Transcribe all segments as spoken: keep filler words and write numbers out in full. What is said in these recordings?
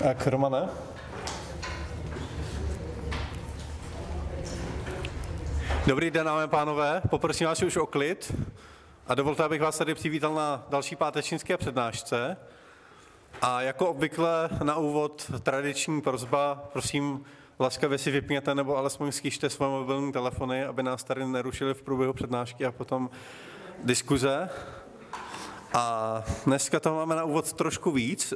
Tak, Romane. Dobrý den, dámy a pánové. Poprosím vás už o klid a dovolte, abych vás tady přivítal na další pátečnické přednášce. A jako obvykle na úvod tradiční prosba, prosím, laskavě si vypněte nebo alespoň stište svoje mobilní telefony, aby nás tady nerušili v průběhu přednášky a potom diskuze. A dneska toho máme na úvod trošku víc.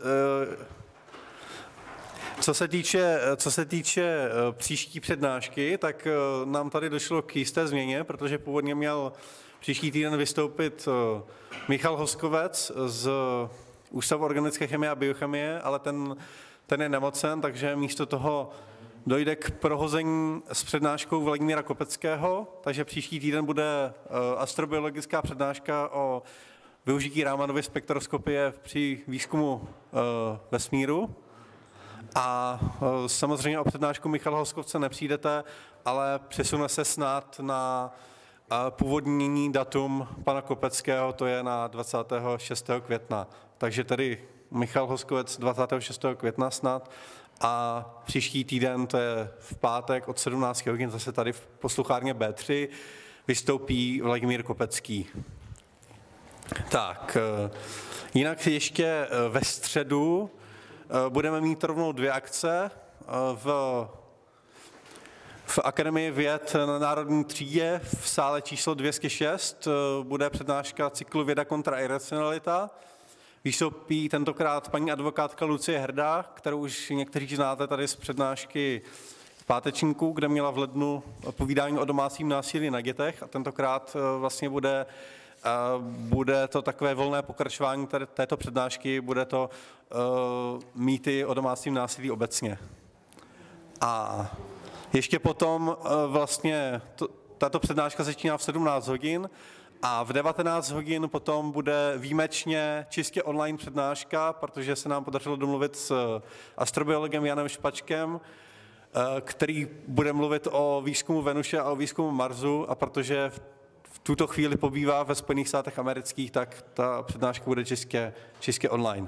Co se týče, co se týče příští přednášky, tak nám tady došlo k jisté změně, protože původně měl příští týden vystoupit Michal Hoskovec z Ústavu organické chemie a biochemie, ale ten, ten je nemocen, takže místo toho dojde k prohození s přednáškou Vladimíra Kopeckého, takže příští týden bude astrobiologická přednáška o využití Ramannovy spektroskopie při výzkumu vesmíru. A samozřejmě o přednášku Michala Hoskovce nepřijdete, ale přesune se snad na původní datum pana Kopeckého, to je na dvacátého šestého května. Takže tedy Michal Hoskovec dvacátého šestého května snad a příští týden, to je v pátek od sedmnácti hodin, zase tady v posluchárně bé tři, vystoupí Vladimír Kopecký. Tak, jinak ještě ve středu budeme mít rovnou dvě akce. V, v Akademii věd na Národní třídě v sále číslo dvě stě šest bude přednáška cyklu Věda kontra iracionalita. Vystoupí tentokrát paní advokátka Lucie Hrdá, kterou už někteří znáte tady z přednášky v pátečníku, kde měla v lednu povídání o domácím násilí na dětech a tentokrát vlastně bude Bude to takové volné pokračování této přednášky, bude to uh, mýty o domácím násilí obecně. A ještě potom uh, vlastně to, tato přednáška začíná v sedmnáct hodin a v devatenáct hodin potom bude výjimečně čistě online přednáška, protože se nám podařilo domluvit s astrobiologem Janem Špačkem, uh, který bude mluvit o výzkumu Venuše a o výzkumu Marsu, a protože v v tuto chvíli pobývá ve Spojených státech amerických, tak ta přednáška bude čistě, čistě online.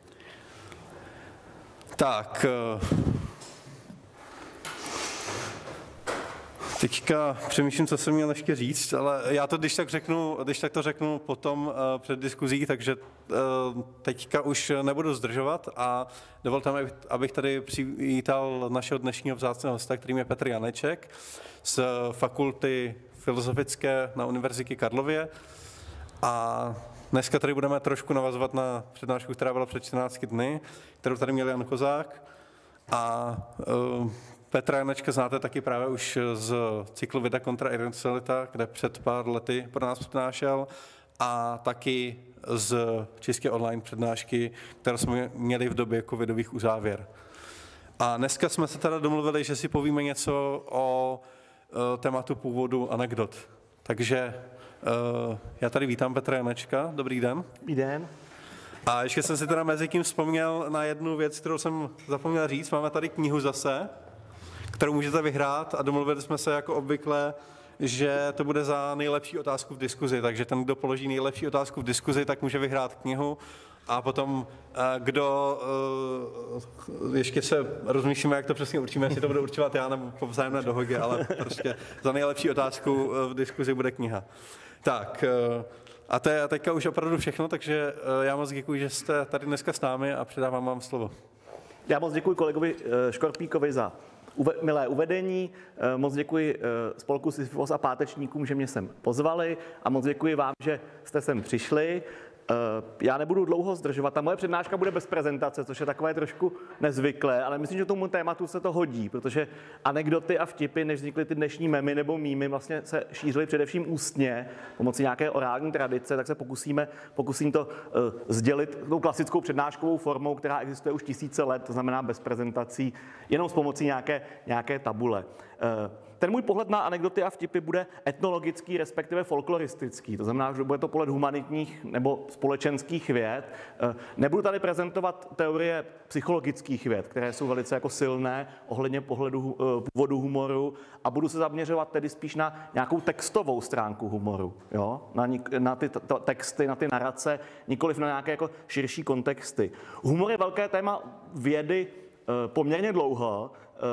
Tak, teďka přemýšlím, co jsem měl ještě říct, ale já to když tak řeknu, když tak to řeknu potom před diskuzí, takže teďka už nebudu zdržovat a dovolte mi, abych tady přivítal našeho dnešního vzácného hosta, kterým je Petr Janeček z fakulty filozofické na Univerzitě Karlově. A dneska tady budeme trošku navazovat na přednášku, která byla před čtrnácti dny, kterou tady měl Jan Kozák. A uh, Petra Janečka znáte taky právě už z cyklu Věda kontra iracionalita, kde před pár lety pro nás přednášel, a taky z čistě online přednášky, kterou jsme měli v době covidových uzávěr. A dneska jsme se teda domluvili, že si povíme něco o tématu původu anekdot. Takže uh, já tady vítám Petra Janečka. Dobrý den. Dobrý den. A ještě jsem si teda mezi tím vzpomněl na jednu věc, kterou jsem zapomněl říct. Máme tady knihu zase, kterou můžete vyhrát, a domluvili jsme se jako obvykle, že to bude za nejlepší otázku v diskuzi. Takže ten, kdo položí nejlepší otázku v diskuzi, tak může vyhrát knihu. A potom, kdo, ještě se rozmýšlíme, jak to přesně určíme, jestli to bude určovat já nebo po vzájemné dohodě, ale prostě za nejlepší otázku v diskuzi bude kniha. Tak, a to je teďka už opravdu všechno, takže já moc děkuji, že jste tady dneska s námi a předávám vám slovo. Já moc děkuji kolegovi Škorpíkovi za milé uvedení, moc děkuji spolku Sisyfos a pátečníkům, že mě sem pozvali, a moc děkuji vám, že jste sem přišli. Já nebudu dlouho zdržovat. Ta moje přednáška bude bez prezentace, což je takové trošku nezvyklé, ale myslím, že tomu tématu se to hodí, protože anekdoty a vtipy, než vznikly ty dnešní memy nebo mýmy, vlastně se šířily především ústně pomocí nějaké orální tradice, tak se pokusíme, pokusím to uh, sdělit tou klasickou přednáškovou formou, která existuje už tisíce let, to znamená bez prezentací, jenom s pomocí nějaké, nějaké tabule. Uh, ten můj pohled na anekdoty a vtipy bude etnologický, respektive folkloristický. To znamená, že bude to pohled humanitních nebo společenských věd. Nebudu tady prezentovat teorie psychologických věd, které jsou velice jako silné ohledně pohledu původu humoru a budu se zaměřovat tedy spíš na nějakou textovou stránku humoru, jo? Na, na ty t- texty, na ty narace, nikoliv na nějaké jako širší kontexty. Humor je velké téma vědy poměrně dlouho.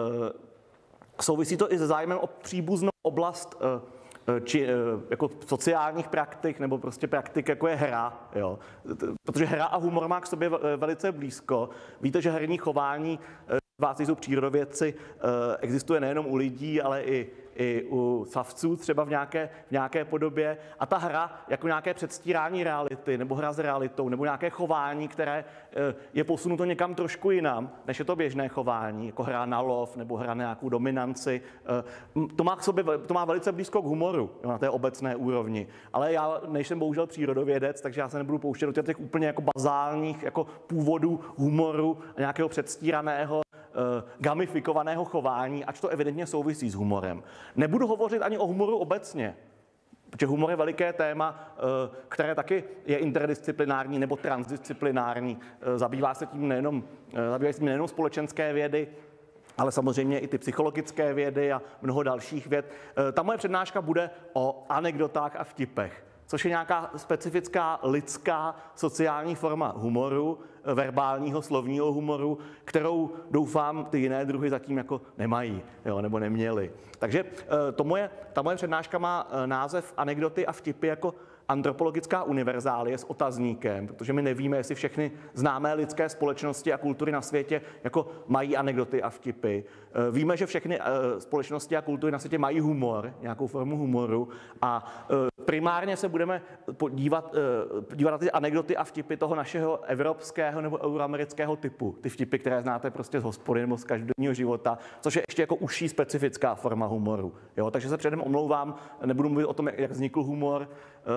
Souvisí to i se zájmem o příbuznou oblast či jako sociálních praktik nebo prostě praktik, jako je hra. Jo. Protože hra a humor má k sobě velice blízko. Víte, že herní chování, vás jsou přírodovědci, existuje nejenom u lidí, ale i, i u savců třeba v nějaké, v nějaké podobě. A ta hra jako nějaké předstírání reality, nebo hra s realitou, nebo nějaké chování, které je posunuto někam trošku jinam, než je to běžné chování, jako hra na lov, nebo hra na nějakou dominanci. To má, k sobě, to má velice blízko k humoru, jo, na té obecné úrovni. Ale já nejsem bohužel přírodovědec, takže já se nebudu pouštět do těch úplně jako bazálních jako původů humoru a nějakého předstíraného gamifikovaného chování, ač to evidentně souvisí s humorem. Nebudu hovořit ani o humoru obecně, protože humor je veliké téma, které taky je interdisciplinární nebo transdisciplinární. Zabývá se tím nejenom, zabývá se tím nejenom společenské vědy, ale samozřejmě i ty psychologické vědy a mnoho dalších věd. Ta moje přednáška bude o anekdotách a vtipech, což je nějaká specifická lidská sociální forma humoru, verbálního, slovního humoru, kterou doufám ty jiné druhy zatím jako nemají, jo, nebo neměly. Takže to moje, ta moje přednáška má název Anekdoty a vtipy jako antropologická univerzálie s otazníkem, protože my nevíme, jestli všechny známé lidské společnosti a kultury na světě jako mají anekdoty a vtipy. Víme, že všechny společnosti a kultury na světě mají humor, nějakou formu humoru a primárně se budeme dívat, dívat na ty anekdoty a vtipy toho našeho evropského nebo euroamerického typu. Ty vtipy, které znáte prostě z hospody nebo z každodenního života, což je ještě jako užší specifická forma humoru. Jo? Takže se předem omlouvám, nebudu mluvit o tom, jak vznikl humor,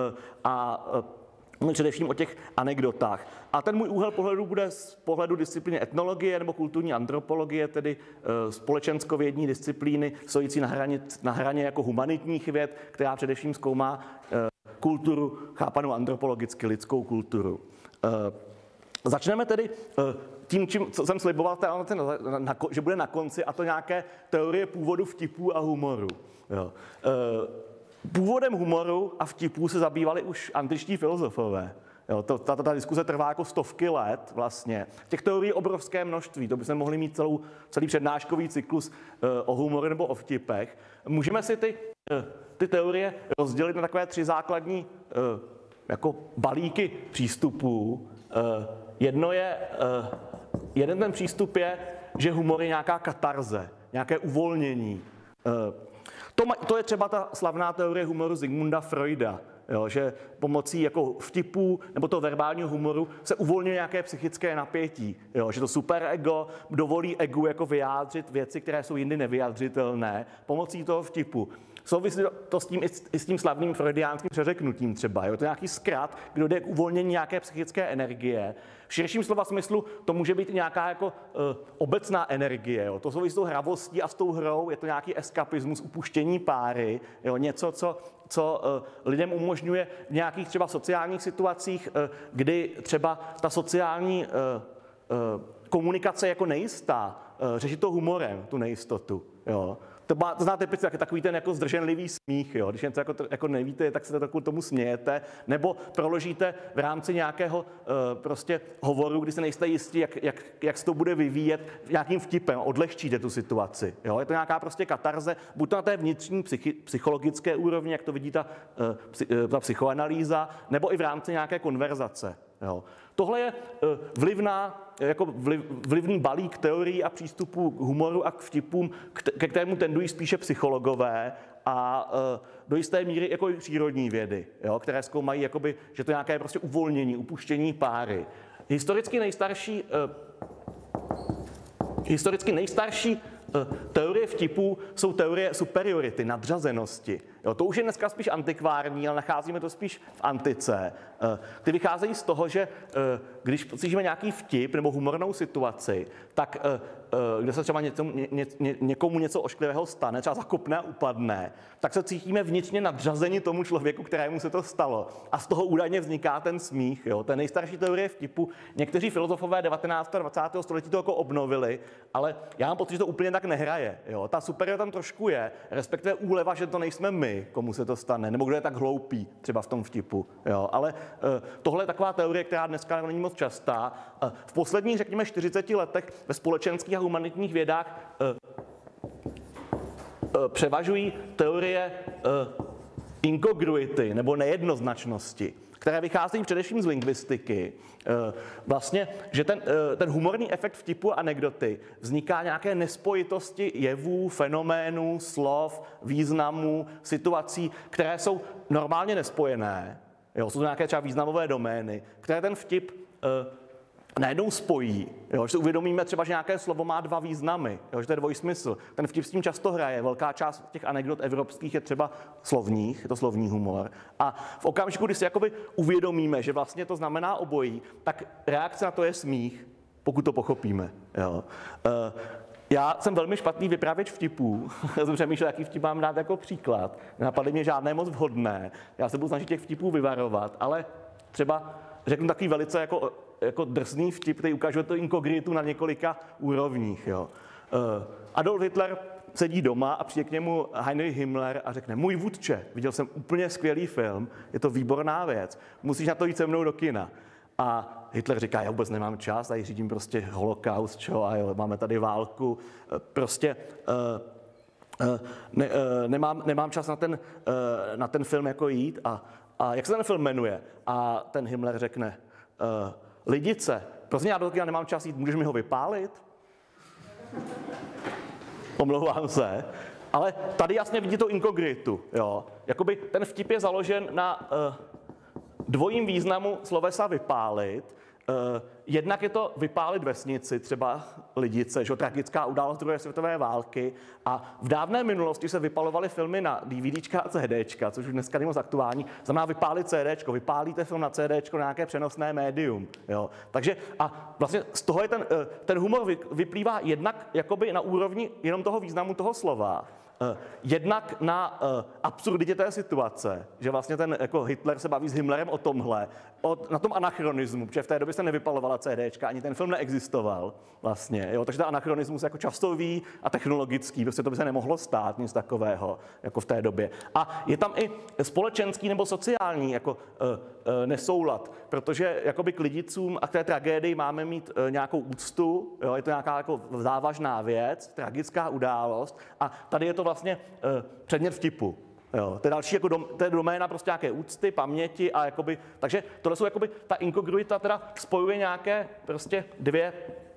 a především o těch anekdotách. A ten můj úhel pohledu bude z pohledu disciplíny etnologie nebo kulturní antropologie, tedy společenskovědní disciplíny, stojící na hraně, na hraně jako humanitních věd, která především zkoumá kulturu chápanou antropologicky, lidskou kulturu. Začneme tedy tím, čím, co jsem sliboval, že bude na konci, a to nějaké teorie původu vtipů a humoru. Jo. Původem humoru a vtipů se zabývali už antičtí filozofové. Jo, to, ta, ta diskuze trvá jako stovky let vlastně. Těch teorií je obrovské množství, to bychom mohli mít celou, celý přednáškový cyklus uh, o humoru nebo o vtipech. Můžeme si ty, uh, ty teorie rozdělit na takové tři základní uh, jako balíky přístupů. Uh, jedno je, uh, jeden ten přístup je, že humor je nějaká katarze, nějaké uvolnění. Uh, To, to je třeba ta slavná teorie humoru Sigmunda Freuda, jo, že pomocí jako vtipů nebo toho verbálního humoru se uvolňuje nějaké psychické napětí, jo, že to superego dovolí egu jako vyjádřit věci, které jsou jindy nevyjádřitelné pomocí toho vtipu. Souvisí to s tím i s tím slavným freudiánským přeřeknutím třeba. Jo? To je nějaký zkrat, kdy jde k uvolnění nějaké psychické energie. V širším slova smyslu to může být nějaká jako uh, obecná energie. Jo? To souvisí s tou hravostí a s tou hrou. Je to nějaký eskapismus, upuštění páry. Jo? Něco, co, co uh, lidem umožňuje v nějakých třeba sociálních situacích, uh, kdy třeba ta sociální uh, uh, komunikace jako nejistá, uh, řešit to humorem, tu nejistotu. Jo? To, má, to znáte typicky takový ten jako zdrženlivý smích, jo? Když něco jako, jako nevíte, tak se to tomu smějete, nebo proložíte v rámci nějakého uh, prostě hovoru, kdy se nejste jistí, jak, jak, jak se to bude vyvíjet nějakým vtipem, odlehčíte tu situaci. Jo? Je to nějaká prostě katarze, buď to na té vnitřní psychi, psychologické úrovni, jak to vidí ta, uh, psy, uh, ta psychoanalýza, nebo i v rámci nějaké konverzace. Jo. Tohle je vlivná, jako vliv, vlivný balík teorií a přístupů k humoru a k vtipům, ke kterému tendují spíše psychologové a do jisté míry jako i přírodní vědy, jo, které zkoumají, jakoby, že to je nějaké prostě uvolnění, upuštění páry. Historicky nejstarší, historicky nejstarší teorie vtipů jsou teorie superiority, nadřazenosti. Jo, to už je dneska spíš antikvární, ale nacházíme to spíš v antice. Ty vycházejí z toho, že když cítíme nějaký vtip nebo humornou situaci, tak kde se třeba něco, ně, ně, někomu něco ošklivého stane, třeba zakopne a upadne, tak se cítíme vnitřně nadřazeni tomu člověku, kterému se to stalo. A z toho údajně vzniká ten smích. Jo. To je nejstarší teorie vtipu. Někteří filozofové devatenáctého a dvacátého století to jako obnovili, ale já mám pocit, že to úplně tak nehraje. Jo. Ta superiorita tam trošku je, respektive úleva, že to nejsme my, komu se to stane, nebo kdo je tak hloupý, třeba v tom vtipu. Jo. Ale uh, tohle je taková teorie, která dneska není moc častá. Uh, v posledních, řekněme, čtyřiceti letech ve společenských a humanitních vědách uh, uh, převažují teorie uh, inkongruity nebo nejednoznačnosti, které vycházejí především z lingvistiky. Vlastně, že ten, ten humorní efekt vtipu a anekdoty vzniká nějaké nespojitosti jevů, fenoménů, slov, významů, situací, které jsou normálně nespojené. Jo, jsou to nějaké třeba významové domény, které ten vtip najednou spojí, jo, že si uvědomíme třeba, že nějaké slovo má dva významy, jo, že to je dvojsmysl. Ten vtip s tím často hraje. Velká část těch anekdot evropských je třeba slovních, je to slovní humor. A v okamžiku, kdy si jakoby uvědomíme, že vlastně to znamená obojí, tak reakce na to je smích, pokud to pochopíme. Jo. Já jsem velmi špatný vypravěč vtipů. Já jsem přemýšlel, jaký vtip mám dát jako příklad. Nenapadly mě žádné moc vhodné. Já se budu snažit těch vtipů vyvarovat, ale třeba řeknu takový velice jako jako drsný vtip, který ukáže to inkognitu na několika úrovních. Jo. Adolf Hitler sedí doma a přijde k němu Heinrich Himmler a řekne: můj vůdče, viděl jsem úplně skvělý film, je to výborná věc, musíš na to jít se mnou do kina. A Hitler říká: já vůbec nemám čas, tady řídím prostě holokaust, čo, a jo, máme tady válku, prostě uh, uh, ne, uh, nemám, nemám čas na ten, uh, na ten film jako jít. A, a jak se ten film jmenuje? A ten Himmler řekne: uh, Lidice, prostě já do kina nemám čas jít, můžeš mi ho vypálit? Omlouvám se. Ale tady jasně vidí to inkognitu. Jo. Jakoby ten vtip je založen na uh, dvojím významu slovesa vypálit. Uh, jednak je to vypálit vesnici, třeba Lidice, že, tragická událost druhé světové války. A v dávné minulosti se vypalovaly filmy na DVDčka a CDčka, což už dneska není moc aktuální. Znamená vypálit CDčko. Vypálíte film na CDčko na nějaké přenosné médium. Jo. Takže a vlastně z toho je ten, ten humor vyplývá jednak jakoby na úrovni jenom toho významu toho slova. Jednak na uh, absurditě té situace, že vlastně ten jako Hitler se baví s Himmlerem o tomhle, o, na tom anachronismu, protože v té době se nevypalovala CDčka, ani ten film neexistoval vlastně, jo, takže ten anachronismus je jako časový a technologický, prostě to by se nemohlo stát, nic takového, jako v té době. A je tam i společenský nebo sociální jako uh, uh, nesoulad, protože jakoby k lidicům a k té tragédii máme mít uh, nějakou úctu, jo, je to nějaká jako závažná věc, tragická událost a tady je to vlastně uh, předmět vtipu. Jo, to je další jako dom, to je doména prostě nějaké úcty, paměti a jakoby, takže tohle jsou jakoby, ta inkongruita teda spojuje nějaké prostě dvě,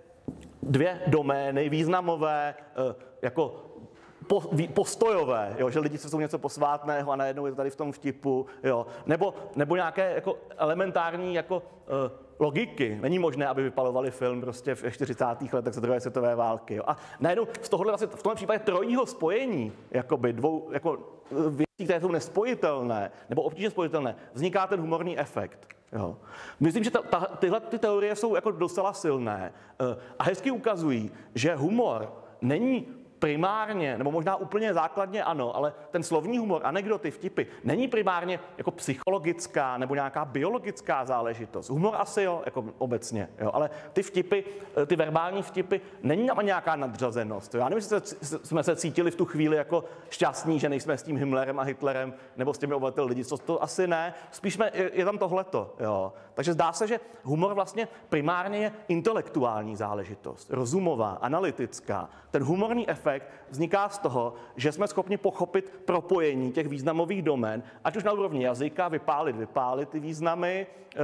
dvě domény významové, uh, jako po, vý, postojové, jo, že lidi jsou něco posvátného a najednou je to tady v tom vtipu, jo, nebo, nebo nějaké jako elementární jako uh, logiky. Není možné, aby vypalovali film prostě v čtyřicátých letech za druhé světové války. Jo. A najednou z tohohle vlastně v tomhle případě trojího spojení, jakoby dvou jako věcí, které jsou nespojitelné nebo obtížně spojitelné, vzniká ten humorní efekt. Jo. Myslím, že ta, ta, tyhle ty teorie jsou jako docela silné a hezky ukazují, že humor není primárně, nebo možná úplně základně ano, ale ten slovní humor, anekdoty, vtipy, není primárně jako psychologická nebo nějaká biologická záležitost. Humor asi jo, jako obecně, jo, ale ty vtipy, ty verbální vtipy, není tam nějaká nadřazenost. Jo. Já nevím, jestli jsme se cítili v tu chvíli jako šťastní, že nejsme s tím Himmlerem a Hitlerem nebo s těmi obyvateli lidí. To, to asi ne, spíš jsme, je, je tam tohleto. Jo. Takže zdá se, že humor vlastně primárně je intelektuální záležitost, rozumová, analytická. Ten humorní efekt vzniká z toho, že jsme schopni pochopit propojení těch významových domén, ať už na úrovni jazyka, vypálit, vypálit ty významy,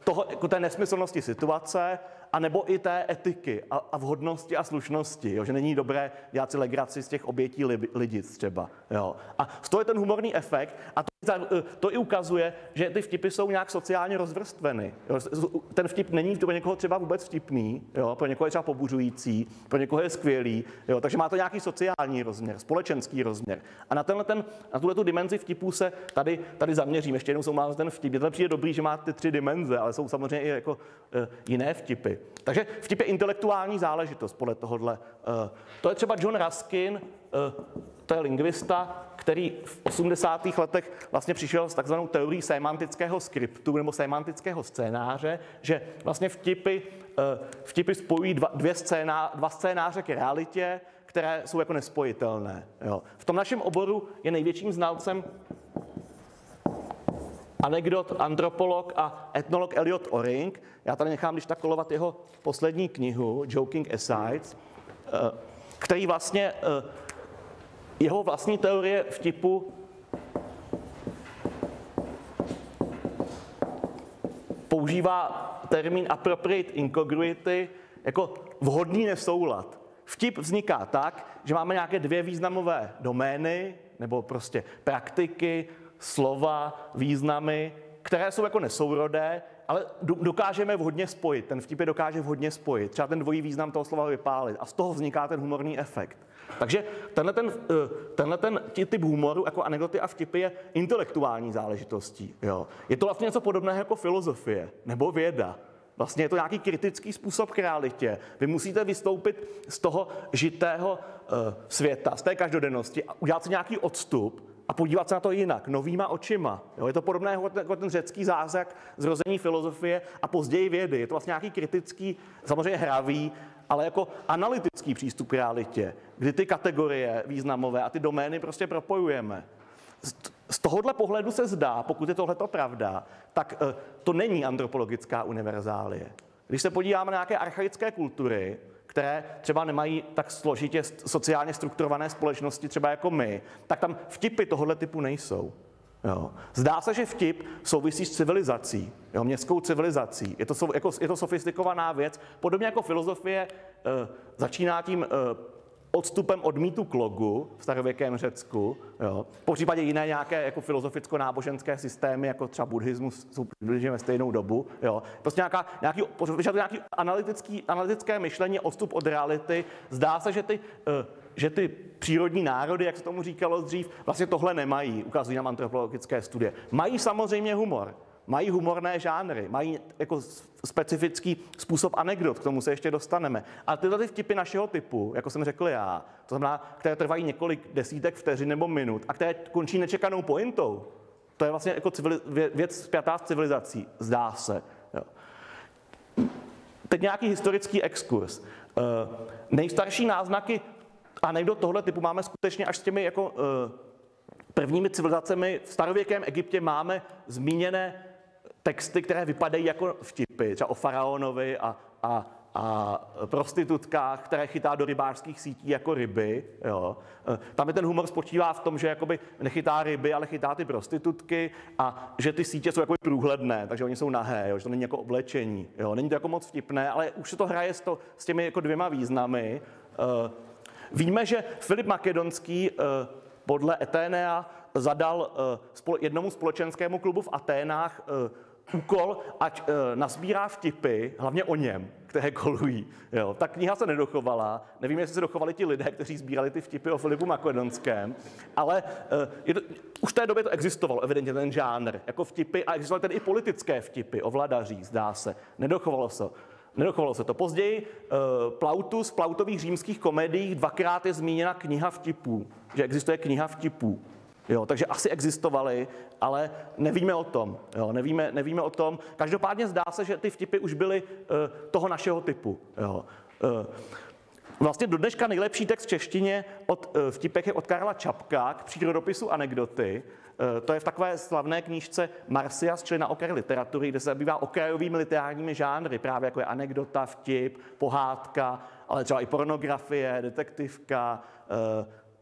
toho, jako té nesmyslnosti situace, anebo i té etiky a, a vhodnosti a slušnosti, jo? Že není dobré dělat si legraci z těch obětí li, lidic třeba. Jo? A z toho je ten humorný efekt a to, to i ukazuje, že ty vtipy jsou nějak sociálně rozvrstveny. Jo? Ten vtip není pro někoho třeba vůbec vtipný, jo? Pro někoho je třeba pobuřující, pro někoho je skvělý, jo? Takže má to nějaký sociální rozměr, společenský rozměr. A na, tenhle ten, na tuhle tu dimenzi vtipů se tady, tady zaměřím. Ještě jednou se omlouvám za ten vtip. Je to přijde dobrý, že má ty tři dimenze, ale jsou samozřejmě i jako e, jiné vtipy. Takže vtip je intelektuální záležitost podle tohohle. To je třeba John Ruskin, to je lingvista, který v osmdesátých letech vlastně přišel s takzvanou teorií semantického skriptu nebo semantického scénáře, že vlastně vtipy, vtipy spojují dva, dvě scéná, dva scénáře k realitě, které jsou jako nespojitelné. Jo. V tom našem oboru je největším znalcem anekdot, antropolog a etnolog Eliot Oring. Já tady nechám když tak kolovat jeho poslední knihu, Joking Asides, který vlastně, jeho vlastní teorie vtipu používá termín appropriate incongruity jako vhodný nesoulad. Vtip vzniká tak, že máme nějaké dvě významové domény, nebo prostě praktiky, slova, významy, které jsou jako nesourodé, ale dokážeme vhodně spojit. Ten vtip je dokáže vhodně spojit. Třeba ten dvojí význam toho slova vypálit. A z toho vzniká ten humorný efekt. Takže tenhle ten, tenhle ten typ humoru, jako anekdoty a vtipy, je intelektuální záležitostí. Jo. Je to vlastně něco podobného jako filozofie nebo věda. Vlastně je to nějaký kritický způsob k realitě. Vy musíte vystoupit z toho žitého uh, světa, z té každodennosti a udělat si nějaký odstup a podívat se na to jinak, novýma očima. Jo, je to podobné jako ten, jako ten řecký zázrak zrození filozofie a později vědy. Je to vlastně nějaký kritický, samozřejmě hravý, ale jako analytický přístup k realitě, kdy ty kategorie významové a ty domény prostě propojujeme. Z tohohle pohledu se zdá, pokud je tohleto pravda, tak to není antropologická univerzálie. Když se podíváme na nějaké archaické kultury, které třeba nemají tak složitě sociálně strukturované společnosti třeba jako my, tak tam vtipy tohohle typu nejsou. Jo. Zdá se, že vtip souvisí s civilizací, jo, městskou civilizací. Je to, jako, je to sofistikovaná věc. Podobně jako filozofie e, začíná tím e, odstupem od mýtu k logu v starověkém Řecku, jo. Po případě jiné nějaké jako filozoficko-náboženské systémy, jako třeba buddhismus, jsou přibližně ve stejnou dobu. Jo. Prostě nějaká, nějaký, nějaký analytický, analytické myšlení, odstup od reality. Zdá se, že ty, že ty přírodní národy, jak se tomu říkalo dřív, vlastně tohle nemají, ukazují nám antropologické studie. Mají samozřejmě humor. Mají humorné žánry, mají jako specifický způsob anekdot, k tomu se ještě dostaneme. A tyhle ty vtipy našeho typu, jako jsem řekl já, to znamená, které trvají několik desítek vteřin nebo minut a které končí nečekanou pointou, to je vlastně jako civili- věc spjatá s civilizací, zdá se. Jo. Teď nějaký historický exkurs. Uh, nejstarší náznaky anekdot tohle typu máme skutečně až s těmi jako uh, prvními civilizacemi. V starověkém Egyptě máme zmíněné texty, které vypadají jako vtipy, třeba o faraonovi a, a, a prostitutkách, které chytá do rybářských sítí jako ryby. Jo. Tam je ten humor spočívá v tom, že jakoby nechytá ryby, ale chytá ty prostitutky a že ty sítě jsou jako průhledné, takže oni jsou nahé, jo, že to není jako oblečení. Jo. Není to jako moc vtipné, ale už se to hraje s, to, s těmi jako dvěma významy. Víme, že Filip Makedonský podle Eténea zadal jednomu společenskému klubu v Aténách úkol, ať nasbírá vtipy, hlavně o něm, které kolují. Jo. Ta kniha se nedochovala, nevím, jestli se dochovali ti lidé, kteří sbírali ty vtipy o Filipu Makedonském, ale je to, už v té době to existovalo, evidentně ten žánr, jako vtipy, a existovaly tedy i politické vtipy o vladařích, zdá se. Nedochovalo se. Nedochovalo se to. Později Plautus v Plautových římských komediích dvakrát je zmíněna kniha vtipů, že existuje kniha vtipů. Jo, takže asi existovaly, ale nevíme o tom. Jo, nevíme, nevíme o tom. Každopádně zdá se, že ty vtipy už byly uh, toho našeho typu. Jo. Uh, vlastně do dneška nejlepší text v češtině od uh, vtipech je od Karla Čapka k přírodopisu anekdoty. Uh, to je v takové slavné knížce Marsyas, čili na okraj literatury, kde se zabývá okrajovými literárními žánry, právě jako je anekdota, vtip, pohádka, ale třeba i pornografie, detektivka, uh,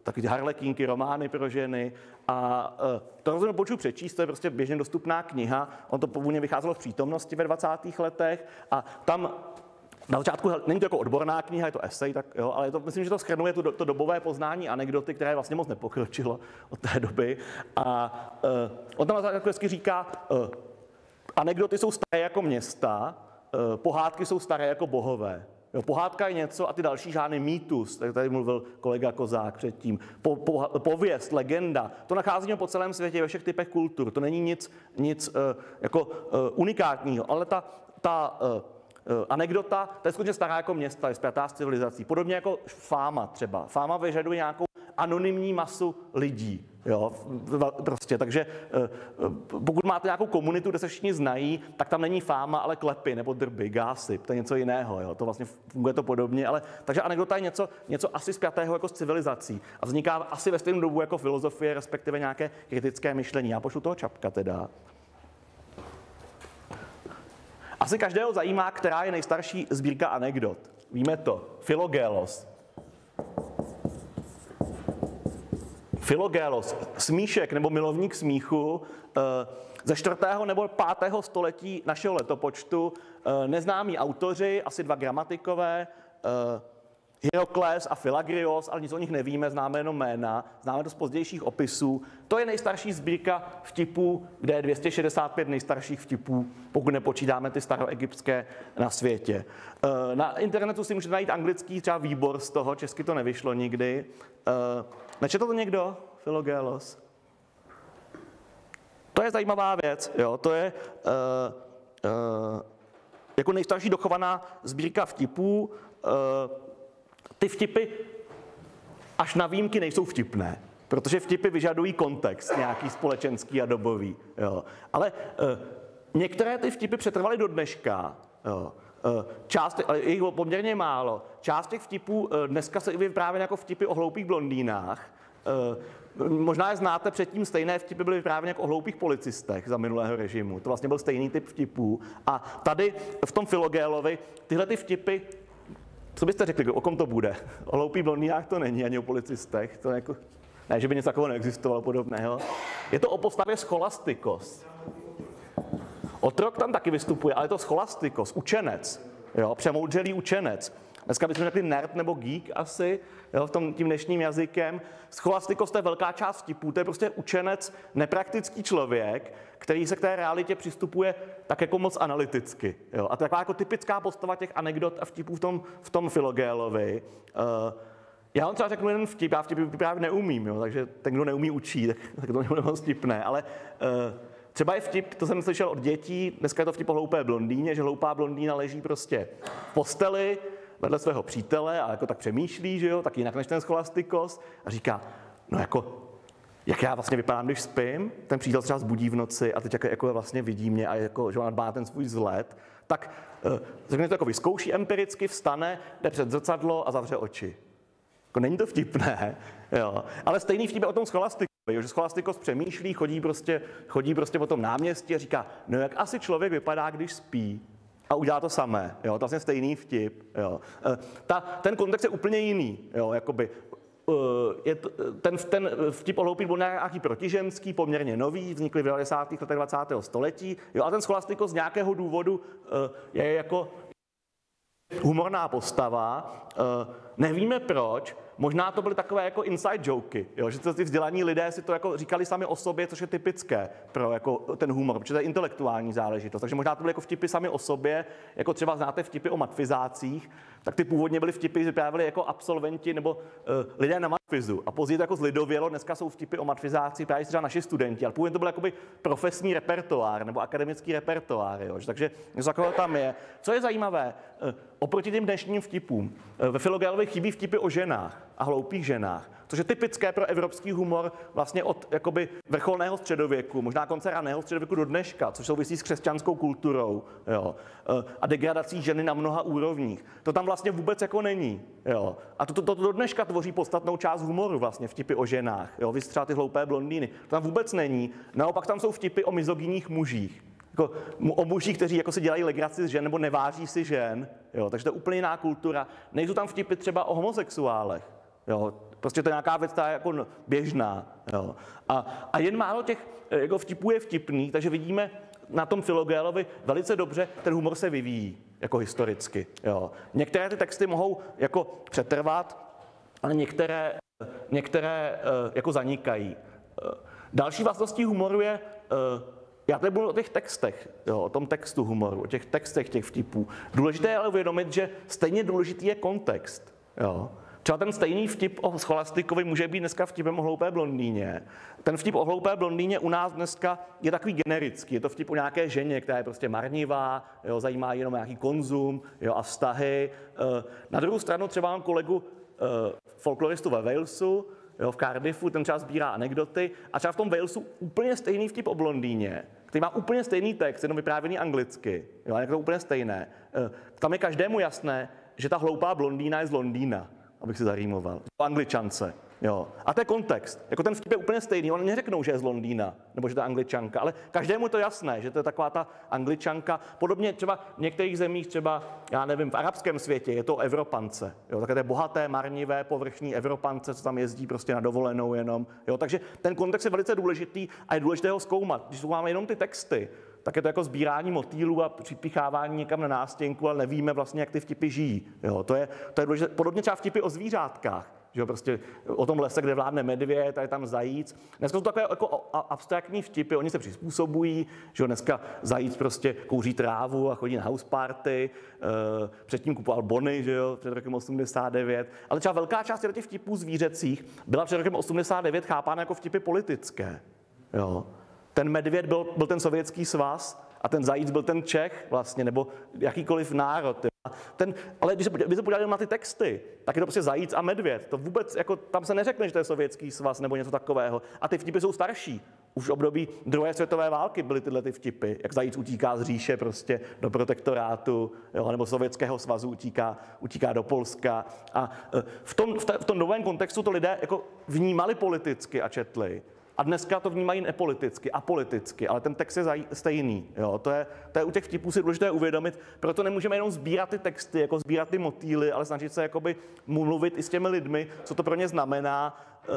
taky harlekínky, romány pro ženy. A to rozhodně poču přečíst, to je prostě běžně dostupná kniha. On to původně vycházelo v Přítomnosti ve dvacátých letech a tam na začátku není to jako odborná kniha, je to esej, tak jo, ale je to, myslím, že to shrnuje to, to dobové poznání anekdoty, které vlastně moc nepokročilo od té doby. A uh, on tam na začátku říká, uh, anekdoty jsou staré jako města, uh, pohádky jsou staré jako bohové. Jo, pohádka je něco a ty další žádný mýtus, tak tady mluvil kolega Kozák předtím, po, po, pověst, legenda, to nacházíme po celém světě ve všech typech kultur, to není nic, nic uh, jako uh, unikátního, ale ta, ta uh, anekdota, to je skutečně stará jako města, je spjatá s civilizací. Podobně jako fáma třeba. Fáma vyžaduje nějakou anonymní masu lidí. Jo, prostě, takže pokud máte nějakou komunitu, kde se všichni znají, tak tam není fáma, ale klepy nebo drby, gossip, to je něco jiného. Jo, to vlastně funguje to podobně, ale takže anekdota je něco, něco asi spjatého jako s civilizací a vzniká asi ve stejnou dobu jako filozofie, respektive nějaké kritické myšlení. Já pošlu toho Čapka teda. Asi každého zajímá, která je nejstarší sbírka anekdot. Víme to. Filogélos. Filogélos, smíšek nebo milovník smíchu ze čtvrtého nebo pátého století našeho letopočtu. Neznámí autoři, asi dva gramatikové, Hierokles a Filagrios, ale nic o nich nevíme, známe jenom jména, známe to z pozdějších opisů. To je nejstarší sbírka vtipů, kde je dvě stě šedesát pět nejstarších vtipů, pokud nepočítáme ty staroegyptské na světě. Na internetu si můžete najít anglický třeba výbor z toho, česky to nevyšlo nikdy. Nečetl to někdo? Filogélos? To je zajímavá věc, jo, to je uh, uh, jako nejstarší dochovaná sbírka vtipů. Uh, Ty vtipy až na výjimky nejsou vtipné, protože vtipy vyžadují kontext nějaký společenský a dobový. Jo. Ale uh, některé ty vtipy přetrvaly do dneška. Jo. Uh, část, ale je jich poměrně málo. Část těch vtipů uh, dneska se vyprávějí jako vtipy o hloupých blondýnách. Uh, možná je znáte, předtím stejné vtipy byly vyprávěny jako o hloupých policistech za minulého režimu. To vlastně byl stejný typ vtipů. A tady v tom Filogélovi tyhle ty vtipy. Co byste řekli, o kom to bude? O hloupých blondýnách to není, ani o policistech. To jako, ne, že by něco takového neexistovalo podobného. Je to o postavě Scholastikos. Otrok tam taky vystupuje, ale je to Scholastikos, učenec. Jo, přemoudřelý učenec. Dneska bychom řekli nerd nebo geek asi, jo, v tom tím dnešním jazykem. Scholastikos, to je velká část vtipů, to je prostě učenec, nepraktický člověk, který se k té realitě přistupuje tak jako moc analyticky. Jo. A to je taková jako typická postava těch anekdot a vtipů v tom, v tom Filogélovi. Uh, já vám třeba řeknu jeden vtip, já vtipy právě neumím, jo, takže ten, kdo neumí, učí, tak, tak to nebude moc vtipné, ale uh, třeba je vtip, to jsem slyšel od dětí, dneska je to vtip o hloupé blondýně, že hloupá blondýna leží prostě v posteli vedle svého přítele a jako tak přemýšlí, že jo, tak jinak než ten Scholastikos a říká, no jako, jak já vlastně vypadám, když spím, ten přítel třeba zbudí v noci a teď jako, jako vlastně vidí mě a jako, že on dbá ten svůj vzhled, tak uh, to jako vyzkouší empiricky, vstane, jde před zrcadlo a zavře oči. Jako není to vtipné, jo, ale stejný vtip je o tom Scholastikovi, že Scholastikos přemýšlí, chodí prostě, chodí prostě po tom náměstí a říká, no jak asi člověk vypadá, když spí. A udělá to samé, jo, to je vlastně stejný vtip, jo. Ta, ten kontext je úplně jiný, jo, jakoby, je to, ten, ten vtip o hloupých byl nějaký protiženský, poměrně nový, vznikly v devadesátých letech dvacátého století, jo, a ten Scholastikos z nějakého důvodu je jako humorná postava, nevíme proč, možná to byly takové jako inside joky, jo, že ty vzdělaní lidé si to jako říkali sami o sobě, což je typické pro jako ten humor, protože to je intelektuální záležitost. Takže možná to byly jako vtipy sami o sobě, jako třeba znáte vtipy o matfizácích, tak ty původně byly vtipy, že vyprávěli jako absolventi nebo uh, lidé na matfizu. A později to jako zlidovělo, dneska jsou vtipy o matfizácích právě třeba naši studenti, ale původně to byl jakoby profesní repertoár nebo akademický repertoár, jo, takže něco takového tam je. Co je zajímavé, uh, oproti těm dnešním vtipům, uh, ve Filogélovi chybí vtipy o ženách a hloupých ženách, což je typické pro evropský humor vlastně od jakoby vrcholného středověku, možná konce raného středověku do dneška, což souvisí s křesťanskou kulturou, jo, a degradací ženy na mnoha úrovních. To tam vlastně vůbec jako není, jo. A to, to, to do dneška tvoří podstatnou část humoru vlastně, vtipy o ženách, jo, vy třeba ty hloupé blondýny. To tam vůbec není. Naopak tam jsou vtipy o mizogyních mužích. Jako, o mužích, kteří jako si dělají legraci z žen nebo neváží si žen, jo, takže to je úplně jiná kultura. Nejsou tam vtipy třeba o homosexuálech. Jo, Prostě to je nějaká věc, která je jako běžná. Jo. A, a jen málo těch jako vtipů je vtipný, takže vidíme na tom Filogélovi velice dobře, ten humor se vyvíjí jako historicky. Jo. Některé ty texty mohou jako přetrvat, ale některé, některé jako zanikají. Další vlastností humoru je, já tady budu o těch textech, jo, o tom textu humoru, o těch textech těch vtipů. Důležité je ale uvědomit, že stejně důležitý je kontext. Jo. Třeba ten stejný vtip o Scholastikovi může být dneska vtipem o hloupé blondýně. Ten vtip o hloupé blondýně u nás dneska je takový generický. Je to vtip o nějaké ženě, která je prostě marnivá, jo, zajímá jenom nějaký konzum, jo, a vztahy. Na druhou stranu třeba mám kolegu folkloristu ve Walesu, jo, v Cardiffu, ten třeba sbírá anekdoty a třeba v tom Walesu úplně stejný vtip o blondýně, který má úplně stejný text, jenom vyprávěný anglicky, jo, je to úplně stejné. Tam je každému jasné, že ta hloupá blondýna je z Londýna, abych si zarýmoval, o Angličance. Jo. A to je kontext. Jako ten vtip je úplně stejný. Oni neřeknou, že je z Londýna, nebo že to je Angličanka, ale každému je to jasné, že to je taková ta Angličanka. Podobně třeba v některých zemích, třeba, já nevím, v arabském světě je to Evropance. Jo. Takové bohaté, marnivé, povrchní Evropance, co tam jezdí prostě na dovolenou jenom. Jo. Takže ten kontext je velice důležitý a je důležité ho zkoumat. Když zkoumáme jenom ty texty, tak je to jako sbírání motýlů a připichávání někam na nástěnku, ale nevíme vlastně, jak ty vtipy žijí. Jo. To je, to je důležité. Podobně třeba vtipy o zvířátkách. Že prostě o tom lese, kde vládne medvěd, a je tam zajíc. Dneska jsou takové jako abstraktní vtipy, oni se přizpůsobují, že dneska zajíc prostě kouří trávu a chodí na house party, předtím kupoval bony, že jo, před rokem osmdesát devět, ale třeba velká část těch vtipů zvířecích byla před rokem osmdesát devět chápána jako vtipy politické. Jo. Ten medvěd byl, byl ten Sovětský svaz a ten zajíc byl ten Čech vlastně, nebo jakýkoliv národ. Ten, ale když se, když se podíváme na ty texty, tak je to prostě zajíc a medvěd. To vůbec, jako, tam se neřekne, že to je Sovětský svaz nebo něco takového. A ty vtipy jsou starší. Už v období druhé světové války byly tyhle ty vtipy. Jak zajíc utíká z říše prostě do protektorátu, jo, nebo Sovětského svazu utíká, utíká do Polska. A v tom, v, te, v tom novém kontextu to lidé jako vnímali politicky a četli. A dneska to vnímají nepoliticky, apoliticky, ale ten text je stejný. Jo. To, je, to je u těch vtipů si důležité uvědomit, proto nemůžeme jenom sbírat ty texty, jako sbírat ty motýly, ale snažit se jakoby mluvit i s těmi lidmi, co to pro ně znamená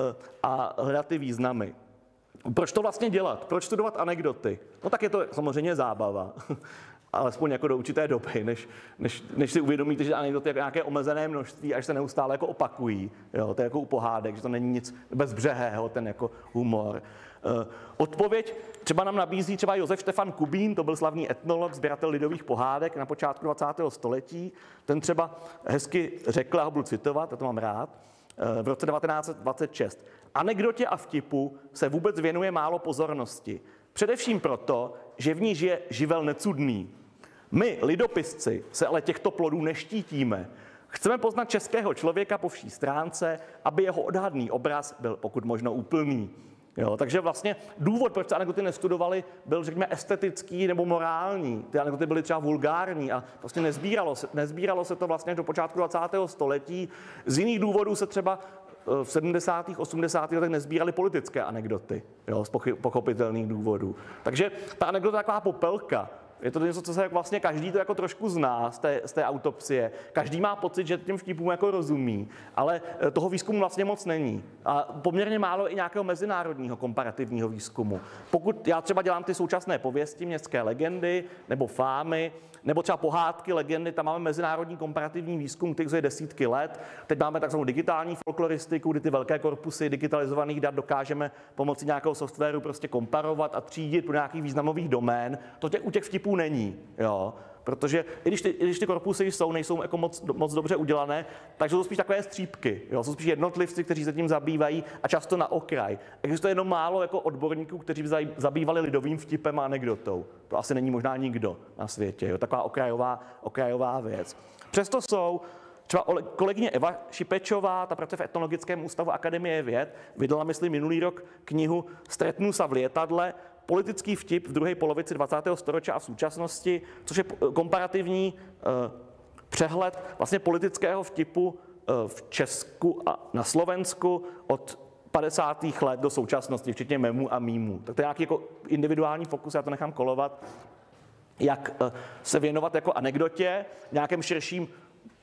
a hledat ty významy. Proč to vlastně dělat? Proč studovat anekdoty? No tak je to samozřejmě zábava. Alespoň jako do určité doby, než, než, než si uvědomíte, že anekdoty jako nějaké omezené množství, až se neustále jako opakují. Jo, to je jako u pohádek, že to není nic bezbřehého, ten jako humor. Uh, odpověď třeba nám nabízí třeba Josef Štefan Kubín, to byl slavný etnolog, sběratel lidových pohádek na počátku dvacátého století. Ten třeba hezky řekl, a ho budu citovat, já to mám rád, uh, v roce devatenáct set dvacet šest. Anekdotě a vtipu se vůbec věnuje málo pozornosti. Především proto, že v ní žije živel necudný. My, lidopisci, se ale těchto plodů neštítíme. Chceme poznat českého člověka po vší stránce, aby jeho odhadný obraz byl pokud možno úplný. Jo, takže vlastně důvod, proč se anekdoty nestudovali, byl, řekněme, estetický nebo morální. Ty anekdoty byly třeba vulgární a vlastně nezbíralo se, nezbíralo se to vlastně do počátku dvacátého století. Z jiných důvodů se třeba v sedmdesátých, osmdesátých letech nezbíraly politické anekdoty, jo, z pochopitelných důvodů. Takže ta anekdota je taková popelka. Je to něco, co se vlastně každý to jako trošku zná z té, z té autopsie. Každý má pocit, že těm vtipům jako rozumí, ale toho výzkumu vlastně moc není. A poměrně málo i nějakého mezinárodního komparativního výzkumu. Pokud já třeba dělám ty současné pověsti, městské legendy nebo fámy, nebo třeba pohádky, legendy, tam máme mezinárodní komparativní výzkum, který je desítky let. Teď máme takzvanou digitální folkloristiku, kdy ty velké korpusy digitalizovaných dat dokážeme pomocí nějakého softwaru prostě komparovat a třídit do nějakých významových domén. To těch, u těch vtipů není, jo. Protože i když ty, i když ty korpusy jsou, nejsou jako moc, moc dobře udělané, takže jsou spíš takové střípky. Jo? Jsou spíš jednotlivci, kteří se tím zabývají a často na okraj. Existuje jenom málo jako odborníků, kteří by zabývali lidovým vtipem a anekdotou. To asi není možná nikdo na světě. Jo? Taková okrajová, okrajová věc. Přesto jsou třeba kolegyně Eva Šipečová, ta pracuje v Etnologickém ústavu Akademie věd, vydala, myslím, minulý rok knihu Stretnu sa v lietadle, politický vtip v druhé polovici dvacátého století a v současnosti, což je komparativní uh, přehled vlastně politického vtipu uh, v Česku a na Slovensku od padesátých let do současnosti, včetně memů a mýmů. Tak to je nějaký jako individuální fokus, já to nechám kolovat, jak uh, se věnovat jako anekdotě, nějakém širším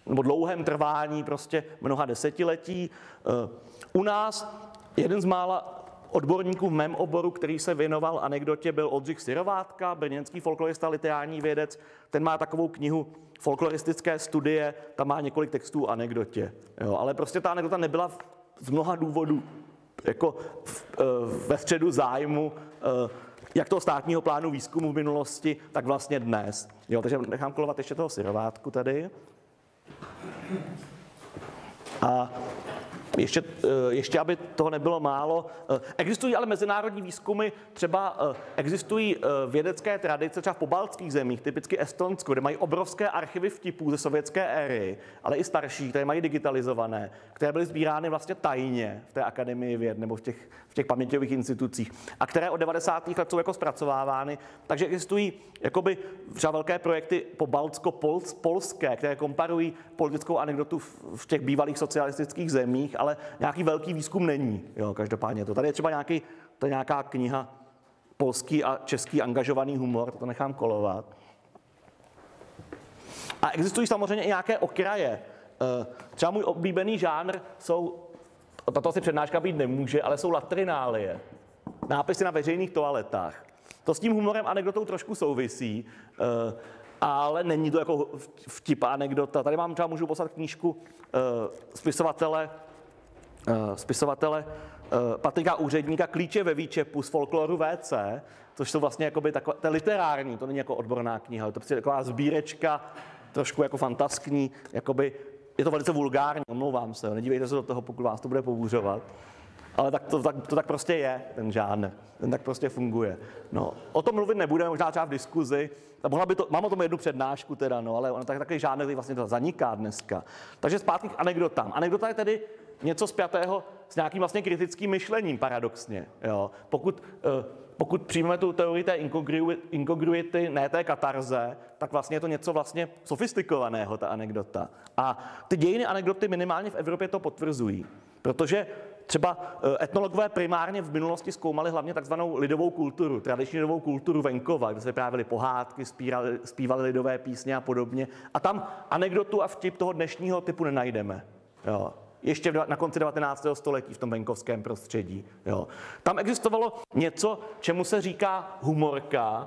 nebo dlouhém trvání prostě mnoha desetiletí. U nás jeden z mála odborníků v mém oboru, který se věnoval anekdotě, byl Oldřich Syrovátka, brněnský folklorista, literární vědec. Ten má takovou knihu Folkloristické studie, tam má několik textů o anekdotě. Jo, ale prostě ta anekdota nebyla z mnoha důvodů jako v, ve středu zájmu jak toho státního plánu výzkumu v minulosti, tak vlastně dnes. Jo, takže nechám kolovat ještě toho Syrovátku tady. A ještě, ještě, aby toho nebylo málo, existují ale mezinárodní výzkumy, třeba existují vědecké tradice třeba v pobaltských zemích, typicky Estonsko, kde mají obrovské archivy vtipů ze sovětské éry, ale i starší, které mají digitalizované, které byly sbírány vlastně tajně v té akademii věd nebo v těch, v těch paměťových institucích a které od devadesátých let jsou jako zpracovávány. Takže existují jakoby třeba velké projekty pobaltsko-polské, které komparují politickou anekdotu v těch bývalých socialistických zemích, ale nějaký velký výzkum není. Jo, každopádně to. Tady je třeba nějaký, to je nějaká kniha polský a český angažovaný humor, to nechám kolovat. A existují samozřejmě i nějaké okraje. Třeba můj oblíbený žánr jsou, tato asi přednáška být nemůže, ale jsou latrinálie. Nápisy na veřejných toaletách. To s tím humorem anekdotou trošku souvisí, ale není to jako vtip a anekdota. Tady mám třeba, můžu poslat knížku spisovatele spisovatele Patrika Úředníka Klíče ve výčepu z folkloru V C, což jsou vlastně jakoby takové, to je literární, to není jako odborná kniha, ale to je taková sbírečka, trošku jako fantaskní, jakoby, je to velice vulgární, omlouvám se, nedívejte se do toho, pokud vás to bude pobůřovat. Ale tak to, tak, to tak prostě je, ten žánr, ten tak prostě funguje. No, o tom mluvit nebudeme, možná třeba v diskuzi, mohla by to, mám o tom jednu přednášku teda, no, ale on tak, takový žánr, který vlastně to zaniká dneska. Takže zpátky k anekdotám. Anekdota je tedy něco spjatého s nějakým vlastně kritickým myšlením, paradoxně. Jo. Pokud, pokud přijmeme tu teorii té inkongruity, ne té katarze, tak vlastně je to něco vlastně sofistikovaného, ta anekdota. A ty dějiny anekdoty minimálně v Evropě to potvrzují, protože třeba etnologové primárně v minulosti zkoumali hlavně takzvanou lidovou kulturu, tradiční lidovou kulturu venkova, kde se vyprávěly pohádky, zpívali, zpívali lidové písně a podobně. A tam anekdotu a vtip toho dnešního typu nenajdeme. Jo. Ještě na konci devatenáctého století v tom venkovském prostředí. Jo. Tam existovalo něco, čemu se říká humorka.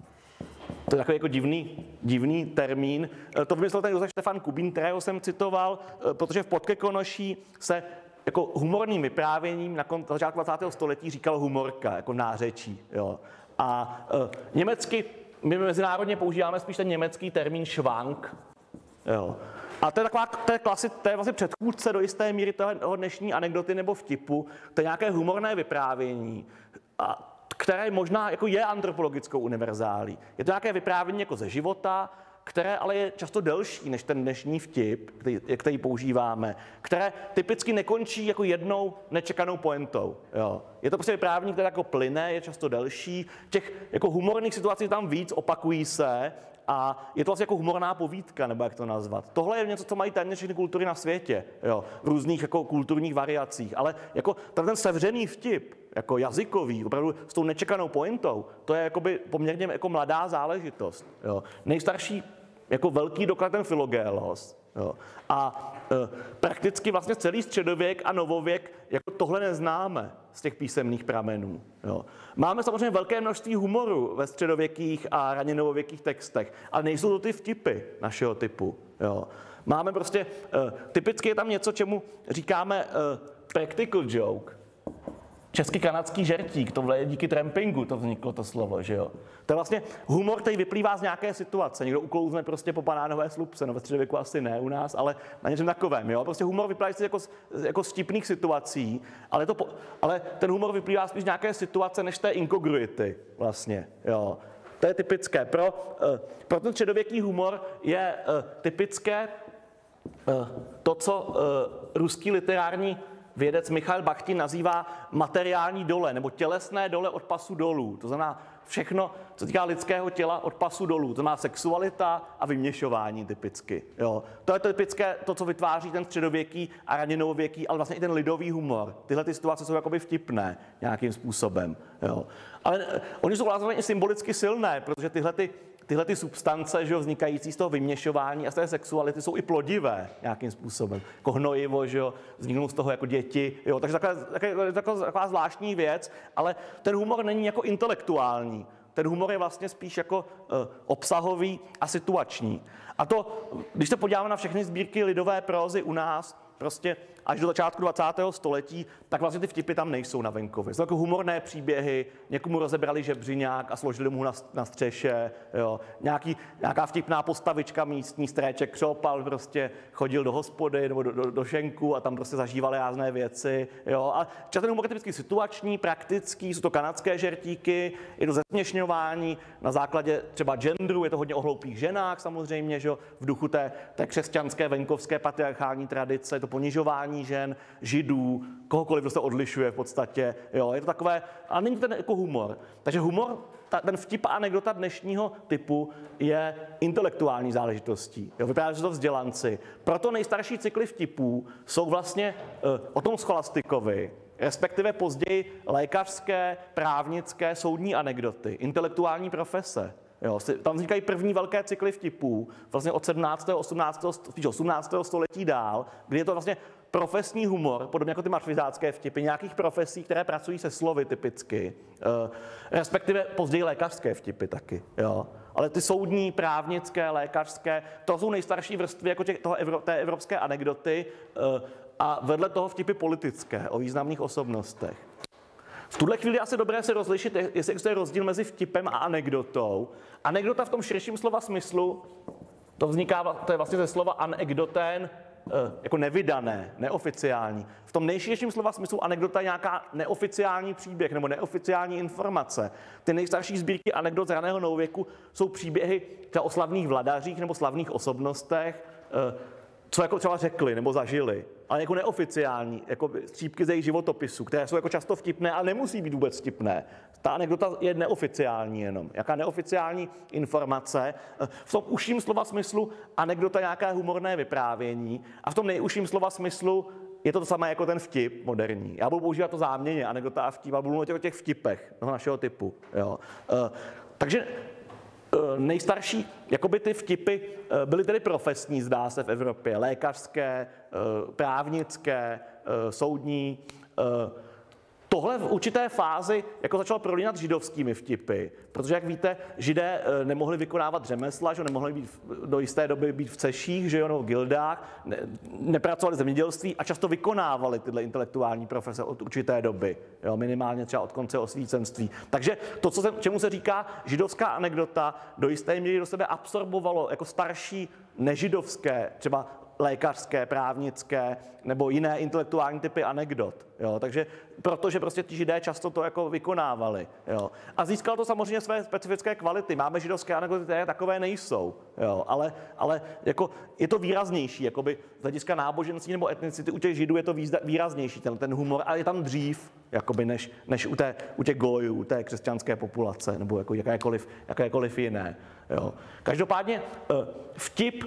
To je takový jako divný, divný termín. To vymyslel ten Josef Štefan Kubín, kterého jsem citoval, protože v Podkekonoší se jako humorným vyprávěním na začátku dvacátého století říkalo humorka, jako nářečí. Jo. A e, německy, my mezinárodně používáme spíš ten německý termín Schwank. Jo. A to je taková, to je, klasi, to je vlastně předchůdce do jisté míry toho dnešní anekdoty nebo vtipu. To je nějaké humorné vyprávění, a, které možná jako je antropologickou univerzálí. Je to nějaké vyprávění jako ze života, které ale je často delší než ten dnešní vtip, který, který používáme, které typicky nekončí jako jednou nečekanou pointou. Jo. Je to prostě vyprávění, které jako plyne, je často delší. Těch jako humorných situací tam víc, opakují se a je to vlastně jako humorná povídka, nebo jak to nazvat. Tohle je něco, co mají téměř všechny kultury na světě, jo, v různých jako kulturních variacích, ale jako ten sevřený vtip, jako jazykový, opravdu s tou nečekanou pointou, to je jakoby poměrně jako mladá záležitost. Jo. Nejstarší jako velký doklad ten Filogélos. Jo. A e, prakticky vlastně celý středověk a novověk jako tohle neznáme z těch písemných pramenů. Jo. Máme samozřejmě velké množství humoru ve středověkých a raně novověkých textech, ale nejsou to ty vtipy našeho typu. Jo. Máme prostě, e, typicky je tam něco, čemu říkáme e, practical joke. Český kanadský žertík, tohle je díky trampingu, to vzniklo to slovo, že jo. To je vlastně humor, který vyplývá z nějaké situace. Někdo uklouzne prostě po banánové slupce, no ve středověku asi ne u nás, ale na něčem takovém, jo. Prostě humor vyplývá jako z, jako z vtipných situací, ale, to, ale ten humor vyplývá spíš z nějaké situace, než té inkongruity vlastně, jo. To je typické. Pro, pro ten středověký humor je typické to, co ruský literární vědec Michail Bachtin nazývá materiální dole, nebo tělesné dole od pasu dolů. To znamená všechno, co týká lidského těla od pasu dolů. To znamená sexualita a vyměšování typicky. Jo. To je typické to, co vytváří ten středověký a raně novověký, ale vlastně i ten lidový humor. Tyhle ty situace jsou jakoby vtipné nějakým způsobem. Jo. Ale oni jsou vlastně i symbolicky silné, protože tyhle ty tyhle ty substance, že jo, vznikající z toho vyměšování a z té sexuality jsou i plodivé nějakým způsobem. Jako hnojivo, že jo, vzniknou z toho jako děti, jo, takže taková, taková, taková, taková zvláštní věc, ale ten humor není jako intelektuální. Ten humor je vlastně spíš jako uh, obsahový a situační. A to, když se podíváme na všechny sbírky lidové prózy u nás, prostě až do začátku dvacátého století, tak vlastně ty vtipy tam nejsou na venkově. Jsou jako humorné příběhy, někomu rozebrali žebřiňák a složili mu na, na střeše, jo. Nějaký, nějaká vtipná postavička místní, stréček křopal, prostě chodil do hospody nebo do, do, do šenku a tam prostě zažíval rázné věci. Jo. A často ten humor je typicky situační, praktický, jsou to kanadské žertíky, je to zesměšňování na základě třeba genderu, je to hodně o hloupých ženách samozřejmě, že jo, v duchu té, té křesťanské, venkovské, patriarchální tradice, je to ponižování žen, židů, kohokoliv, kdo se odlišuje v podstatě. Jo, je to takové, a není to ten jako humor. Takže humor, ta, ten vtip a anekdota dnešního typu je intelektuální záležitostí. Jo, vypadá, že to vzdělanci. Proto nejstarší cykly vtipů jsou vlastně uh, o tom scholastikovi, respektive později lékařské, právnické, soudní anekdoty, intelektuální profese. Jo, tam vznikají první velké cykly vtipů, vlastně od sedmnáctého, osmnáctého, spíš osmnáctého století dál, kdy je to vlastně profesní humor, podobně jako ty marfizácké vtipy, nějakých profesí, které pracují se slovy typicky, respektive později lékařské vtipy taky. Jo. Ale ty soudní, právnické, lékařské, to jsou nejstarší vrstvy jako těch, toho, té evropské anekdoty a vedle toho vtipy politické o významných osobnostech. V tuhle chvíli je asi dobré se rozlišit, jestli existuje rozdíl mezi vtipem a anekdotou. Anekdota v tom širším slova smyslu, to vzniká, to je vlastně ze slova anekdoten, jako nevydané, neoficiální. V tom nejširším slova smyslu anekdota je nějaká neoficiální příběh nebo neoficiální informace. Ty nejstarší sbírky anekdot z raného novověku jsou příběhy třeba o slavných vladařích nebo slavných osobnostech, co jako třeba řekli nebo zažili, ale jako neoficiální, jako střípky ze jejich životopisů, které jsou jako často vtipné, ale nemusí být vůbec vtipné. Ta anekdota je neoficiální jenom. Jaká neoficiální informace. V tom užším slova smyslu anekdota nějaké humorné vyprávění a v tom nejužším slova smyslu je to to samé jako ten vtip moderní. Já budu používat to záměně, anekdota a vtip, a budu mluvit o těch vtipech toho našeho typu. Jo. Takže nejstarší, jakoby ty vtipy byly tedy profesní, zdá se, v Evropě. Lékařské, právnické, soudní. Tohle v určité fázi jako začalo prolínat židovskými vtipy, protože, jak víte, židé nemohli vykonávat řemesla, že nemohli být do jisté doby být v ceších, že jo, nebo v gildách, ne, nepracovali v zemědělství a často vykonávali tyhle intelektuální profese od určité doby, jo, minimálně třeba od konce osvícenství. Takže to, co se, čemu se říká židovská anekdota, do jisté míry do sebe absorbovalo jako starší nežidovské, třeba lékařské, právnické nebo jiné intelektuální typy anekdot. Jo. Takže protože prostě ti židé často to jako vykonávali. Jo. A získalo to samozřejmě své specifické kvality. Máme židovské anekdoty, které takové nejsou. Jo. Ale, ale jako je to výraznější, jakoby z hlediska náboženství nebo etnicity u těch židů je to výraznější, ten, ten humor, ale je tam dřív, jakoby, než, než u, té, u těch gojů, u té křesťanské populace nebo jako jakékoliv, jakékoliv jiné. Jo. Každopádně vtip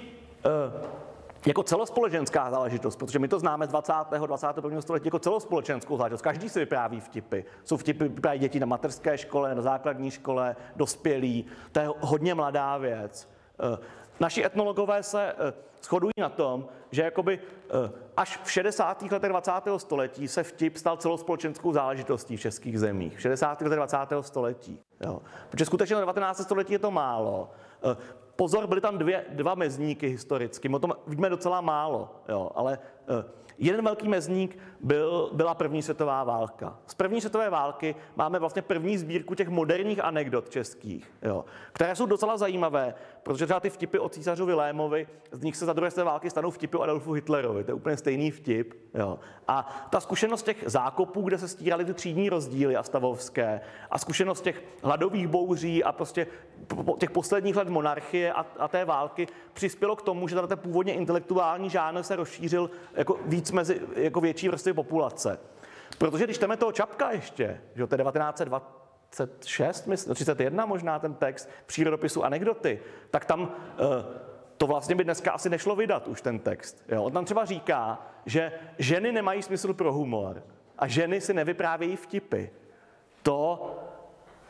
jako celospolečenská záležitost, protože my to známe z dvacátého dvacátého prvního století jako celospolečenskou záležitost. Každý si vypráví vtipy. Jsou vtipy, vypráví děti na mateřské škole, na základní škole, dospělí. To je hodně mladá věc. Naši etnologové se shodují na tom, že jakoby až v šedesátých letech dvacátého století se vtip stal celospolečenskou záležitostí v českých zemích. V šedesátých letech dvacátého století. Jo. Protože skutečně na devatenáctém století je to málo. Pozor, byly tam dvě, dva mezníky historicky, o tom víme docela málo, jo, ale jeden velký mezník byl, byla první světová válka. Z první světové války máme vlastně první sbírku těch moderních anekdot českých, jo, které jsou docela zajímavé, protože třeba ty vtipy o císařovi Lémovi, z nich se za druhé světové války stanou vtipy o Adolfu Hitlerovi, to je úplně stejný vtip. Jo. A ta zkušenost těch zákopů, kde se stíraly ty třídní rozdíly a stavovské, a zkušenost těch hladových bouří a prostě těch posledních let monarchie a, a té války přispělo k tomu, že ten původně intelektuální žánr se rozšířil jako víc mezi jako větší vrstvy populace. Protože když jdeme toho Čapka ještě, že to je devatenáct set dvacet šest, myslím, třicet jedna možná ten text přírodopisu anekdoty, tak tam uh, to vlastně by dneska asi nešlo vydat už ten text. Jo? On tam třeba říká, že ženy nemají smysl pro humor a ženy si nevyprávějí vtipy. To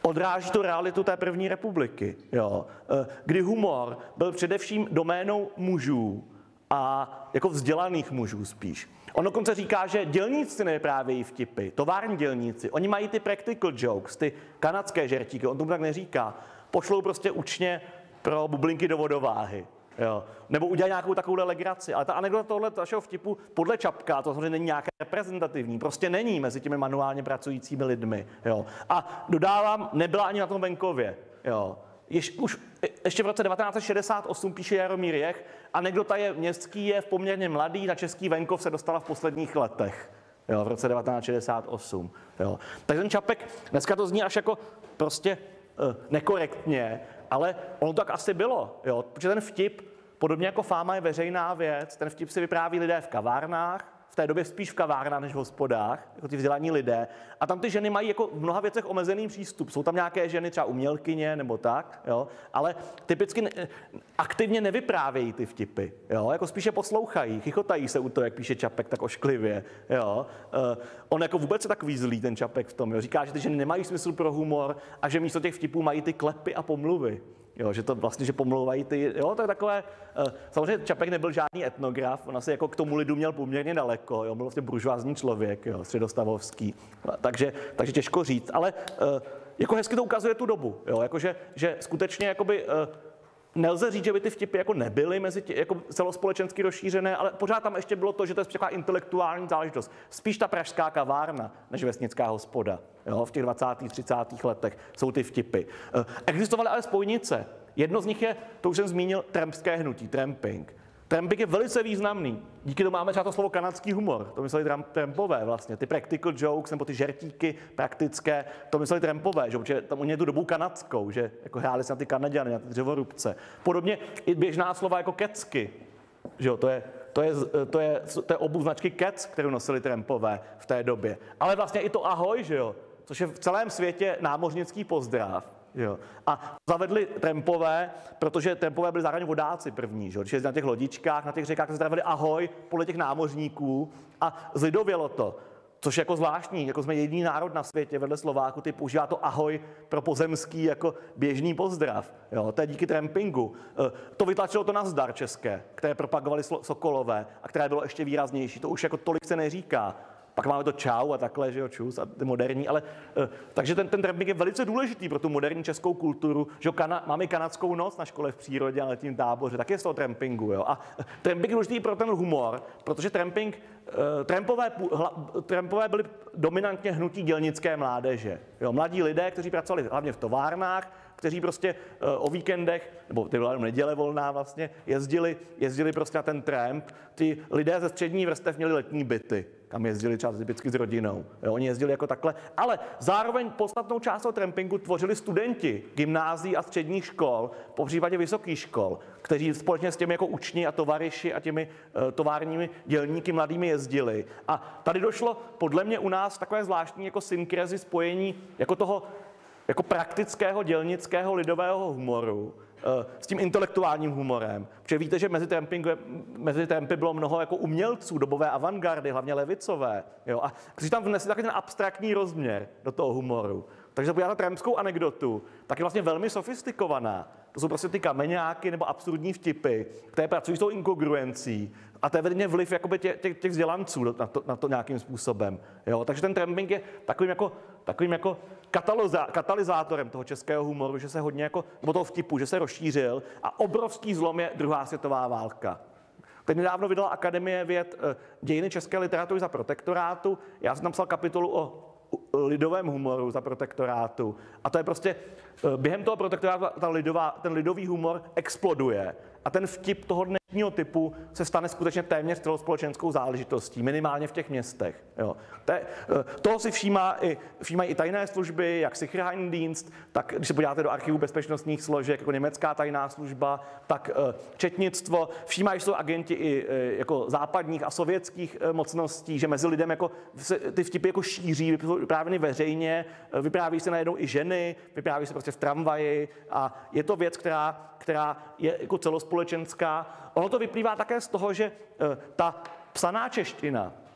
odráží to realitu té první republiky, jo. Kdy humor byl především doménou mužů a jako vzdělaných mužů spíš. On dokonce říká, že dělníci nevyprávějí vtipy, tovární dělníci, oni mají ty practical jokes, ty kanadské žertíky, on tomu tak neříká. Pošlou prostě učně pro bublinky do vodováhy. Jo. Nebo udělají nějakou takovou legraci. Ale ta anekdota tohle našeho vtipu podle Čapka, to samozřejmě není nějaké reprezentativní, prostě není mezi těmi manuálně pracujícími lidmi. Jo. A dodávám, nebyla ani na tom venkově. Jo. Jež, už ještě v roce devatenáct set šedesát osm píše Jaromír Jech, anekdota je městský, je poměrně mladý, na český venkov se dostala v posledních letech. Jo, v roce devatenáct set šedesát osm. Jo. Takže ten Čapek, dneska to zní až jako prostě uh, nekorektně, ale ono tak asi bylo, jo, protože ten vtip, podobně jako fáma je veřejná věc, ten vtip si vypráví lidé v kavárnách, v té době spíš v kavárnách než v hospodách, jako ty vzdělaní lidé. A tam ty ženy mají jako v mnoha věcech omezený přístup. Jsou tam nějaké ženy, třeba umělkyně nebo tak, jo, ale typicky ne, aktivně nevyprávějí ty vtipy, jo, jako spíše poslouchají, chichotají se u toho, jak píše Čapek, tak ošklivě, jo. Uh, on jako vůbec je takový zlý, ten Čapek v tom, jo. Říká, že ty ženy nemají smysl pro humor a že místo těch vtipů mají ty klepy a pomluvy. Jo, že to vlastně, že pomlouvají ty, jo, to je takové, uh, samozřejmě Čapek nebyl žádný etnograf, on asi jako k tomu lidu měl poměrně daleko, jo, byl vlastně buržoázní člověk, jo, středostavovský, takže, takže těžko říct, ale uh, jako hezky to ukazuje tu dobu, jo, jakože, že skutečně jakoby, uh, nelze říct, že by ty vtipy jako nebyly mezi tě, jako celospolečensky rozšířené, ale pořád tam ještě bylo to, že to je taková intelektuální záležitost. Spíš ta pražská kavárna, než vesnická hospoda. Jo, v těch dvacátých třicátých letech jsou ty vtipy. Existovaly ale spojnice. Jedno z nich je, to už jsem zmínil, trampské hnutí, tramping. Tramping je velice významný. Díky tomu máme třeba to slovo kanadský humor. To mysleli Trampové vlastně. Ty practical jokes nebo ty žertíky praktické, to mysleli Trampové, že? Protože tam oni tu dobu kanadskou, že jako hráli se na ty Kanaďany, na ty dřevorubce. Podobně i běžná slova jako kecky, že jo? To je To je, to, je, to je obuv značky Kec, kterou nosili Trampové v té době. Ale vlastně i to ahoj, že jo? Což je v celém světě námořnický pozdrav. Jo. A zavedli Trampové, protože Trampové byli zároveň vodáci první, že? Když jezdili na těch lodičkách, na těch řekách, se zdravili ahoj podle těch námořníků a zlidovělo to. Což je jako zvláštní, jako jsme jediný národ na světě vedle Slováku, ty používá to ahoj pro pozemský jako běžný pozdrav. Jo, to je díky trampingu. To vytlačilo to nazdar české, které propagovali Sokolové a které bylo ještě výraznější. To už jako tolik se neříká. Pak máme to čau a takhle, že jo, čus a ty moderní, ale takže ten, ten tramping je velice důležitý pro tu moderní českou kulturu, že jo, kana, máme kanadskou noc na škole v přírodě a na letním táboře, tak je z toho trampingu, jo. A tramping je důležitý pro ten humor, protože tramping, uh, trampové, hla, trampové byly dominantně hnutí dělnické mládeže, jo, mladí lidé, kteří pracovali hlavně v továrnách, kteří prostě uh, o víkendech, nebo ty byla jenom neděle volná vlastně, jezdili, jezdili prostě na ten tramp. Ty lidé ze střední vrstev měli letní byty, kam jezdili třeba typicky s rodinou. Jo, oni jezdili jako takhle, ale zároveň podstatnou část toho trampingu tvořili studenti gymnázií a středních škol, po případě vysokých škol, kteří společně s těmi jako učni a tovariši a těmi uh, továrními dělníky mladými jezdili. A tady došlo podle mě u nás takové zvláštní jako synkrezi spojení jako toho jako praktického dělnického lidového humoru s tím intelektuálním humorem. Protože víte, že mezi trampy, mezi trampy bylo mnoho jako umělců, dobové avantgardy, hlavně levicové, jo, a kteří tam vnesli takový ten abstraktní rozměr do toho humoru. Takže podívat na trampskou anekdotu, tak je vlastně velmi sofistikovaná. To jsou prostě ty kameňáky nebo absurdní vtipy, které pracují s tou inkongruencí. A to je vedně vliv jakoby tě, tě, těch vzdělanců na to, na to nějakým způsobem. Jo? Takže ten tramping je takovým jako, takovým jako katalyzátorem toho českého humoru, že se hodně jako, nebo toho vtipu, že se rozšířil. A obrovský zlom je druhá světová válka. Teď nedávno vydala Akademie věd dějiny české literatury za protektorátu. Já jsem napsal kapitolu o lidovém humoru za protektorátu. A to je prostě, během toho protektorátu ta lidová, ten lidový humor exploduje. A ten vtip toho dnešního typu se stane skutečně téměř celospolečenskou záležitostí, minimálně v těch městech. Jo. To je, toho si všímá i, všímají i tajné služby, jak Sicherheitsdienst, tak když se podíváte do archivu bezpečnostních složek, jako německá tajná služba, tak četnictvo. Všímají, že jsou agenti i jako západních a sovětských mocností, že mezi lidem jako se ty vtipy jako šíří, vyprávěny veřejně, vypráví se najednou i ženy, vypráví se prostě v tramvaji a je to věc, která, která je jako celospolečenská. Ono to vyplývá také z toho, že ta psaná čeština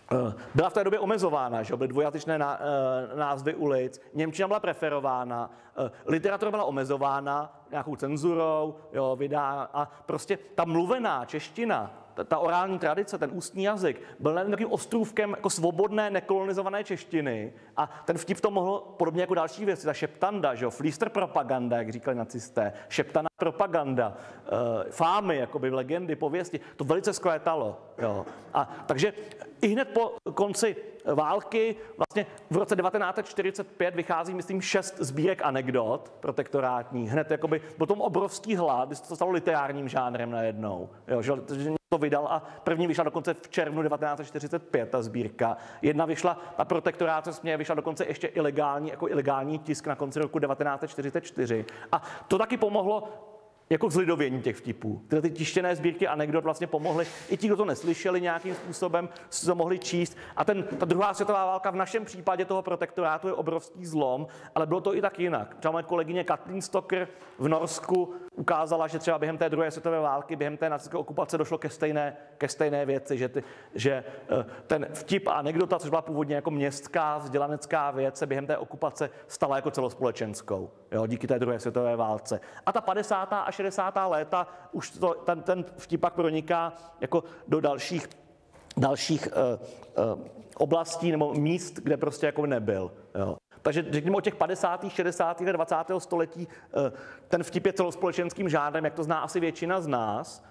byla v té době omezována, že byly dvojazyčné názvy ulic, němčina byla preferována, literatura byla omezována nějakou cenzurou, jo, vydá, a prostě ta mluvená čeština, ta, ta orální tradice, ten ústní jazyk, byl takovým ostrůvkem jako svobodné, nekolonizované češtiny a ten vtip to mohl, podobně jako další věci, ta šeptanda, že jo, Flíster propaganda, jak říkali nacisté, šeptaná propaganda, e, fámy, jakoby legendy, pověsti, to velice zkvétalo, jo. A takže i hned po konci války, vlastně v roce devatenáct set čtyřicet pět vychází, myslím, šest sbírek anekdot protektorátních. Hned jakoby byl tom obrovský hlad, kdy se to stalo literárním žánrem najednou. Jo, že to vydal a první vyšla dokonce v červnu devatenáct set čtyřicet pět, ta sbírka. Jedna vyšla, ta protektorát se směje, vyšla dokonce ještě ilegální, jako ilegální tisk na konci roku devatenáct set čtyřicet čtyři. A to taky pomohlo jako k zlidovění těch vtipů. Tyhle ty tištěné sbírky anekdot vlastně pomohly. I ti, kdo to neslyšeli nějakým způsobem, si to mohli číst. A ten, ta druhá světová válka v našem případě toho protektorátu je obrovský zlom, ale bylo to i tak jinak. Třeba moje kolegyně Katlin Stocker v Norsku ukázala, že třeba během té druhé světové války, během té nacistické okupace došlo ke stejné, ke stejné věci, že, ty, že ten vtip a anekdota, což byla původně jako městská, vzdělanecká věc, se během té okupace stala jako celospolečenskou, jo, díky té druhé světové válce. A ta padesátá a šedesátá léta už to, ten, ten vtip pak proniká jako do dalších, dalších uh, uh, oblastí nebo míst, kde prostě jako nebyl. Jo. Takže řekněme o těch padesátých, šedesátých a dvacátého století ten vtip je celospolečenským žánrem, jak to zná asi většina z nás.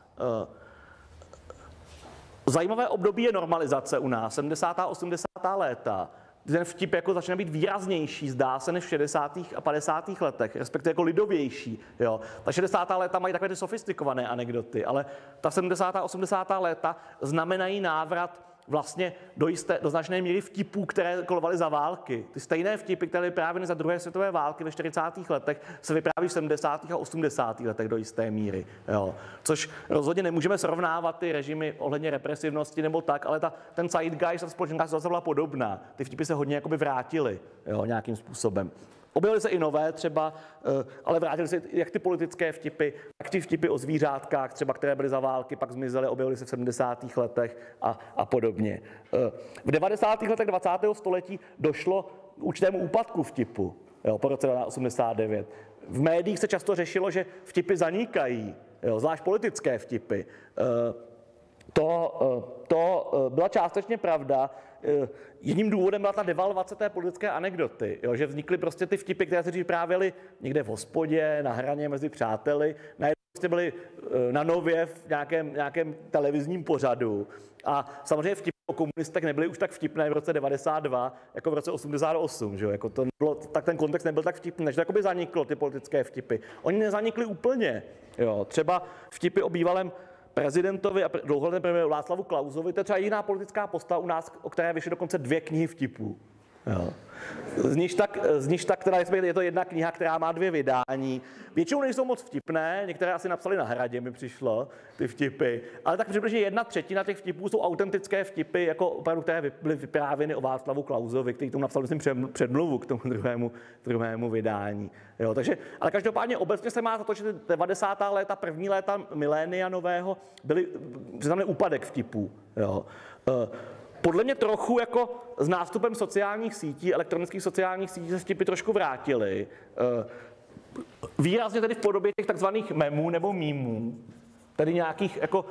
Zajímavé období je normalizace u nás, sedmdesátá osmdesátá léta. Ten vtip jako začne být výraznější, zdá se, než v šedesátých a padesátých letech, respektive jako lidovější. Jo. Ta šedesátá léta mají takové ty sofistikované anekdoty, ale ta sedmdesátá a osmdesátá léta znamenají návrat vlastně do, jisté, do značné míry vtipů, které kolovaly za války. Ty stejné vtipy, které vyprávěny za druhé světové války ve čtyřicátých letech, se vypráví v sedmdesátých a osmdesátých letech do jisté míry. Jo. Což rozhodně nemůžeme srovnávat ty režimy ohledně represivnosti nebo tak, ale ta, ten zeitgeist a společenská situace byla podobná. Ty vtipy se hodně jakoby vrátily, jo, nějakým způsobem. Objevily se i nové třeba, ale vrátily se jak ty politické vtipy, tak ty vtipy o zvířátkách, třeba které byly za války, pak zmizely, objevily se v sedmdesátých letech a, a podobně. V devadesátých letech dvacátého století došlo k určitému úpadku vtipu, jo, po roce osmdesát devět. V médiích se často řešilo, že vtipy zanikají, jo, zvlášť politické vtipy. To, to byla částečně pravda. Jedním důvodem byla ta devalvace té politické anekdoty, jo, že vznikly prostě ty vtipy, které se vyprávěly někde v hospodě, na hraně mezi přáteli, najednou prostě byly na nově v nějakém, nějakém televizním pořadu. A samozřejmě vtipy o komunistech nebyly už tak vtipné v roce devadesát dva, jako v roce osmdesát osm, že jo, jako to bylo, tak ten kontext nebyl tak vtipný, takže to jakoby zaniklo, ty politické vtipy. Oni nezanikly úplně, jo, třeba vtipy o bývalém prezidentovi a dlouholetém premiéru Václavu Klausovi, to je třeba jiná politická postava u nás, o které vyšly dokonce dvě knihy vtipů. Jo. Z níž tak, z níž tak teda je to jedna kniha, která má dvě vydání. Většinou nejsou moc vtipné, některé asi napsali na Hradě, mi přišlo, ty vtipy. Ale tak přibližně jedna třetina těch vtipů jsou autentické vtipy, jako opravdu, které byly vyprávěny o Václavu Klausovi, který tomu napsal, myslím, předmluvu k tomu druhému, druhému vydání. Jo, takže, ale každopádně obecně se má za to, že devadesátá léta, první léta milénia nového, byly znamená úpadek vtipů. Jo. Podle mě trochu jako s nástupem sociálních sítí, elektronických sociálních sítí se vtipy trošku vrátily. Výrazně tedy v podobě těch takzvaných memů nebo mýmů, tedy nějakých jako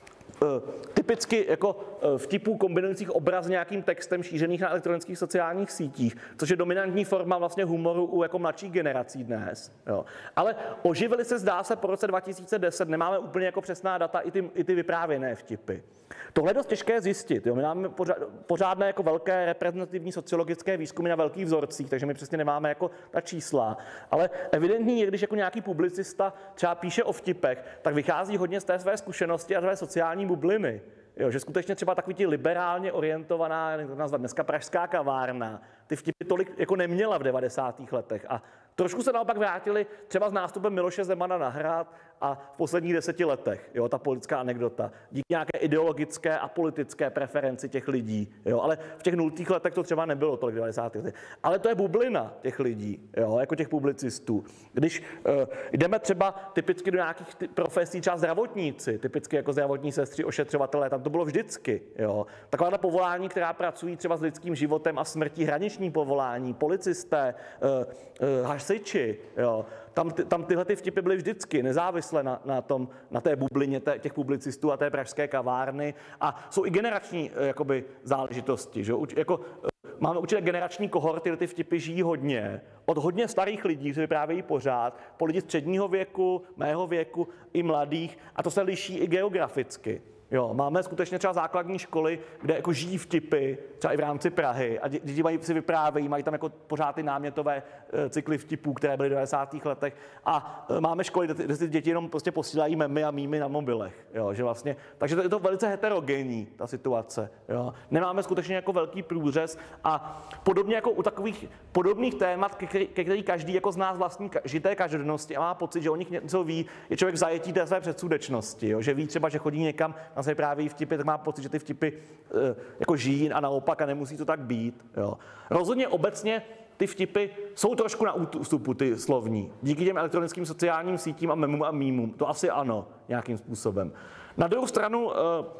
typicky jako vtipů kombinujících obraz s nějakým textem šířených na elektronických sociálních sítích, což je dominantní forma vlastně humoru u jako mladších generací dnes. Jo. Ale oživily se, zdá se, po roce dva tisíce deset, nemáme úplně jako přesná data, i ty, i ty vyprávěné vtipy. Tohle je dost těžké zjistit. Jo. My máme pořádné jako velké reprezentativní sociologické výzkumy na velkých vzorcích, takže my přesně nemáme jako ta čísla. Ale evidentní je, když jako nějaký publicista třeba píše o vtipech, tak vychází hodně z té své zkušenosti a své sociální bubliny. Jo, že skutečně třeba takový ti liberálně orientovaná, jak to nazvat dneska pražská kavárna, ty vtipy tolik jako neměla v devadesátých letech. A trošku se naopak vrátili třeba s nástupem Miloše Zemana na Hrad a v posledních deseti letech, jo, ta politická anekdota, díky nějaké ideologické a politické preferenci těch lidí, jo, ale v těch nultých letech to třeba nebylo tolik devadesátých letech. Ale to je bublina těch lidí, jo, jako těch publicistů. Když uh, jdeme třeba typicky do nějakých ty profesí, třeba zdravotníci, typicky jako zdravotní sestry, ošetřovatelé, tam to bylo vždycky, jo. Taková ta povolání, která pracují třeba s lidským životem a smrtí, hraniční povolání, policisté, uh, uh, hasiči, jo. Tam, ty, tam tyhle ty vtipy byly vždycky nezávisle na, na, tom, na té bublině té, těch publicistů a té pražské kavárny a jsou i generační jakoby, záležitosti. Že? Jako, máme určitě generační kohorty, ty vtipy žijí hodně. Od hodně starých lidí, kteří vyprávějí pořád, po lidi středního věku, mého věku i mladých a to se liší i geograficky. Jo, máme skutečně třeba základní školy, kde jako žijí vtipy, třeba i v rámci Prahy a děti mají, si vyprávějí, mají tam jako pořád ty námětové cykly vtipů, které byly v devadesátých letech a máme školy, kde ty děti jenom prostě posílají memy a mýmy na mobilech, jo, že vlastně, takže to je to velice heterogenní, ta situace, jo. Nemáme skutečně jako velký průřez a podobně jako u takových podobných témat, ke, ke který každý jako z nás vlastní žité každodennosti a má pocit, že o nich něco ví, je člověk v zajetí té své předsudečnosti, jo, že ví třeba, že chodí někam a se vypráví vtipy, tak má pocit, že ty vtipy e, jako žijí a naopak a nemusí to tak být. Jo. Rozhodně obecně ty vtipy jsou trošku na ústupu, ty slovní. Díky těm elektronickým sociálním sítím a memům a mýmům. To asi ano, nějakým způsobem. Na druhou stranu, e,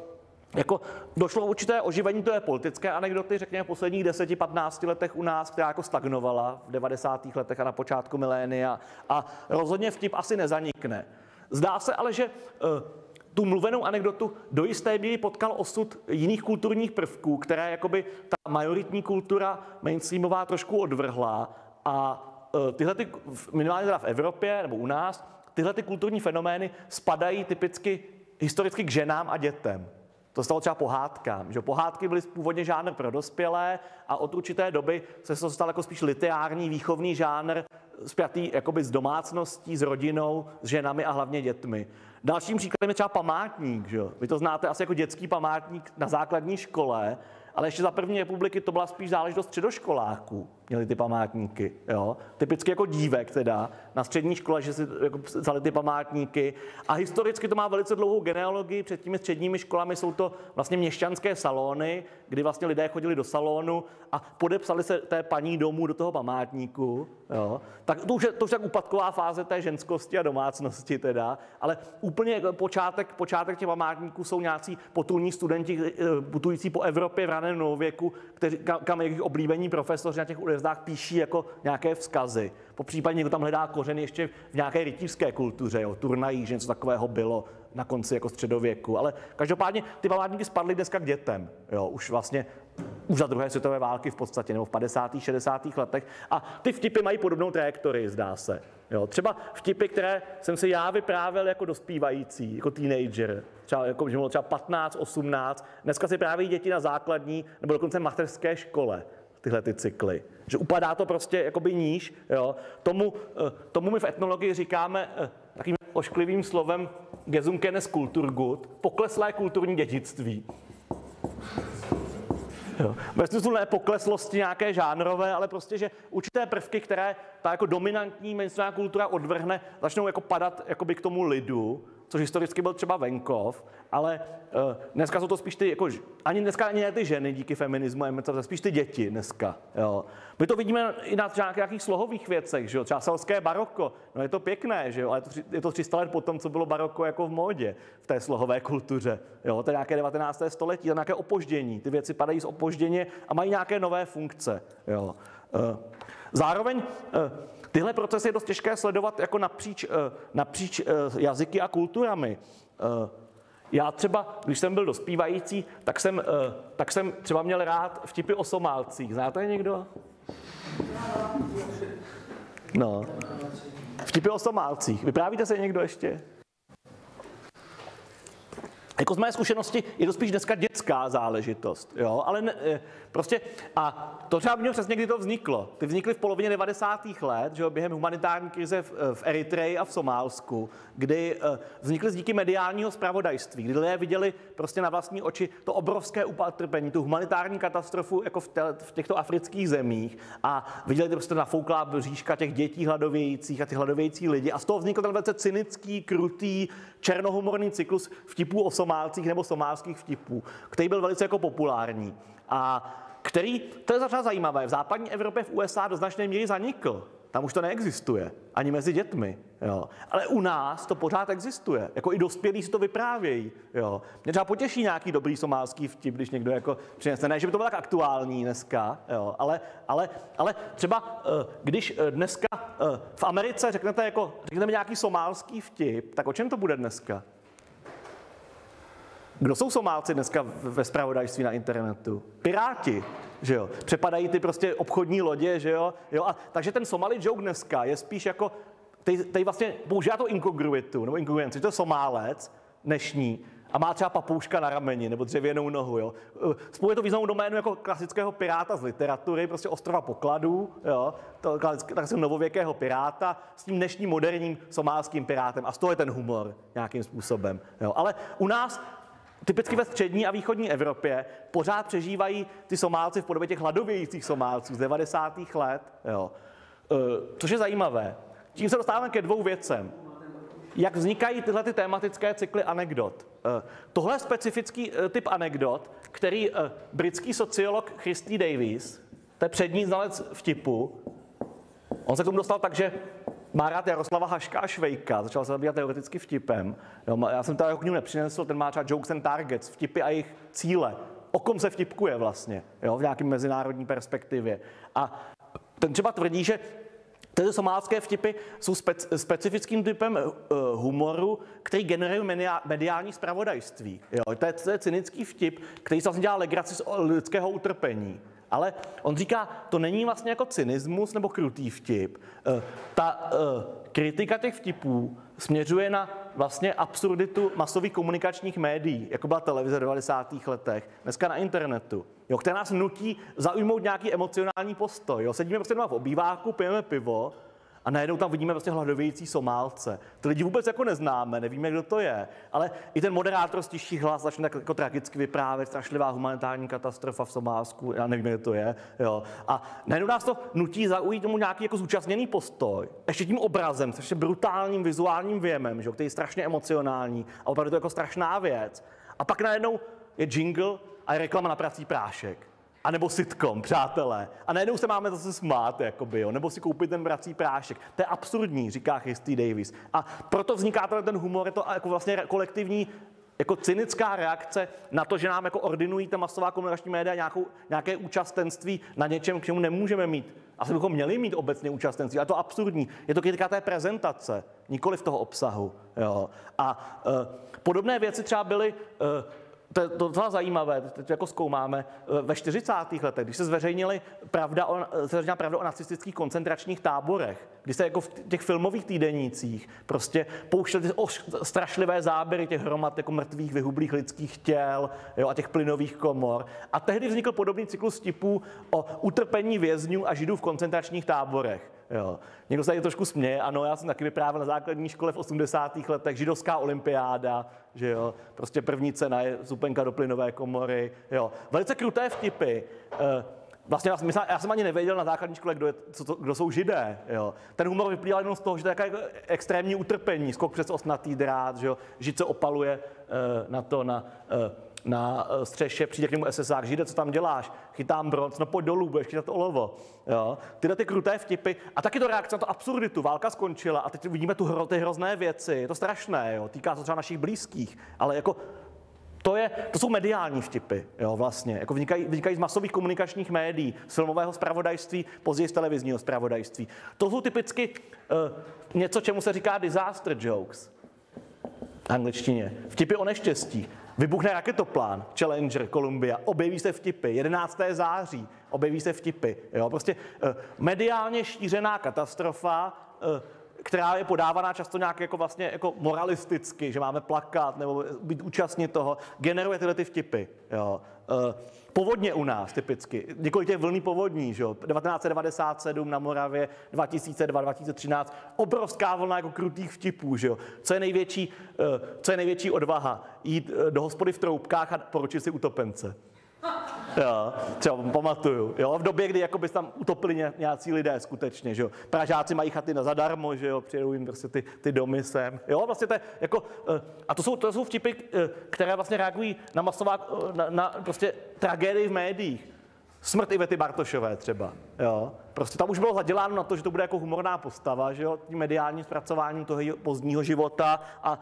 jako došlo určité oživení té politické anekdoty, řekněme v posledních deseti patnácti letech u nás, která jako stagnovala v devadesátých letech a na počátku milénia. A rozhodně vtip asi nezanikne. Zdá se ale, že e, tu mluvenou anekdotu do jisté míry potkal osud jiných kulturních prvků, které jakoby ta majoritní kultura mainstreamová trošku odvrhla a tyhle ty, minimálně teda v Evropě nebo u nás, tyhle ty kulturní fenomény spadají typicky historicky k ženám a dětem. To stalo třeba pohádkám, že pohádky byly původně žánr pro dospělé a od určité doby se to stal jako spíš literární, výchovný žánr spjatý jakoby s domácností, s rodinou, s ženami a hlavně dětmi. Dalším příkladem je třeba památník, že? Vy to znáte asi jako dětský památník na základní škole, ale ještě za první republiky to byla spíš záležitost středoškoláků, měli ty památníky, jo. Typicky jako dívek teda, na střední škole, že si jako vzali ty památníky a historicky to má velice dlouhou genealogii, před těmi středními školami jsou to vlastně měšťanské salony, kdy vlastně lidé chodili do salonu a podepsali se té paní domů do toho památníku, jo. Tak to už je to už tak úpadková fáze té ženskosti a domácnosti teda, ale úplně počátek, počátek těch památníků jsou nějací potulní studenti putující po Evropě v raném novověku, kteří, kam jejich oblíbení profesoři na těch univerzitách píší jako nějaké vzkazy. Po případě někdo tam hledá kořeny ještě v nějaké rytířské kultuře, jo, turnají, že něco takového bylo na konci jako středověku. Ale každopádně ty památníky spadly dneska k dětem, jo, už vlastně už za druhé světové války v podstatě, nebo v padesátých, šedesátých letech. A ty vtipy mají podobnou trajektorii, zdá se. Jo, třeba vtipy, které jsem si já vyprávěl jako dospívající, jako teenager, třeba, jako, že bylo třeba patnáct, osmnáct, dneska si právě děti na základní nebo dokonce mateřské škole tyhle ty cykly. Že upadá to prostě jakoby níž. Jo. Tomu, tomu my v etnologii říkáme takým ošklivým slovem gesunkenes Kulturgut, pokleslé kulturní dědictví. Jo. Ve smyslu ne pokleslosti nějaké žánrové, ale prostě, že určité prvky, které ta jako dominantní mainstreamová kultura odvrhne, začnou jako padat jakoby k tomu lidu, což historicky byl třeba venkov, ale uh, dneska jsou to spíš ty, jako, ani dneska ani ne ty ženy díky feminismu, ale spíš ty děti dneska. Jo. My to vidíme i na nějakých slohových věcech, že jo? Třeba selské baroko, no je to pěkné, že jo? Ale je to, je to tři sta let potom, co bylo baroko jako v módě v té slohové kultuře. Jo? To je nějaké devatenácté století, to je nějaké opoždění, ty věci padají z opožděně a mají nějaké nové funkce. Jo. Uh, zároveň uh, tyhle procesy je dost těžké sledovat jako napříč, napříč jazyky a kulturami. Já třeba, když jsem byl dospívající, tak jsem, tak jsem třeba měl rád vtipy o Somálcích. Znáte je někdo? No. Vtipy o Somálcích. Vyprávíte se někdo ještě? Jako Jako z mé zkušenosti je to spíš dneska dětská záležitost, jo, ale ne, prostě a to třeba mělo přesně, kdy to vzniklo. Ty vznikly v polovině devadesátých let, že jo, během humanitární krize v, v Eritreji a v Somálsku, kdy vznikly díky mediálního zpravodajství, kdy lidé viděli prostě na vlastní oči to obrovské utrpení, tu humanitární katastrofu jako v, te, v těchto afrických zemích a viděli to prostě nafouklá bříška těch dětí hladovějících a ty hladovějící lidi a z toho vznikl ten velice cynický, krutý, černohumorný cyklus vtipů o Somálcích nebo somálských vtipů, který byl velice jako populární a který, to je začátku zajímavé, v západní Evropě, v U S A do značné míry zanikl. Tam už to neexistuje, ani mezi dětmi, jo. Ale u nás to pořád existuje, jako i dospělí si to vyprávějí, jo. Mě třeba potěší nějaký dobrý somálský vtip, když někdo jako přinese, ne, že by to bylo tak aktuální dneska, jo. Ale, ale, ale třeba, když dneska v Americe řeknete jako, řeknete mi nějaký somálský vtip, tak o čem to bude dneska? Kdo jsou Somálci dneska ve zpravodajství na internetu? Piráti, že jo? Přepadají ty prostě obchodní lodě, že jo? jo? A, takže ten Somali joke dneska je spíš jako, tady vlastně používá to inkongruitu, nebo inkongruenci, to je Somálec dnešní a má třeba papouška na rameni, nebo dřevěnou nohu, jo? Spojuje to významnou doménu jako klasického piráta z literatury, prostě ostrova pokladů, jo? To klasického novověkého piráta s tím dnešním moderním somálským pirátem a z toho je ten humor nějakým způsobem, jo? Ale u nás typicky ve střední a východní Evropě pořád přežívají ty Somálci v podobě těch hladovějících Somálců z devadesátých let. Jo. E, což je zajímavé. Tím se dostáváme ke dvou věcem. Jak vznikají tyhle ty tematické cykly anekdot. E, tohle je specifický e, typ anekdot, který e, britský sociolog Christy Davies, to je přední znalec vtipu, on se k tomu dostal tak, že má rád Jaroslava Haška a Švejka, začal se zabývat teoreticky vtipem. Jo, já jsem tady jeho knihu nepřinesl, ten má třeba Jokes and Targets, vtipy a jejich cíle. O kom se vtipkuje vlastně, jo, v nějaké mezinárodní perspektivě. A ten třeba tvrdí, že ty somálské vtipy jsou speci- specifickým typem uh, humoru, který generuje media- mediální zpravodajství. Jo, to, je, to je cynický vtip, který se vlastně dělá legraci z lidského utrpení. Ale on říká, to není vlastně jako cynismus nebo krutý vtip. Ta kritika těch vtipů směřuje na vlastně absurditu masových komunikačních médií, jako byla televize v devadesátých letech, dneska na internetu, jo, která nás nutí zaujmout nějaký emocionální postoj. Jo. Sedíme prostě doma v obýváku, pijeme pivo a najednou tam vidíme vlastně hladovějící Somálce. Ty lidi vůbec jako neznáme, nevíme, kdo to je, ale i ten moderátor stiší hlas začne tak jako tragicky vyprávět, strašlivá humanitární katastrofa v Somálsku, já nevím, kdo to je, jo. A najednou nás to nutí zaujít tomu nějaký jako zúčastněný postoj, ještě tím obrazem, ještě brutálním vizuálním věmem, že, který je strašně emocionální a opravdu to je jako strašná věc. A pak najednou je jingle a je reklama na prací prášek. A nebo sitcom, přátelé. A najednou se máme zase smát, jakoby, jo. Nebo si koupit ten prací prášek. To je absurdní, říká Christy Davies. A proto vzniká ten humor, je to jako vlastně kolektivní, jako cynická reakce na to, že nám jako ordinují ta masová komunikační média nějakou, nějaké účastenství na něčem, k čemu nemůžeme mít. Asi bychom měli mít obecně účastenství, ale to absurdní. Je to kritika té prezentace, nikoli v toho obsahu. Jo. A uh, podobné věci třeba byly uh, To je docela zajímavé, teď jako zkoumáme, ve čtyřicátých letech, když se zveřejnily pravda o, zveřejnila pravda o nacistických koncentračních táborech, kdy se jako v těch filmových týdenících prostě pouštěly strašlivé záběry těch hromad jako mrtvých, vyhublých lidských těl, jo, a těch plynových komor. A tehdy vznikl podobný cyklus vtipů o utrpení vězňů a židů v koncentračních táborech. Jo. Někdo se tady trošku směje, ano, já jsem taky vyprávěl na základní škole v osmdesátých letech, židovská olympiáda, že jo, prostě první cena je zupenka do plynové komory, jo. Velice kruté vtipy. Vlastně já jsem ani nevěděl na základní škole, kdo, je, co, kdo jsou židé, jo. Ten humor vyplýval jenom z toho, že to je jako extrémní utrpení, skok přes ostnatý drát, že jo, žid se opaluje na to, na... na střeše, přijde k němu es es á, žide, co tam děláš? Chytám bronz, no pojď dolů, budeš chytat olovo. Jo? Tyhle ty kruté vtipy a taky to reakce na to absurditu, válka skončila a teď vidíme tu hro, ty hrozné věci, je to strašné, jo? Týká se třeba našich blízkých, ale jako to, je, to jsou mediální vtipy, jo, vlastně, jako vznikají, vznikají z masových komunikačních médií, z filmového zpravodajství, později z televizního zpravodajství. To jsou typicky uh, něco, čemu se říká disaster jokes v angličtině, vtipy o neštěstí. Vybuchne raketoplán, Challenger, Columbia, objeví se vtipy, jedenáctého září, objeví se vtipy. Jo? Prostě eh, mediálně šířená katastrofa, eh, která je podávaná často nějak jako vlastně jako moralisticky, že máme plakat nebo být účastní toho, generuje tyhle ty vtipy. Jo. Povodně u nás typicky, několik těch vlný povodní, že jo, devatenáct set devadesát sedm na Moravě, dva tisíce dva, dva tisíce třináct, obrovská vlna jako krutých vtipů, že jo. Co je největší, co je největší odvaha? Jít do hospody v troubkách a poručit si utopence. Jo, třeba pamatuju, jo, v době, kdy jako by tam utopili nějací lidé skutečně, že jo. Pražáci mají chaty na zadarmo, že jo, přijedou jim prostě ty, ty domy sem, jo, vlastně to je jako, a to jsou, to jsou vtipy, které vlastně reagují na masová, na, na prostě tragédii v médiích. Smrt Ivety Bartošové třeba, jo. Prostě tam už bylo zaděláno na to, že to bude jako humorná postava, že jo, tím mediálním zpracováním toho pozdního života a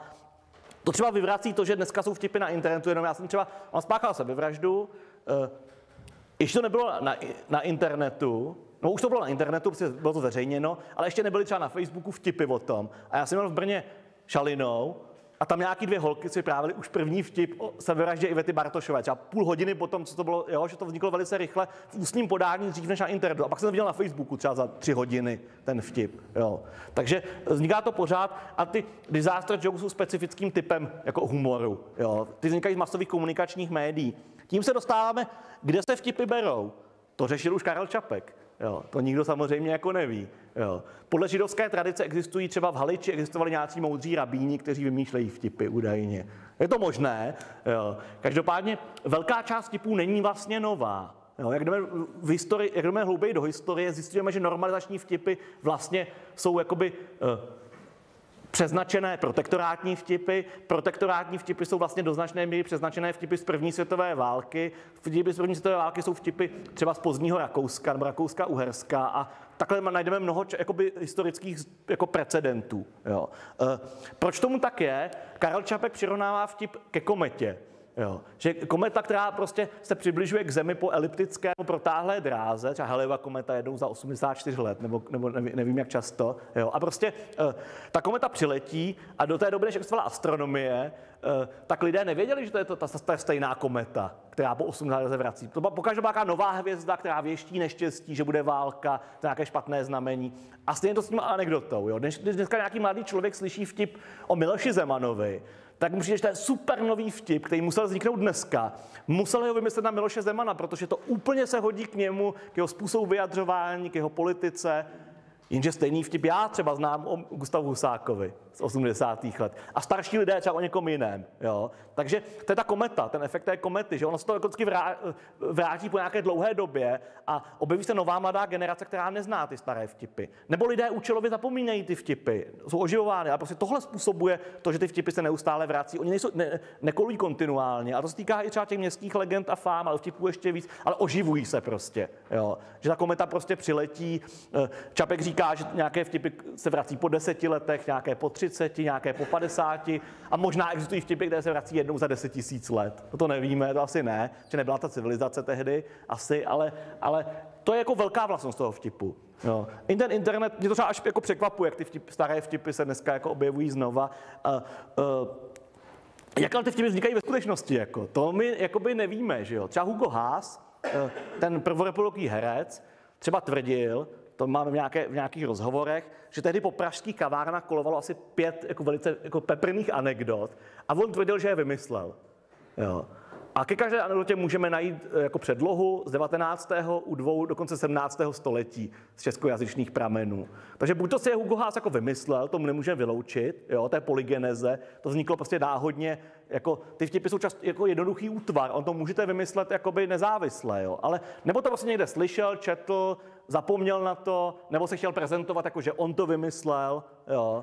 to třeba vyvrací to, že dneska jsou vtipy na internetu, jenom já jsem třeba, mám spáchal sebevraždu, uh, ještě to nebylo na, na internetu, no už to bylo na internetu, protože bylo to zveřejněno, ale ještě nebyly třeba na Facebooku vtipy o tom. A já jsem měl v Brně šalinou a tam nějaký dvě holky si právě už první vtip o sebevraždě Ivety Bartošové, třeba půl hodiny potom, co to bylo, jo, že to vzniklo velice rychle v ústním podání dřív než na internetu. A pak jsem to viděl na Facebooku třeba za tři hodiny ten vtip. Jo. Takže vzniká to pořád a ty disaster jokes jsou specifickým typem jako humoru. Jo. Ty vznikají z masových komunikačních médií. Tím se dostáváme, kde se vtipy berou. To řešil už Karel Čapek. Jo, to nikdo samozřejmě jako neví. Jo. Podle židovské tradice existují třeba v Haliči, existovali nějací moudří rabíni, kteří vymýšlejí vtipy údajně. Je to možné. Jo. Každopádně velká část vtipů není vlastně nová. Jo. Jak jdeme v historii, jak jdeme hlouběji do historie, zjistíme, že normalizační vtipy vlastně jsou jakoby uh, přeznačené protektorátní vtipy. Protektorátní vtipy jsou vlastně do značné míry přeznačené vtipy z první světové války. Vtipy z první světové války jsou vtipy třeba z pozdního Rakouska nebo Rakouska-Uherska a takhle najdeme mnoho jakoby, historických jako precedentů. Jo. E, proč tomu tak je? Karel Čapek přirovnává vtip ke kometě. Jo. Že kometa, která prostě se přibližuje k Zemi po eliptické protáhlé dráze, třeba Halleyova kometa jednou za osmdesát čtyři let, nebo, nebo nevím jak často, jo. A prostě eh, ta kometa přiletí a do té doby, než existovala astronomie, eh, tak lidé nevěděli, že to je to, ta, ta stejná kometa, která po osmdesát let se vrací. To pokaždé byla nová hvězda, která věští neštěstí, že bude válka, to nějaké špatné znamení. A stejně to s tím anekdotou. Jo. Dnes, dneska nějaký mladý člověk slyší vtip o Miloši Zemanovi, tak mu přijde, že to je super nový vtip, který musel vzniknout dneska. Musel ho vymyslet na Miloše Zemana, protože to úplně se hodí k němu, k jeho způsobu vyjadřování, k jeho politice. Jenže stejný vtip já třeba znám o Gustavu Husákovi z osmdesátých let. A starší lidé třeba o někom jiném. Jo? Takže to je ta kometa, ten efekt té komety, že ono se to vždycky vrátí po nějaké dlouhé době a objeví se nová mladá generace, která nezná ty staré vtipy. Nebo lidé účelově zapomínají ty vtipy, jsou oživovány, ale prostě tohle způsobuje to, že ty vtipy se neustále vrací. Oni nejsou, ne, nekolují kontinuálně a to se týká i třeba těch městských legend a fám, ale vtipů ještě víc, ale oživují se prostě. Jo? Že ta kometa prostě přiletí, Čapek říká, že nějaké vtipy se vrací po deseti letech, nějaké po třiceti, nějaké po padesáti a možná existují vtipy, které se vrací jednou za deset tisíc let. To, to nevíme, to asi ne, že nebyla ta civilizace tehdy, asi, ale, ale to je jako velká vlastnost toho vtipu. Jo. Ten internet, mě to třeba až jako překvapuje, jak ty vtip, staré vtipy se dneska jako objevují znova. Uh, uh, jak ale ty vtipy vznikají ve skutečnosti? Jako? To my jakoby nevíme, že jo. Třeba Hugo Haas, uh, ten prvorepublikový herec, třeba tvrdil, to máme v, nějaké, v nějakých rozhovorech, že tehdy po pražských kavárnách kolovalo asi pět jako velice jako peprných anekdot a on tvrdil, že je vymyslel. Jo. A ke každé anekdotě můžeme najít jako předlohu z devatenáctého u dvou, dokonce sedmnáctého století z českojazyčných pramenů. Takže buď to si je Hugo Haas jako vymyslel, tomu nemůžeme vyloučit, jo, té polygeneze, to vzniklo prostě náhodně, jako ty vtipy jsou často jako jednoduchý útvar, on to můžete vymyslet jakoby nezávisle, jo, ale nebo to prostě někde slyšel, četl, zapomněl na to, nebo se chtěl prezentovat jako, že on to vymyslel, jo,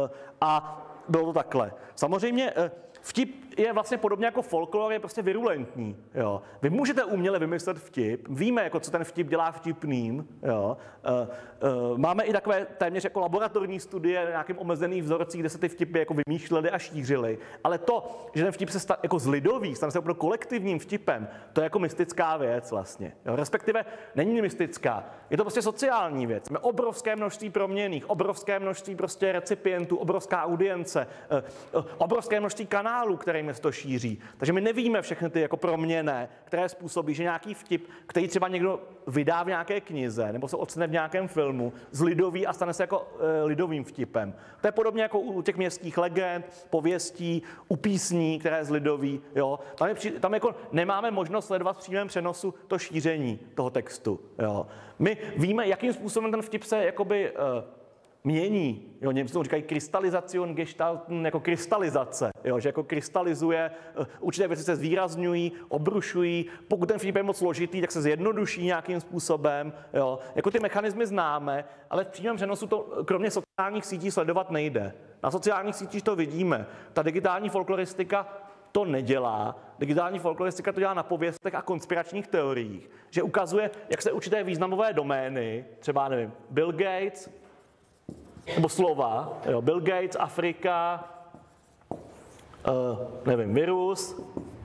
a bylo to takhle. Samozřejmě vtip je vlastně podobně jako folklor, je prostě virulentní. Jo. Vy můžete uměle vymyslet vtip, víme, jako, co ten vtip dělá vtipným. Jo. Uh, uh, máme i takové téměř jako laboratorní studie na nějakým omezených vzorcích, kde se ty vtipy jako vymýšlely a šířily. Ale to, že ten vtip se stane jako z lidový, stane se opravdu kolektivním vtipem, to je jako mystická věc vlastně. Jo. Respektive není mystická, je to prostě sociální věc. Máme obrovské množství proměnných, obrovské množství prostě recipientů, obrovská audience, uh, uh, obrovské množství kanálů, které extrémně se to šíří. Takže my nevíme všechny ty jako proměny, které způsobí, že nějaký vtip, který třeba někdo vydá v nějaké knize nebo se ocitne v nějakém filmu, zlidový a stane se jako e, lidovým vtipem. To je podobně jako u těch městských legend, pověstí, u písní, které zlidoví. Jo. Tam, je, tam jako nemáme možnost sledovat v přímém přenosu to šíření toho textu. Jo. My víme, jakým způsobem ten vtip se jakoby e, mění. Jo, Němci tomu říkají krystalizacion gestalten, jako krystalizace, jo, že jako krystalizuje, určité věci se zvýrazňují, obrušují, pokud ten vtip je moc složitý, tak se zjednoduší nějakým způsobem, jo. Jako ty mechanismy známe, ale v přímém přenosu to kromě sociálních sítí sledovat nejde. Na sociálních sítích to vidíme. Ta digitální folkloristika to nedělá. Digitální folkloristika to dělá na pověstech a konspiračních teoriích, že ukazuje, jak se určité významové domény, třeba, nevím, Bill Gates, nebo slova, jo, Bill Gates, Afrika, uh, nevím, virus,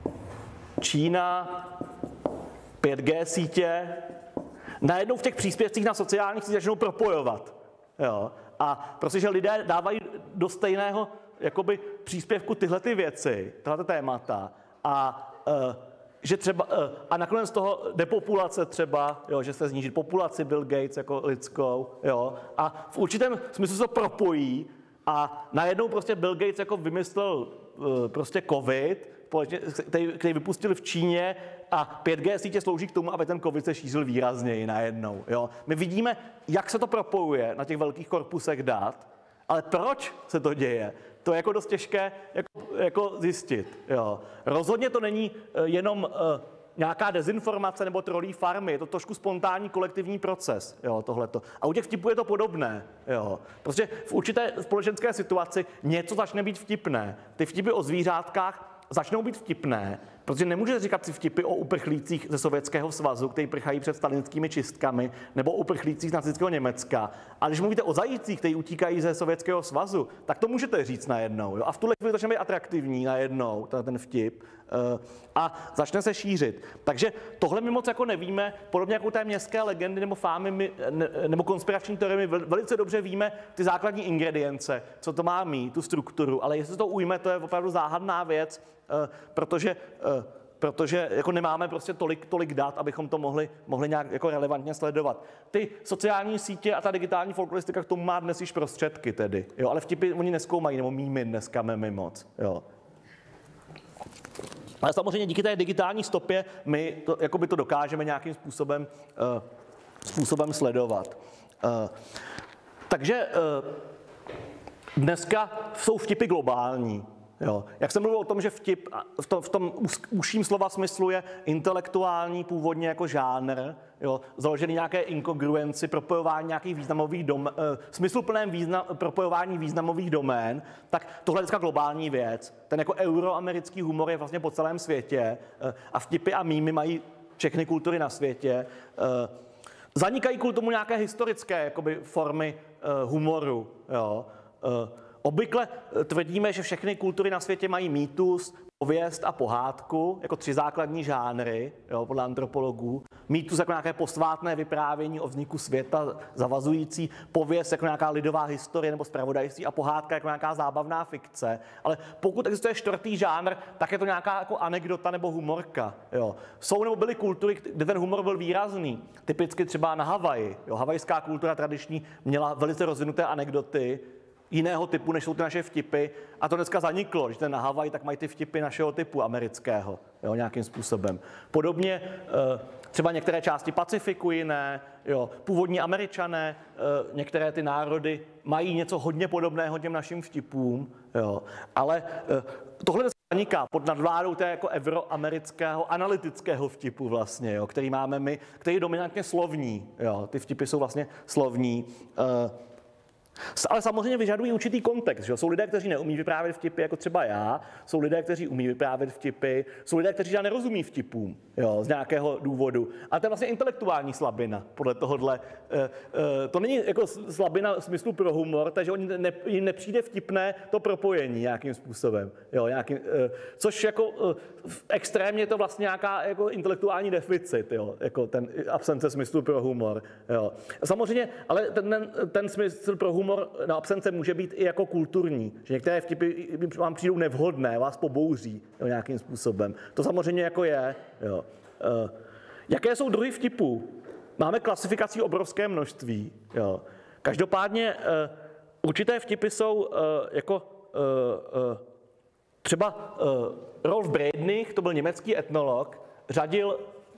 Čína, pět G sítě, najednou v těch příspěvcích na sociálních sítích začnou propojovat. Jo. A protože lidé dávají do stejného jakoby, příspěvku tyhle ty věci, tyhle témata a uh, že třeba, a nakonec z toho depopulace třeba, jo, že se sníží populaci Bill Gates jako lidskou, jo, a v určitém smyslu se to propojí a najednou prostě Bill Gates jako vymyslel prostě covid, který, který vypustili v Číně a pět G sítě slouží k tomu, aby ten covid se šířil výrazněji najednou, jo. My vidíme, jak se to propojuje na těch velkých korpusech dat, ale proč se to děje? To je jako dost těžké jako, jako zjistit. Jo. Rozhodně to není jenom uh, nějaká dezinformace nebo trolí farmy, je to trošku spontánní kolektivní proces, jo, tohleto. A u těch vtipů je to podobné. Jo. Prostě v určité společenské situaci něco začne být vtipné. Ty vtipy o zvířátkách začnou být vtipné, protože nemůžete říkat si vtipy o uprchlících ze Sovětského svazu, kteří prchají před stalinskými čistkami, nebo o uprchlících z nacistického Německa. A když mluvíte o zajících, kteří utíkají ze Sovětského svazu, tak to můžete říct najednou. Jo? A v tuhle chvíli začne být atraktivní najednou, ten vtip, a začne se šířit. Takže tohle my moc jako nevíme, podobně jako té městské legendy nebo fámy my, ne, nebo konspirační teorie, my velice dobře víme ty základní ingredience, co to má mít, tu strukturu, ale jestli to ujme, to je opravdu záhadná věc, protože protože jako nemáme prostě tolik, tolik dat, abychom to mohli, mohli nějak jako relevantně sledovat. Ty sociální sítě a ta digitální folkloristika k tomu má dnes již prostředky tedy, jo, ale vtipy oni nezkoumají, nebo mými dneska memy moc, jo. Ale samozřejmě díky té digitální stopě my to, jakoby to dokážeme nějakým způsobem, uh, způsobem sledovat. Uh, takže uh, dneska jsou vtipy globální. Jo. Jak jsem mluvil o tom, že vtip v tom, v tom užším slova smyslu je intelektuální původně jako žánr, jo, založený nějaké inkongruenci, propojování nějakých významových domén, e, smysluplném význam, propojování významových domén, tak tohle je dneska globální věc. Ten jako euroamerický humor je vlastně po celém světě e, a vtipy a mýmy mají všechny kultury na světě. E, zanikají kvůli tomu nějaké historické jakoby, formy e, humoru, jo. E, Obvykle tvrdíme, že všechny kultury na světě mají mýtus, pověst a pohádku, jako tři základní žánry, jo, podle antropologů. Mýtus jako nějaké posvátné vyprávění o vzniku světa zavazující, pověst jako nějaká lidová historie nebo zpravodajství a pohádka jako nějaká zábavná fikce. Ale pokud existuje čtvrtý žánr, tak je to nějaká jako anekdota nebo humorka. Jo. Jsou nebo byly kultury, kde ten humor byl výrazný. Typicky třeba na Havaji. Jo. Havajská kultura tradiční měla velice rozvinuté anekdoty, jiného typu, než jsou ty naše vtipy. A to dneska zaniklo, že ten na Havaji, tak mají ty vtipy našeho typu, amerického, jo, nějakým způsobem. Podobně třeba některé části Pacifiku jiné, jo, původní Američané, některé ty národy mají něco hodně podobného těm našim vtipům, jo. Ale tohle zaniká pod nadvládou té jako euroamerického analytického vtipu vlastně, jo, který máme my, který je dominantně slovní, jo. Ty vtipy jsou vlastně slovní. Ale samozřejmě vyžadují určitý kontext. Že? Jsou lidé, kteří neumí vyprávět vtipy, jako třeba já. Jsou lidé, kteří umí vyprávět vtipy. Jsou lidé, kteří já nerozumí vtipům, jo, z nějakého důvodu. A to je vlastně intelektuální slabina podle tohohle. E, e, to není jako slabina v smyslu pro humor, takže jim ne, nepřijde vtipné to propojení nějakým způsobem. Jo, nějakým, e, což jako e, extrémně je to vlastně nějaká jako intelektuální deficit, jo, jako ten absence smyslu pro humor. Jo. Samozřejmě, ale ten, ten, ten smysl pro humor humor na absence může být i jako kulturní, že některé vtipy vám přijdou nevhodné, vás pobouří jo, nějakým způsobem. To samozřejmě jako je. Jo. Uh, jaké jsou druhy vtipů? Máme klasifikací obrovské množství. Jo. Každopádně uh, určité vtipy jsou uh, jako uh, uh, třeba uh, Rolf Brednich, to byl německý etnolog, řadil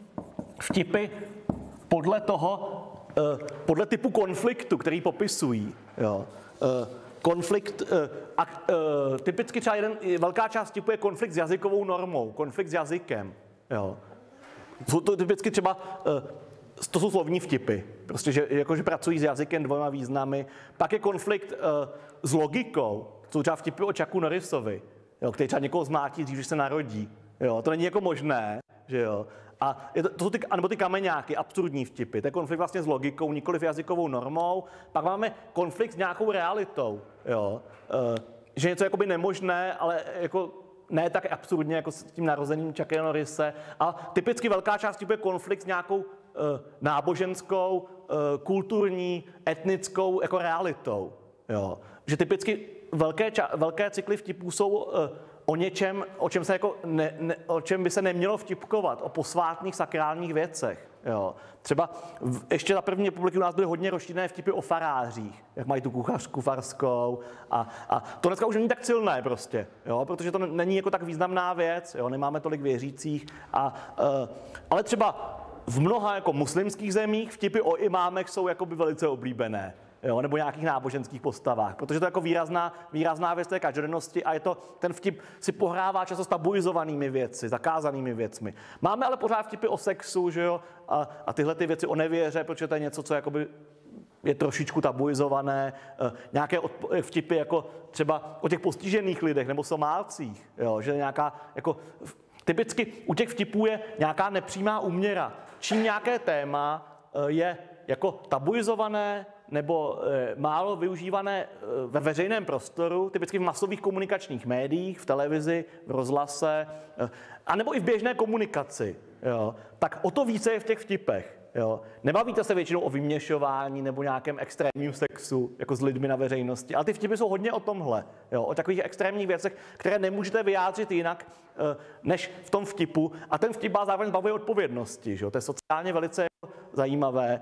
vtipy podle toho, uh, podle typu konfliktu, který popisují. Jo. Uh, konflikt, uh, a, uh, typicky třeba jeden, velká část vtipu je konflikt s jazykovou normou, konflikt s jazykem. Jo. Jsou to typicky třeba, uh, to jsou slovní vtipy, prostě, že, jakože pracují s jazykem dvěma významy. Pak je konflikt uh, s logikou, to jsou třeba vtipy o Chucku Norrisovi, jo, který třeba někoho zmátí dřív, když se narodí. Jo. To není jako možné, že jo. A je to, to jsou ty, anebo ty kameňáky, absurdní vtipy. To je konflikt vlastně s logikou, nikoliv jazykovou normou. Pak máme konflikt s nějakou realitou, jo. Uh, že něco je jakoby nemožné, ale jako ne tak absurdně jako s tím narozeným Chuckem Norrise. A typicky velká část vtipu je konflikt s nějakou uh, náboženskou, uh, kulturní, etnickou jako realitou. Jo. Že typicky velké, ča- velké cykly vtipů jsou uh, o něčem, o čem, se jako ne, ne, o čem by se nemělo vtipkovat, o posvátných sakrálních věcech. Jo. Třeba v, ještě za první republiky u nás byly hodně rozšířené vtipy o farářích, jak mají tu kuchařku farskou. A, a to dneska už není tak silné prostě, jo, protože to není jako tak významná věc, jo, nemáme tolik věřících. A, uh, ale třeba v mnoha jako muslimských zemích vtipy o imámech jsou jakoby velice oblíbené. Jo, nebo nějakých náboženských postavách, protože to je jako výrazná, výrazná věc té každodennosti a je to, ten vtip si pohrává často s tabuizovanými věci, zakázanými věcmi. Máme ale pořád vtipy o sexu, že jo, a, a tyhle ty věci o nevěře, protože to je něco, co jakoby je trošičku tabuizované, e, nějaké odpo- vtipy jako třeba o těch postižených lidech nebo Somálcích, jo, že nějaká jako typicky u těch vtipů je nějaká nepřímá úměra. Čím nějaké téma e, je jako tabuizované nebo e, málo využívané e, ve veřejném prostoru, typicky v masových komunikačních médiích, v televizi, v rozhlase, e, anebo i v běžné komunikaci, jo, tak o to více je v těch vtipech. Jo. Nebavíte se většinou o vyměšování nebo nějakém extrémním sexu, jako s lidmi na veřejnosti, ale ty vtipy jsou hodně o tomhle, jo, o takových extrémních věcech, které nemůžete vyjádřit jinak, než v tom vtipu. A ten vtip vás zároveň zbavuje odpovědnosti, že jo. To je sociálně velice zajímavé.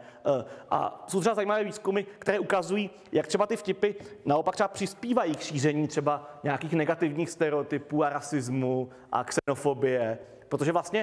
A jsou třeba zajímavé výzkumy, které ukazují, jak třeba ty vtipy naopak třeba přispívají k šíření třeba nějakých negativních stereotypů a rasismu a xenofobie, protože vlastně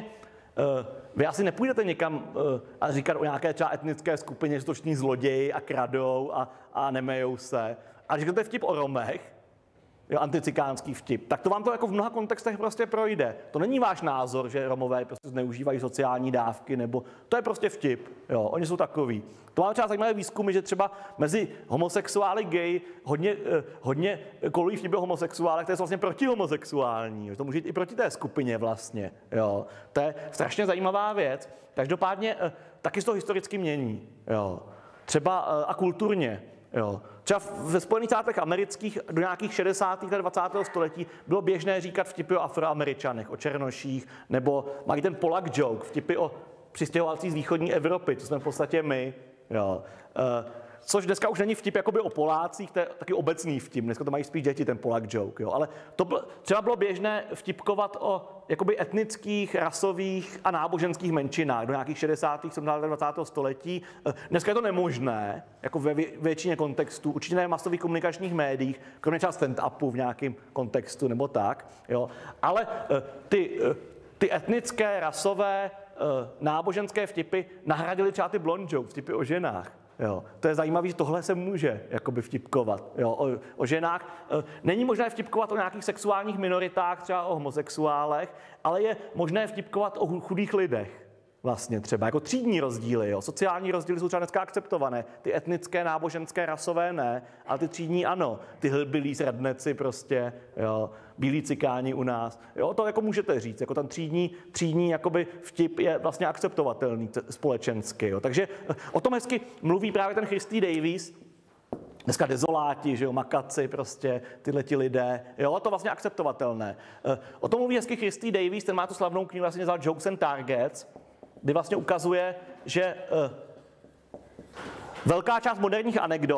vy asi nepůjdete někam a říkat o nějaké třeba etnické skupině, že to všichni zloději a kradou a, a nemejou se. A říkáte vtip o Romech, jo, anticikánský vtip, tak to vám to jako v mnoha kontextech prostě projde. To není váš názor, že Romové prostě zneužívají sociální dávky, nebo to je prostě vtip, jo, oni jsou takový. To máme třeba zajímavé výzkumy, že třeba mezi homosexuály, gay hodně, hodně kolují vtipy o homosexuálech, to je vlastně protihomosexuální, to může jít i proti té skupině vlastně, jo. To je strašně zajímavá věc. Každopádně taky se to historicky mění, jo. Třeba a kulturně. Jo. Třeba ve Spojených státech amerických do nějakých šedesátých let dvacátého století bylo běžné říkat vtipy o Afroameričanech, o černoších, nebo mají ten Polak joke, vtipy o přistěhovalcích z východní Evropy, to jsme v podstatě my. Jo. Uh, což dneska už není vtip jakoby o Polácích, to je taky obecný vtip, dneska to mají spíš děti, ten Polak joke. Jo. Ale to bylo, třeba bylo běžné vtipkovat o jakoby etnických, rasových a náboženských menšinách do nějakých šedesátých sedmdesátých dvacátého století. Dneska je to nemožné, jako ve většině kontextů, určitě ne v masových komunikačních médiích, kromě třeba stand-upu v nějakém kontextu nebo tak. Jo. Ale ty, ty etnické, rasové, náboženské vtipy nahradily třeba ty blonde joke, vtipy o ženách. Jo. To je zajímavé, že tohle se může jakoby vtipkovat. Jo. O, o ženách. Není možné vtipkovat o nějakých sexuálních minoritách, třeba o homosexuálech, ale je možné vtipkovat o chudých lidech. Vlastně třeba jako třídní rozdíly. Jo. Sociální rozdíly jsou třeba dneska akceptované. Ty etnické, náboženské, rasové ne, ale ty třídní ano. Ty hillbillies, redneci prostě, jo. Bílí cikáni u nás. Jo, to jako můžete říct. Jako ten třídní, třídní jakoby vtip je vlastně akceptovatelný společensky. Jo. Takže o tom hezky mluví právě ten Christy Davies. Dneska dezoláti, že jo, makaci prostě, tyhle ti lidé. Jo, to vlastně akceptovatelné. O tom mluví hezky Christy Davies, ten má tu slavnou knihu, vlastně nazval Jokes and Targets, kdy vlastně ukazuje, že uh, velká část moderních anekdot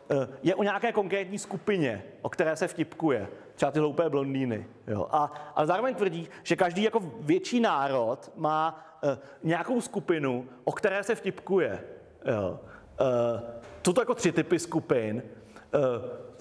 je o nějaké konkrétní skupině, o které se vtipkuje. Třeba ty hloupé blondýny. Jo. A, ale zároveň tvrdí, že každý jako větší národ má uh, nějakou skupinu, o které se vtipkuje. Jo. Uh, jsou to jako tři typy skupin. Uh,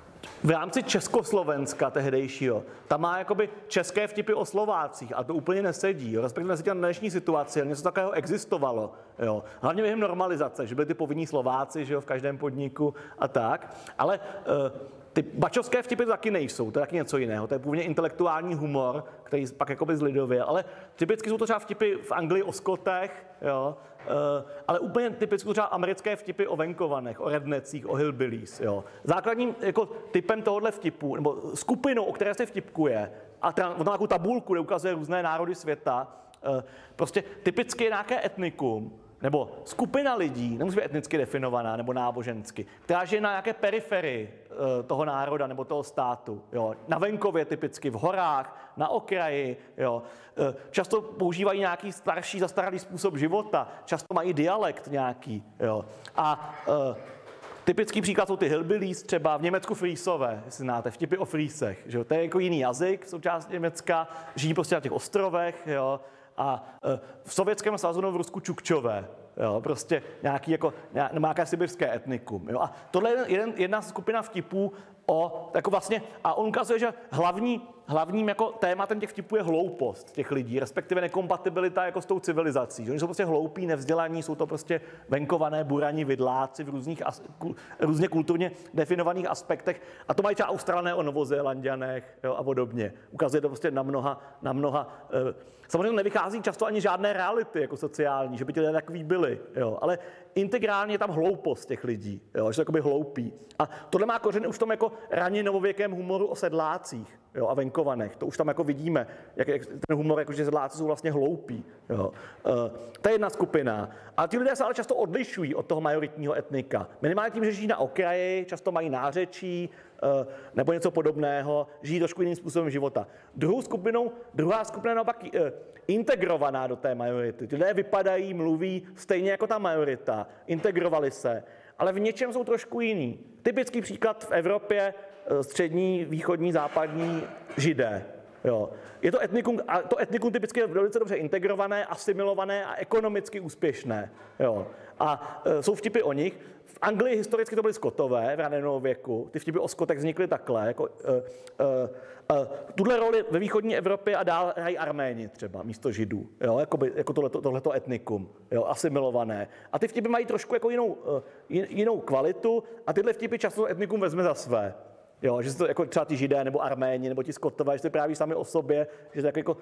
v rámci Československa tehdejšího, tam má jakoby české vtipy o Slovácích a to úplně nesedí. Jo. Respektive nesedí na dnešní situaci, ale něco takového existovalo. Jo. Hlavně během normalizace, že byli ty povinní Slováci, že jo, v každém podniku a tak. Ale uh, ty bačovské vtipy taky nejsou, to je taky něco jiného. To je původně intelektuální humor, který pak jakoby zlidověl. Ale typicky jsou to třeba vtipy v Anglii o Skotech, jo. Uh, ale úplně typicky třeba americké vtipy o venkovanech, o rednecích, o hillbillies. Jo. Základním jako typem tohohle vtipu, nebo skupinou, o které se vtipkuje, a tam má takovou tabulku, kde ukazuje různé národy světa, uh, prostě typicky je nějaké etnikum, nebo skupina lidí, nemusí být etnicky definovaná nebo nábožensky, která žije na nějaké periferii uh, toho národa nebo toho státu. Jo. Na venkově typicky, v horách, na okraji. Jo. Uh, často používají nějaký starší, zastaralý způsob života, často mají dialekt nějaký. Jo. A uh, typický příklad jsou ty hillbillies, třeba v Německu Friesové, jestli znáte, vtipy o Friesech. Že jo. To je jako jiný jazyk, součást Německa, žijí prostě na těch ostrovech. Jo. A v Sovětském svazu nebo v Rusku Čukčové, jo, prostě nějaký jako, nějaké sibirské etnikum. Jo. A tohle je jeden, jedna skupina vtipů o, jako vlastně, a on ukazuje, že hlavní, hlavním jako tématem těch vtipů je hloupost těch lidí, respektive nekompatibilita jako s tou civilizací. Že oni jsou prostě hloupí, nevzdělaní, jsou to prostě venkované, buraní vidláci v různých, as, kul, různě kulturně definovaných aspektech. A to mají třeba Australané o Novozélanďanech, jo, a podobně. Ukazuje to prostě na mnoha, na mnoha eh, samozřejmě nevychází často ani žádné reality jako sociální, že by ti lidé takový byli, jo, ale integrálně je tam hloupost těch lidí, jo, že jsou jakoby hloupí. A tohle má kořeny už v tom jako raně novověkém humoru o sedlácích, jo, a venkovanech. To už tam jako vidíme, jak, jak ten humor, jako, že sedláci jsou vlastně hloupí. Jo. Uh, to je jedna skupina. A ti lidé se ale často odlišují od toho majoritního etnika. Minimálně tím, že žijí na okraji, často mají nářečí, uh, nebo něco podobného, žijí trošku jiným způsobem života. Druhou skupinou, druhá skupina je naopak uh, integrovaná do té majority. Ti lidé vypadají, mluví stejně jako ta majorita, integrovali se, ale v něčem jsou trošku jiný. Typický příklad v Evropě, střední, východní, západní Židé. Jo. Je to etnikum, a to etnikum typicky je velice dobře integrované, asimilované a ekonomicky úspěšné. Jo. A e, jsou vtipy o nich. V Anglii historicky to byly Skotové v raném věku. Ty vtipy o Skotech vznikly takhle. Jako, e, e, e, tuhle roli ve východní Evropě a dál hrají Arméni třeba místo Židů. Jo. Jakoby, jako tohleto, tohleto etnikum. Jo. Asimilované. A ty vtipy mají trošku jako jinou, jinou kvalitu a tyhle vtipy často etnikum vezme za své. Jo, že to jako třeba ty Židé nebo Arméni nebo ti Skotové, že to právě sami o sobě, že to je jako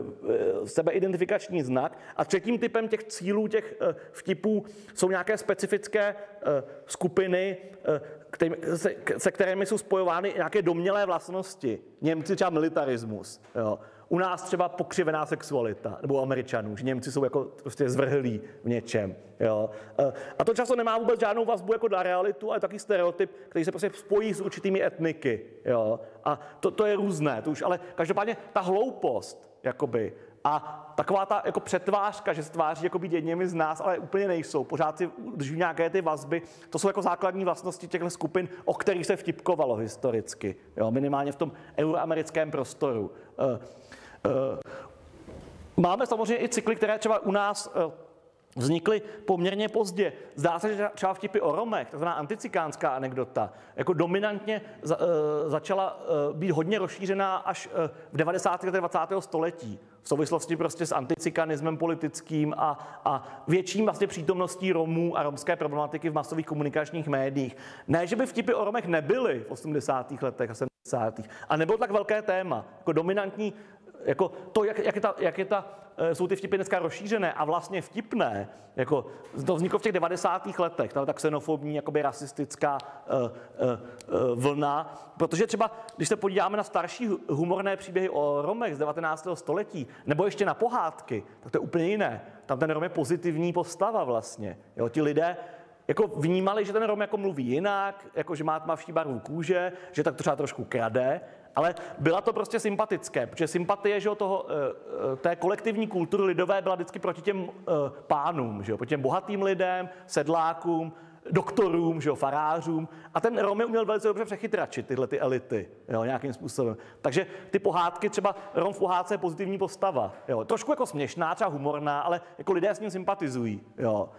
e, sebeidentifikační znak. A třetím typem těch cílů, těch e, vtipů jsou nějaké specifické e, skupiny, e, který, se, se kterými jsou spojovány nějaké domnělé vlastnosti. Němci třeba militarismus. Jo. U nás třeba pokřivená sexualita, nebo u Američanů, že Němci jsou jako prostě zvrhlí v něčem. Jo. A to často nemá vůbec žádnou vazbu jako na realitu, ale taky stereotyp, který se prostě spojí s určitými etniky. Jo. A to, to je různé, to už, ale každopádně ta hloupost, jakoby, a taková ta jako přetvářka, že se tváří jako být jedněmi z nás, ale úplně nejsou. Pořád si drží nějaké ty vazby. To jsou jako základní vlastnosti těchto skupin, o kterých se vtipkovalo historicky. Jo, minimálně v tom euroamerickém prostoru. Uh, uh, máme samozřejmě i cykly, které třeba u nás uh, vznikly poměrně pozdě. Zdá se, že třeba vtipy o Romech, takzvaná anticikánská anekdota, jako dominantně za, uh, začala uh, být hodně rozšířená až uh, v devadesátých letech dvacátého století. V souvislosti prostě s anticikanismem politickým a, a větším vlastně přítomností Romů a romské problematiky v masových komunikačních médiích. Ne, že by vtipy o Romech nebyly v osmdesátých letech a sedmdesátých A nebylo tak velké téma. Jako dominantní, jako to, jak, jak, je ta, jak je ta, jsou ty vtipy dneska rozšířené a vlastně vtipné, jako to vzniklo v těch devadesátých letech, ta xenofobní, jakoby rasistická uh, uh, uh, vlna, protože třeba, když se podíváme na starší humorné příběhy o Romech z devatenáctého století, nebo ještě na pohádky, tak to je úplně jiné. Tam ten Rom je pozitivní postava vlastně. Jo, ti lidé jako vnímali, že ten Rom jako mluví jinak, jako že má tmavší barvu kůže, že tak to třeba trošku krade, ale byla to prostě sympatické, protože sympatie, že toho, té kolektivní kultury lidové byla vždycky proti těm pánům, že jo, proti těm bohatým lidem, sedlákům, doktorům, že jo, farářům. A ten Rom je uměl velice dobře přechytračit tyhle ty elity, jo, nějakým způsobem. Takže ty pohádky, třeba Rom v pohádce je pozitivní postava, jo, trošku jako směšná, třeba humorná, ale jako lidé s ním sympatizují, jo.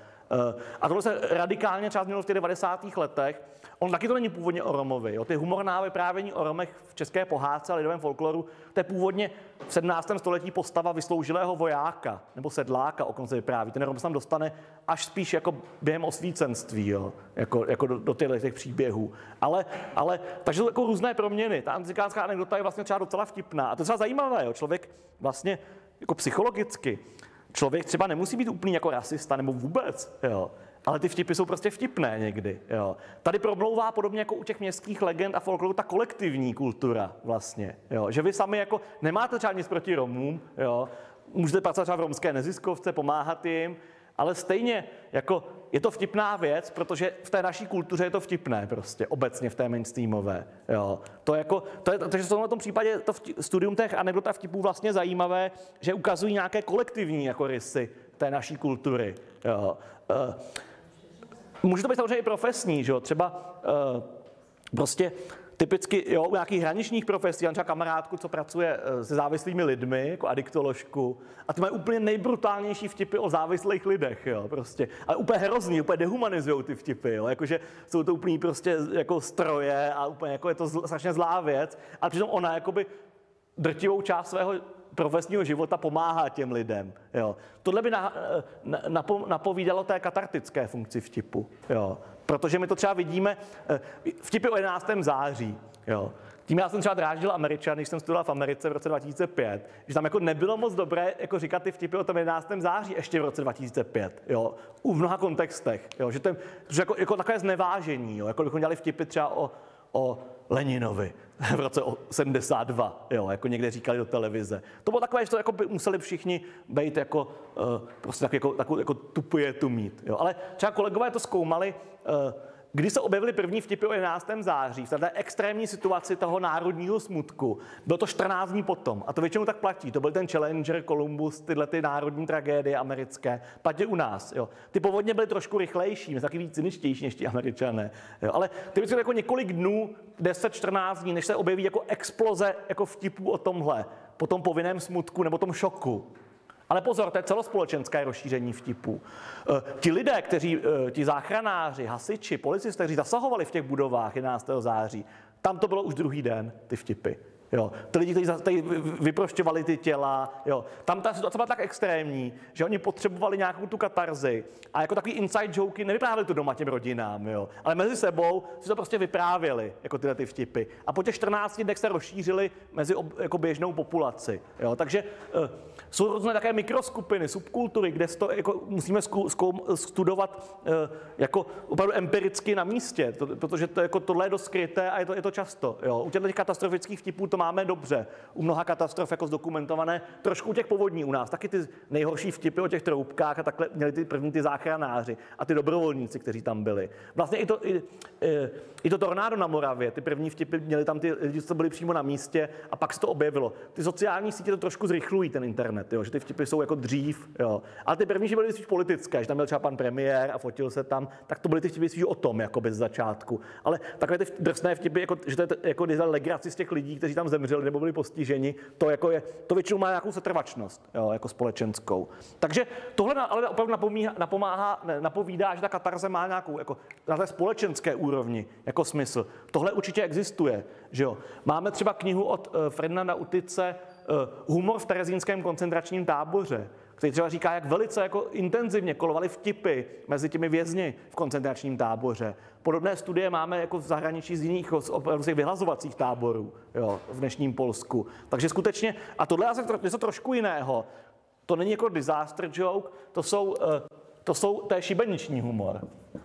A tohle se radikálně třeba změnilo v těch devadesátých letech. On taky to není původně o Romovi. Jo. Ty humorná vyprávění o Romech v české pohádce a lidovém folkloru, to je původně v sedmnáctém století postava vysloužilého vojáka nebo sedláka, o kom se vypráví. Ten Rom se tam dostane až spíš jako během osvícenství, jo. Jako, jako do, do těch, těch příběhů. Ale, ale, takže to jako různé proměny. Ta antizikánská anekdota je vlastně třeba docela vtipná. A to je třeba zajímavé. Jo. Člověk vlastně jako psychologicky člověk třeba nemusí být úplný jako rasista nebo vůbec, jo. Ale ty vtipy jsou prostě vtipné někdy, jo. Tady promlouvá podobně jako u těch městských legend a folkloru ta kolektivní kultura vlastně, jo. Že vy sami jako nemáte třeba nic proti Romům, jo. Můžete pracovat třeba v romské neziskovce, pomáhat jim, ale stejně jako je to vtipná věc, protože v té naší kultuře je to vtipné prostě, obecně v té mainstreamové, jo. To jako, to je, takže v tomhle tom případě to vtip, studium těch anekdot a vtipů vlastně zajímavé, že ukazují nějaké kolektivní jako rysy té naší kultury, jo. Uh, může to být samozřejmě i profesní, že jo, třeba uh, prostě typicky, jo, u nějakých hraničních profesí, já třeba kamarádku, co pracuje se závislými lidmi, jako adiktoložku, a ty mají úplně nejbrutálnější vtipy o závislých lidech, jo, prostě. Ale úplně hrozný, úplně dehumanizujou ty vtipy, jo, jakože jsou to úplně prostě jako stroje a úplně jako je to zl, strašně zlá věc, ale přitom ona jakoby drtivou část svého profesního života pomáhá těm lidem, jo. Tohle by na, na, napo, napovídalo té katartické funkci vtipu, jo. Protože my to třeba vidíme, vtipy o jedenáctého září, jo. Tím já jsem třeba dráždil Američan, když jsem studoval v Americe v roce dva tisíce pět, že tam jako nebylo moc dobré jako říkat ty vtipy o tom jedenáctém září ještě v roce dva tisíce pět, jo. U mnoha kontextech, jo. Že to je že jako, jako takové znevážení, jo. Jako bychom dělali vtipy třeba o, o Leninovi v roce sedmdesát dva, jo, jako někde říkali do televize. To bylo takové, že to jako by museli všichni být jako, uh, prostě tak jako, takovou jako tupuje tu mít, jo. Ale třeba kolegové to zkoumali, uh, když se objevily první vtipy o jedenáctém září, v té extrémní situaci toho národního smutku, bylo to čtrnáct dní potom. A to většinou tak platí. To byl ten Challenger, Columbus, tyhle ty národní tragédie americké. Platí u nás. Jo. Ty povodně byly trošku rychlejší, taky víc cyničtější než ti Američané. Jo. Ale ty většinou jako několik dnů, deset čtrnáct dní, než se objeví jako exploze jako vtipů o tomhle, po tom povinném smutku nebo tom šoku. Ale pozor, to je celospolečenské rozšíření vtipů. Ti lidé, kteří, ti záchranáři, hasiči, policisté, kteří zasahovali v těch budovách jedenáctého září, tam to bylo už druhý den, ty vtipy. Jo. Ty lidi, kteří vyprošťovali ty těla, jo. Tam ta situace byla tak extrémní, že oni potřebovali nějakou tu katarzi a jako takový inside joky nevyprávěli to doma těm rodinám, jo. Ale mezi sebou si to prostě vyprávěli, jako tyhle ty vtipy. A po těch čtrnácti dnech se rozšířili mezi ob, jako běžnou populaci, jo. Takže uh, jsou různé také mikroskupiny, subkultury, kde to jako musíme zku, zku, studovat uh, jako opravdu empiricky na místě, to, protože to, jako, tohle je dost skryté a je to, je to často, jo. U těch katastrofických vtipů to máme dobře. U mnoha katastrof jako zdokumentované, trošku u těch povodní u nás, taky ty nejhorší vtipy o těch troubkách a takhle měli ty první ty záchranáři a ty dobrovolníci, kteří tam byli. Vlastně i to, i, i to tornádo na Moravě, ty první vtipy měli tam ty lidi, co byli přímo na místě a pak se to objevilo. Ty sociální sítě to trošku zrychlují, ten internet, jo, že ty vtipy jsou jako dřív, jo. Ale ty první byly spíš politické, že tam byl třeba pan premiér a fotil se tam, tak to byly ty vtipy spíš o tom, jako bez začátku. Ale takové ty drsné vtipy, jako, že to je jako legraci z těch lidí, kteří tam zemřeli nebo byli postiženi, to, jako je, to většinou má nějakou setrvačnost, jo, jako společenskou. Takže tohle ale opravdu napomíhá, napomáhá, ne, napovídá, že ta katarze má nějakou jako, na té společenské úrovni jako smysl. Tohle určitě existuje. Že jo. Máme třeba knihu od uh, Ferdinanda Utice uh, Humor v terezínském koncentračním táboře, který třeba říká, jak velice jako intenzivně kolovaly vtipy mezi těmi vězni v koncentračním táboře. Podobné studie máme jako v zahraničí z jiných z vyhlazovacích táborů, jo, v dnešním Polsku. Takže skutečně, a tohle je něco trošku jiného. To není jako disaster joke, to jsou, to jsou, to je šibeniční humor.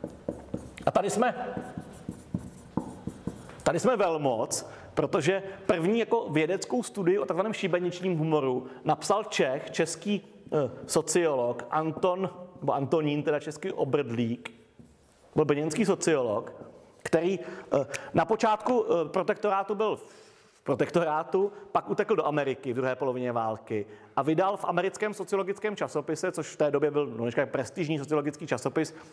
A tady jsme, tady jsme velmoc, protože první jako vědeckou studii o takzvaném šibeničním humoru napsal Čech, český sociolog Anton, nebo Antonín, teda český Obrdlík, byl brněnský sociolog, který na počátku protektorátu byl v protektorátu, pak utekl do Ameriky v druhé polovině války a vydal v americkém sociologickém časopise, což v té době byl no, prestižní sociologický časopis,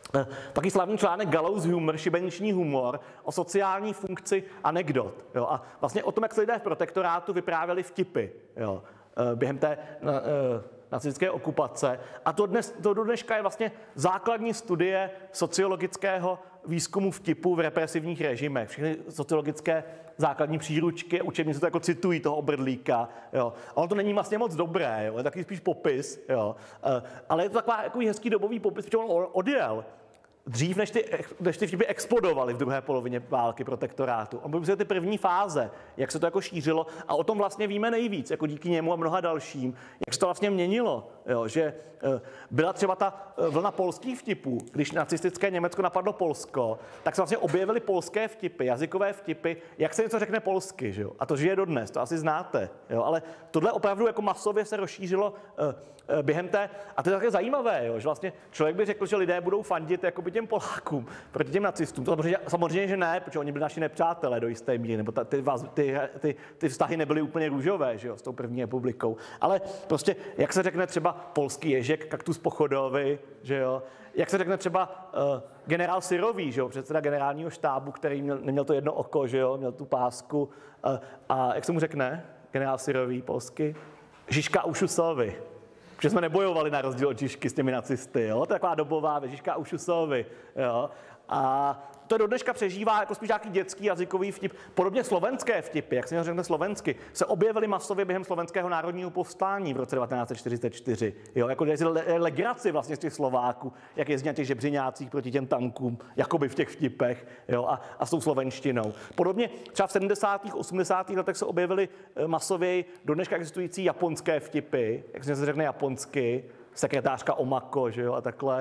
Taky slavný článek Gallows Humor, šibeniční humor, o sociální funkci anekdot. Jo? A vlastně o tom, jak se lidé v protektorátu vyprávěli vtipy, jo? Během té nacistické okupace. A to, dnes, to do dneška je vlastně základní studie sociologického výzkumu vtipu v represivních režimech. Všechny sociologické základní příručky, učebnice to jako citují toho Obrdlíka. Jo. Ale to není vlastně moc dobré, jo. Je taky spíš popis. Jo. Ale je to takový jako hezký dobový popis, protože on odjel dřív, než ty, než ty vtipy explodovaly v druhé polovině války protektorátu. On byl ty první fáze, jak se to jako šířilo a o tom vlastně víme nejvíc, jako díky němu a mnoha dalším, jak se to vlastně měnilo, jo, že byla třeba ta vlna polských vtipů, když nacistické Německo napadlo Polsko, tak se vlastně objevily polské vtipy, jazykové vtipy, jak se něco řekne polsky, že jo? A to žije dodnes, to asi znáte, jo? Ale tohle opravdu jako masově se rozšířilo uh, uh, během té, a to je také zajímavé, jo? Že vlastně člověk by řekl, že lidé budou fandit jakoby těm Polákům proti těm nacistům. To samozřejmě, samozřejmě, že ne, protože oni byli naši nepřátelé do jisté míry, nebo ta, ty, ty, ty, ty vztahy nebyly úplně růžové, že jo, s tou první republikou. Ale prostě, jak se řekne třeba polský ježek, kaktus pochodovi, že jo, jak se řekne třeba uh, generál Syrový, že jo, předseda generálního štábu, který měl, neměl to jedno oko, že jo, měl tu pásku. Uh, a jak se mu řekne, generál Syrový polsky? Žižka Ušusovi. Protože jsme nebojovali na rozdíl od Žižky s těmi nacisty, jo? To je taková dobová Žižka Ušusovi, jo? A to do dneška přežívá jako spíš nějaký dětský jazykový vtip. Podobně slovenské vtipy, jak se řekne slovensky, se objevily masově během slovenského národního povstání v roce devatenáct set čtyřicet čtyři. Jo, jako legraci vlastně z těch Slováků, jak jezdí na těch žebřiňácích proti těm tankům, jakoby v těch vtipech, jo, a, a s tou slovenštinou. Podobně třeba v sedmdesátých, osmdesátých letech se objevily masově do dneška existující japonské vtipy, jak se řekne japonsky, sekretářka Omako, že jo, a takhle,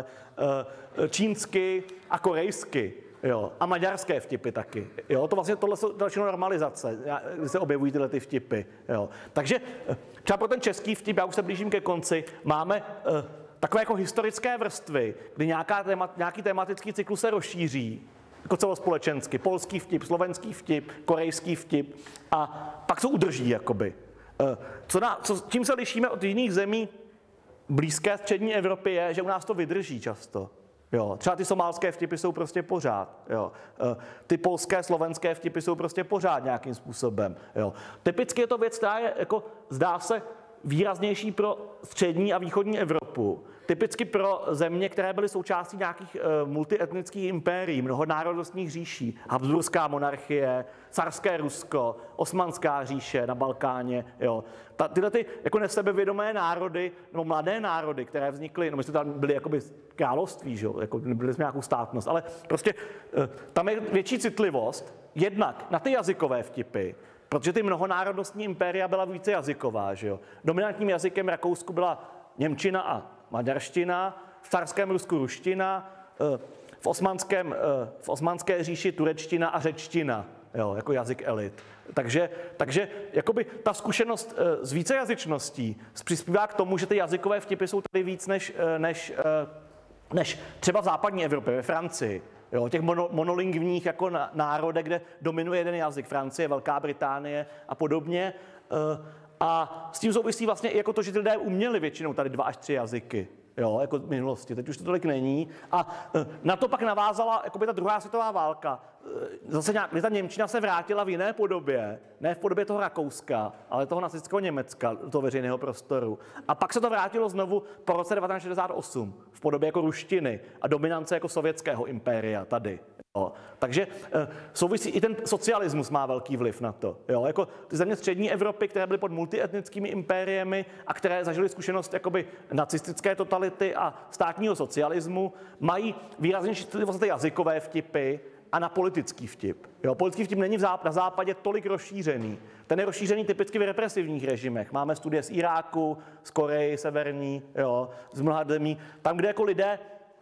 čínsky a korejsky, jo, a maďarské vtipy taky, jo, to vlastně tohle jsou další normalizace, kdy se objevují tyhle ty vtipy, jo. Takže třeba pro ten český vtip, já už se blížím ke konci, máme uh, takové jako historické vrstvy, kdy nějaká téma, nějaký tematický cyklus se rozšíří, jako celospolečensky, polský vtip, slovenský vtip, korejský vtip a pak se udrží, jakoby. Uh, co na, co, čím se lišíme od jiných zemí blízké střední Evropy je, že u nás to vydrží často. Jo. Třeba ty somálské vtipy jsou prostě pořád. Jo. Ty polské, slovenské vtipy jsou prostě pořád nějakým způsobem. Jo. Typicky je to věc, která je, jako, zdá se, výraznější pro střední a východní Evropu. Typicky pro země, které byly součástí nějakých uh, multietnických impérií, mnohonárodnostních říší, Habsburská monarchie, carské Rusko, Osmanská říše na Balkáně. Jo. Ta, tyhle ty jako nesebevědomé národy, nebo mladé národy, které vznikly, no my jsme tam byli jakoby království, že? Jako, byli jsme nějakou státnost, ale prostě uh, tam je větší citlivost, jednak na ty jazykové vtipy, protože ty mnohonárodnostní impéria byla více jazyková, že jo. Dominantním jazykem Rakousku byla němčina a maďarština, v carském Rusku ruština, v osmanském, v osmanské říši turečtina a řečtina, jo, jako jazyk elit. Takže, takže jakoby ta zkušenost s vícejazyčností přispívá k tomu, že ty jazykové vtipy jsou tady víc než, než, než třeba v západní Evropě, ve Francii. Jo, těch mono, monolingvních jako národech, kde dominuje jeden jazyk, Francie, Velká Británie a podobně. A s tím souvisí vlastně i jako to, že ty lidé uměli většinou tady dva až tři jazyky, jo, jako v minulosti. Teď už to tolik není. A na to pak navázala jakoby ta druhá světová válka. Zase nějak, kdy ta němčina se vrátila v jiné podobě, ne v podobě toho Rakouska, ale toho nacistického Německa, toho veřejného prostoru. A pak se to vrátilo znovu po roce devatenáct set šedesát osm v podobě jako ruštiny a dominance jako sovětského impéria tady. Jo. Takže e, souvisí i ten socialismus má velký vliv na to. Jo. Jako ty země střední Evropy, které byly pod multietnickými impériemi a které zažily zkušenost jakoby nacistické totality a státního socialismu, mají výraznější vlastně jazykové vtipy a na politický vtip. Jo. Politický vtip není v záp- na západě tolik rozšířený. Ten je rozšířený typicky v represivních režimech. Máme studie z Iráku, z Koreji severní, jo, z mnoha zemí. Tam, kde jako lidé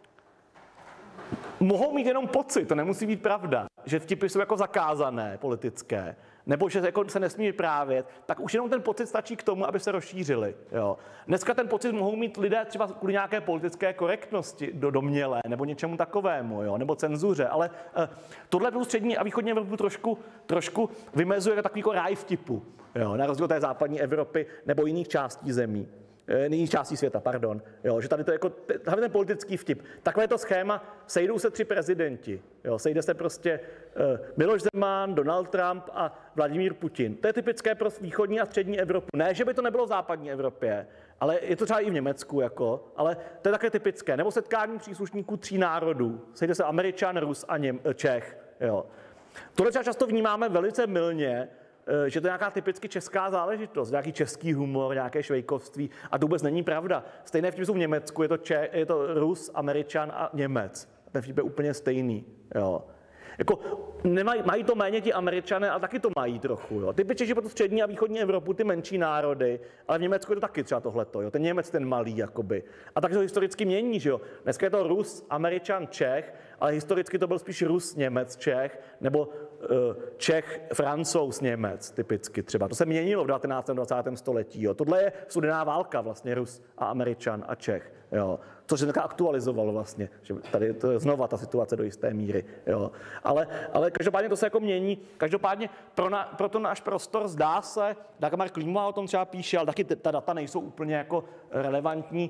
mohou mít jenom pocit, to nemusí být pravda, že vtipy jsou jako zakázané politické, nebo že jako se nesmí vyprávět, tak už jenom ten pocit stačí k tomu, aby se rozšířili. Jo. Dneska ten pocit mohou mít lidé třeba kvůli nějaké politické korektnosti do domnělé, nebo něčemu takovému, jo, nebo cenzuře, ale eh, tohle tu střední a východní Evropu trošku, trošku vymezuje takový jako ráj vtipu, jo, na rozdíl té západní Evropy nebo jiných částí zemí. jiných částí světa, pardon. Jo, že tady to je jako ten politický vtip. Takové to schéma, sejdou se tři prezidenti. Jo, sejde se prostě uh, Miloš Zeman, Donald Trump a Vladimír Putin. To je typické pro východní a střední Evropu. Ne, že by to nebylo v západní Evropě, ale je to třeba i v Německu, jako, ale to je také typické. Nebo setkání příslušníků tří národů. Sejde se Američan, Rus a Něm, Čech. Jo. Tohle často vnímáme velice mylně, že to je nějaká typicky česká záležitost, nějaký český humor, nějaké švejkovství a to vůbec není pravda. Stejné vtipy jsou v Německu, je to, Če, je to Rus, Američan a Němec. Ten vtip je úplně stejný. Jo. Jako, nemají, mají to méně ti Američané, ale taky to mají trochu. Jo. Ty Češi pro tu střední a východní Evropu, ty menší národy, ale v Německu je to taky třeba tohleto. Jo. Ten Němec, ten malý, jakoby. A tak to historicky mění, že jo. Dneska je to Rus, Američan, Čech, ale historicky to byl spíš Rus, Němec, Čech, nebo uh, Čech, Francouz, Němec, typicky třeba. To se měnilo v devatenáctém dvacátém století. Jo. Tohle je studená válka vlastně, Rus a Američan a Čech. Jo. Což se taká aktualizovalo vlastně, že tady to je znova ta situace do jisté míry. Jo. Ale, ale každopádně to se jako mění. Každopádně pro, na, pro to náš prostor zdá se, Dagmar Klímová o tom třeba píše, ale taky ta data nejsou úplně jako relevantní,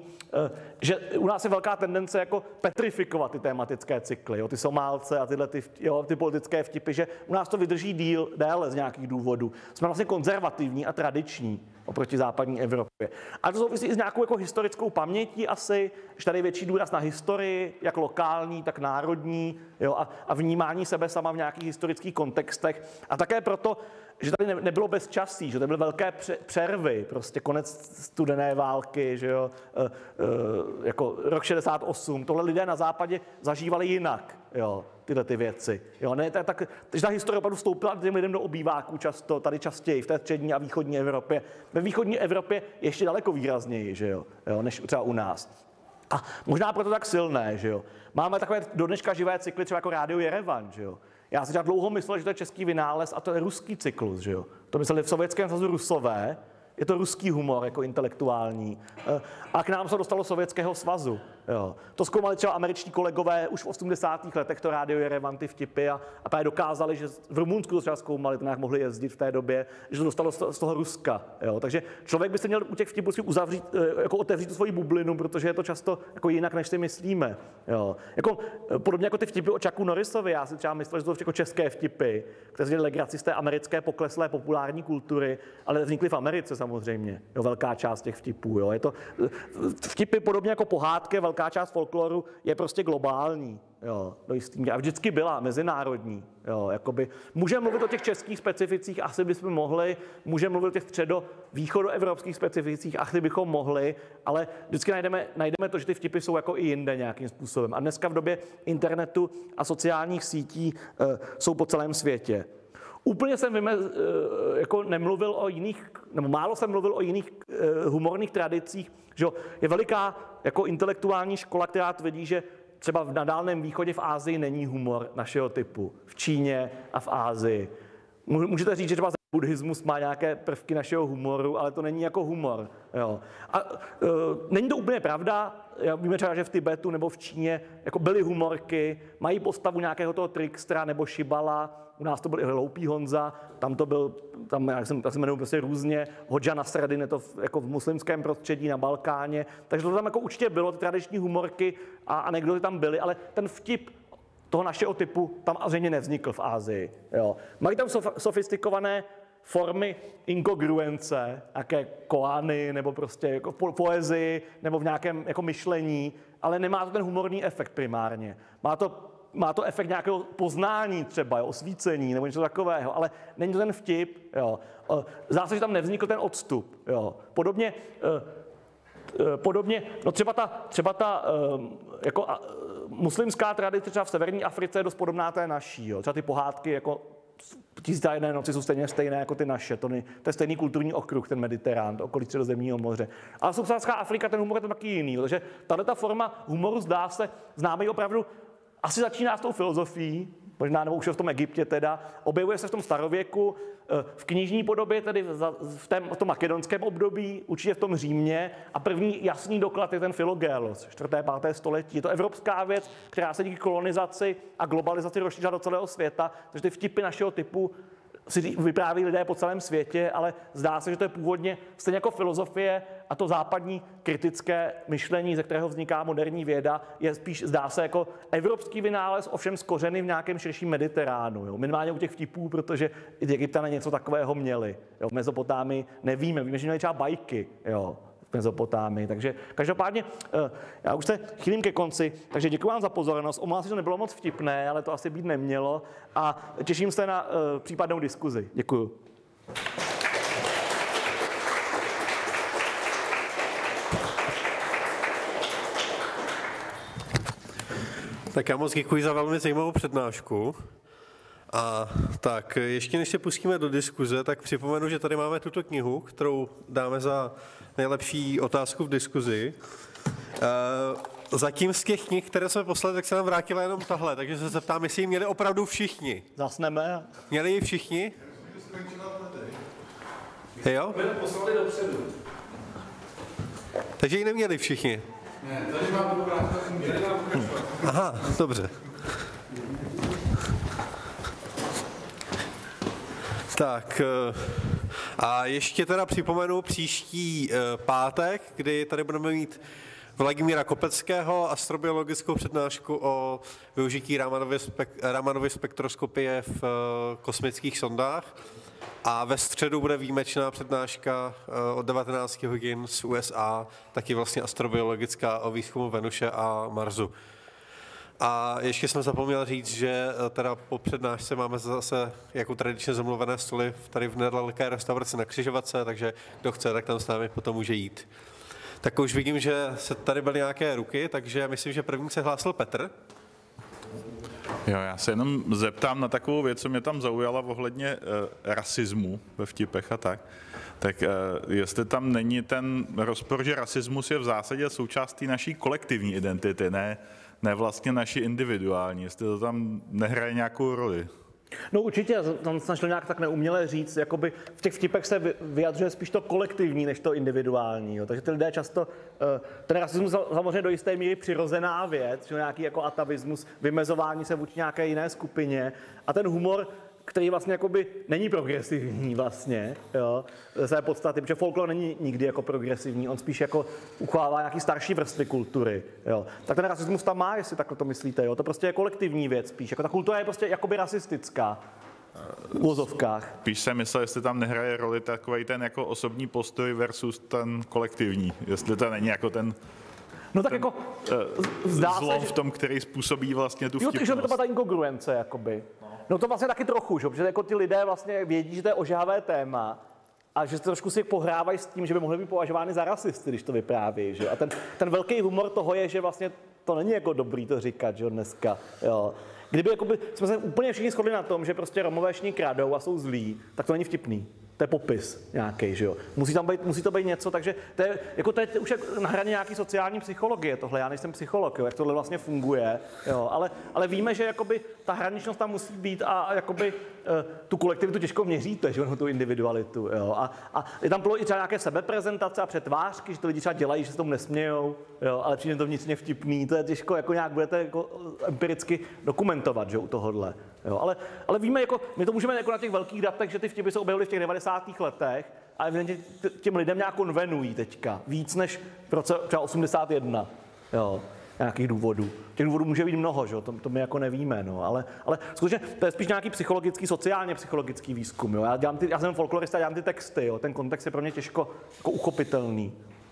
že u nás je velká tendence jako petrifikovat ty tematické cykly, jo, ty Somálce a tyhle ty, jo, ty politické vtipy, že u nás to vydrží díl, déle z nějakých důvodů. Jsme vlastně konzervativní a tradiční oproti západní Evropě. A to souvisí i s nějakou jako historickou pamětí asi, že tady je větší důraz na historii, jak lokální, tak národní, jo, a, a vnímání sebe sama v nějakých historických kontextech. A také proto, že tady nebylo bezčasí, že tady byly velké přervy, prostě konec studené války, že jo, e, e, jako rok šedesát osm, tohle lidé na západě zažívali jinak, jo, tyhle ty věci. Jo, ne, tak, tak, takže ta historie opravdu vstoupila těm lidem do obýváků často, tady častěji, v té střední a východní Evropě. Ve východní Evropě ještě daleko výrazněji, že jo, jo, než třeba u nás. A možná proto tak silné, že jo. Máme takové do dneška živé cykly, třeba jako Rádio Jerevan, že jo. Já si třeba dlouho myslel, že to je český vynález a to je ruský cyklus, že jo. To mysleli v Sovětském svazu Rusové, je to ruský humor jako intelektuální. A k nám se dostalo Sovětského svazu. Jo. To zkoumali třeba američtí kolegové už v osmdesátých letech, to Rádio Jerevan, ty vtipy a, a právě dokázali, že v Rumunsku to třeba zkoumali, to nějak mohli jezdit v té době, že to dostalo z toho Ruska. Jo. Takže člověk by se měl u těch vtipů uzavřít, jako otevřít tu svoji bublinu, protože je to často jako jinak, než si myslíme. Jo. Jako, podobně jako ty vtipy o Chucku Norrisovi, já si třeba myslel, že to jsou jako české vtipy, které dělají legraci z té americké pokleslé populární kultury, ale vznikly v Americe samozřejmě. Jo, velká část těch vtipů. Jo. Je to, vtipy podobně jako pohádky, velká část folkloru je prostě globální. Jo, do jistý, a vždycky byla mezinárodní. Jo, jakoby. Můžeme mluvit o těch českých specificích, asi bychom mohli, můžeme mluvit o těch středo-východoevropských specificích, asi bychom mohli, ale vždycky najdeme, najdeme to, že ty vtipy jsou jako i jinde nějakým způsobem. A dneska v době internetu a sociálních sítí uh, jsou po celém světě. Úplně jsem vyme, jako nemluvil o jiných, nebo málo jsem mluvil o jiných humorných tradicích, že je veliká jako intelektuální škola, která tvrdí, že třeba na Dálném východě v Asii není humor našeho typu, v Číně a v Asii. Můžete říct, že třeba buddhismus má nějaké prvky našeho humoru, ale to není jako humor. Jo. A uh, není to úplně pravda. Já víme třeba, že v Tibetu nebo v Číně jako byly humorky, mají postavu nějakého toho trickstra nebo šibala. U nás to byl i Hloupý Honza, tam to byl, tam já jsem, já jsem jmenuji prostě různě, Hodža Nasreddin, je to v, jako v muslimském prostředí na Balkáně, takže to tam jako určitě bylo, ty tradiční humorky a anekdoty tam byly, ale ten vtip toho našeho typu tam zřejmě nevznikl v Asii. Jo. Mají tam sof, sofistikované formy inkongruence, jaké koány, nebo prostě jako v poezii, nebo v nějakém jako myšlení, ale nemá to ten humorný efekt primárně. Má to Má to efekt nějakého poznání třeba, jo, osvícení nebo něco takového, ale není to ten vtip. Jo. Zdá se, že tam nevznikl ten odstup. Jo. Podobně, podobně, no třeba ta, třeba ta jako muslimská tradice třeba v severní Africe je dost podobná té naší. Jo. Třeba ty pohádky jako Tisíc a jedné noci jsou stejně stejné jako ty naše. To, ne, to je stejný kulturní okruh, ten Mediterán, okolí Středozemního moře. Ale subsaharská Afrika, ten humor je to taky jiný. Takže tato forma humoru zdá se, známe ji opravdu. Asi začíná s tou filozofií, možná nebo už v tom Egyptě teda, objevuje se v tom starověku, v knižní podobě, tedy v, tém, v tom makedonském období, určitě v tom Římě a první jasný doklad je ten Filogélos, čtvrté, páté století. Je to evropská věc, která se díky kolonizaci a globalizaci rozšířila do celého světa, takže ty vtipy našeho typu si vypráví lidé po celém světě, ale zdá se, že to je původně stejně jako filozofie a to západní kritické myšlení, ze kterého vzniká moderní věda, je spíš, zdá se, jako evropský vynález, ovšem s kořeny v nějakém širším Mediteránu. Jo. Minimálně u těch vtipů, protože i Egyptané něco takového měli. Jo. V Mezopotámii nevíme, víme, že měli třeba bajky. Jo. Mezopotámii. Takže každopádně, já už se chýlím ke konci, takže děkuji vám za pozornost. Omlouvám se, že to nebylo moc vtipné, ale to asi být nemělo a těším se na uh, případnou diskuzi. Děkuji. Tak já moc děkuji za velmi zajímavou přednášku. A tak, ještě než se pustíme do diskuze, tak připomenu, že tady máme tuto knihu, kterou dáme za nejlepší otázku v diskuzi. E, zatím z těch knih, které jsme poslali, tak se nám vrátila jenom tahle, takže se zeptám, jestli ji měli opravdu všichni. Zasneme. Měli ji všichni? Jo? Poslali dopředu. Takže ji neměli všichni? Ne, tady mám dobrá, Aha, dobře. Tak a ještě teda připomenu příští pátek, kdy tady budeme mít Vladimíra Kopeckého, astrobiologickou přednášku o využití Ramanovy, spek- Ramanovy spektroskopie v kosmických sondách. A ve středu bude výjimečná přednáška od devatenáct hodin z U S A, taky vlastně astrobiologická o výzkumu Venuše a Marsu. A ještě jsem zapomněl říct, že teda po přednášce máme zase jako tradičně zamluvené stoly tady v nedaleké restauraci na Křižovatce, takže kdo chce, tak tam s námi potom může jít. Tak už vidím, že se tady byly nějaké ruky, takže myslím, že první se hlásil Petr. Jo, já se jenom zeptám na takovou věc, co mě tam zaujala ohledně e, rasismu ve vtipech a tak. Tak e, jestli tam není ten rozpor, že rasismus je v zásadě součástí naší kolektivní identity, ne, ne vlastně naší individuální, jestli to tam nehraje nějakou roli. No určitě, tam snažil nějak tak neuměle říct, jakoby v těch vtipech se vyjadřuje spíš to kolektivní, než to individuální. Jo. Takže ty lidé často, ten rasismus samozřejmě do jisté míry přirozená věc, že nějaký jako atavismus, vymezování se vůči nějaké jiné skupině a ten humor, který vlastně jakoby není progresivní vlastně, jo, ze své podstaty, protože folklor není nikdy jako progresivní, on spíš jako uchovává nějaký starší vrstvy kultury, jo. Tak ten rasismus tam má, jestli takhle to myslíte, jo, to prostě je kolektivní věc spíš, jako ta kultura je prostě jakoby rasistická v úvozovkách. Spíš jsem myslel, jestli tam nehraje roli takový ten jako osobní postoj versus ten kolektivní, jestli to není jako ten No tak ten, jako zdá zlom se, v tom, který způsobí vlastně tu jo, vtipnost. Jo, to byla ta inkongruence, jakoby. No to vlastně taky trochu, že? Protože jako ty lidé vlastně vědí, že to je ožávé téma a že trošku si pohrávají s tím, že by mohly být považovány za rasisty, když to vypráví, že? A ten, ten velký humor toho je, že vlastně to není jako dobrý to říkat, že dneska, jo. Kdyby jakoby, jsme se úplně všichni shodli na tom, že prostě Romové všichni kradou a jsou zlí, tak to není vtipný. To je popis nějaký, že jo. Musí tam být, musí to být něco, takže to je, jako to je už je na hraně nějaký sociální psychologie tohle. Já nejsem psycholog, jo, jak tohle vlastně funguje, jo. Ale, ale víme, že jakoby ta hraničnost tam musí být a, a jakoby uh, tu kolektivitu těžko měříte, že jo, tu individualitu, jo. A, a je tam bylo i třeba nějaké sebeprezentace a přetvářky, že to lidi třeba dělají, že se tomu nesmějou, jo, ale přijde to vnitřně vtipný, to je těžko jako nějak budete jako empiricky dokumentovat, že u tohohle. Jo, ale, ale víme, jako, my to můžeme jako na těch velkých datech, že ty vtipy se objevily v těch devadesátých letech a evidentně těm lidem nějak konvenují teďka, víc než v roce třeba osmdesát jedna, jo, nějakých důvodů. Těch důvodů může být mnoho, že? To, to my jako nevíme, no, ale, ale skutečně to je spíš nějaký psychologický, sociálně psychologický výzkum, jo. Já, dělám ty, já jsem folklorista, dělám ty texty, jo, ten kontext je pro mě těžko jako uchopitelný.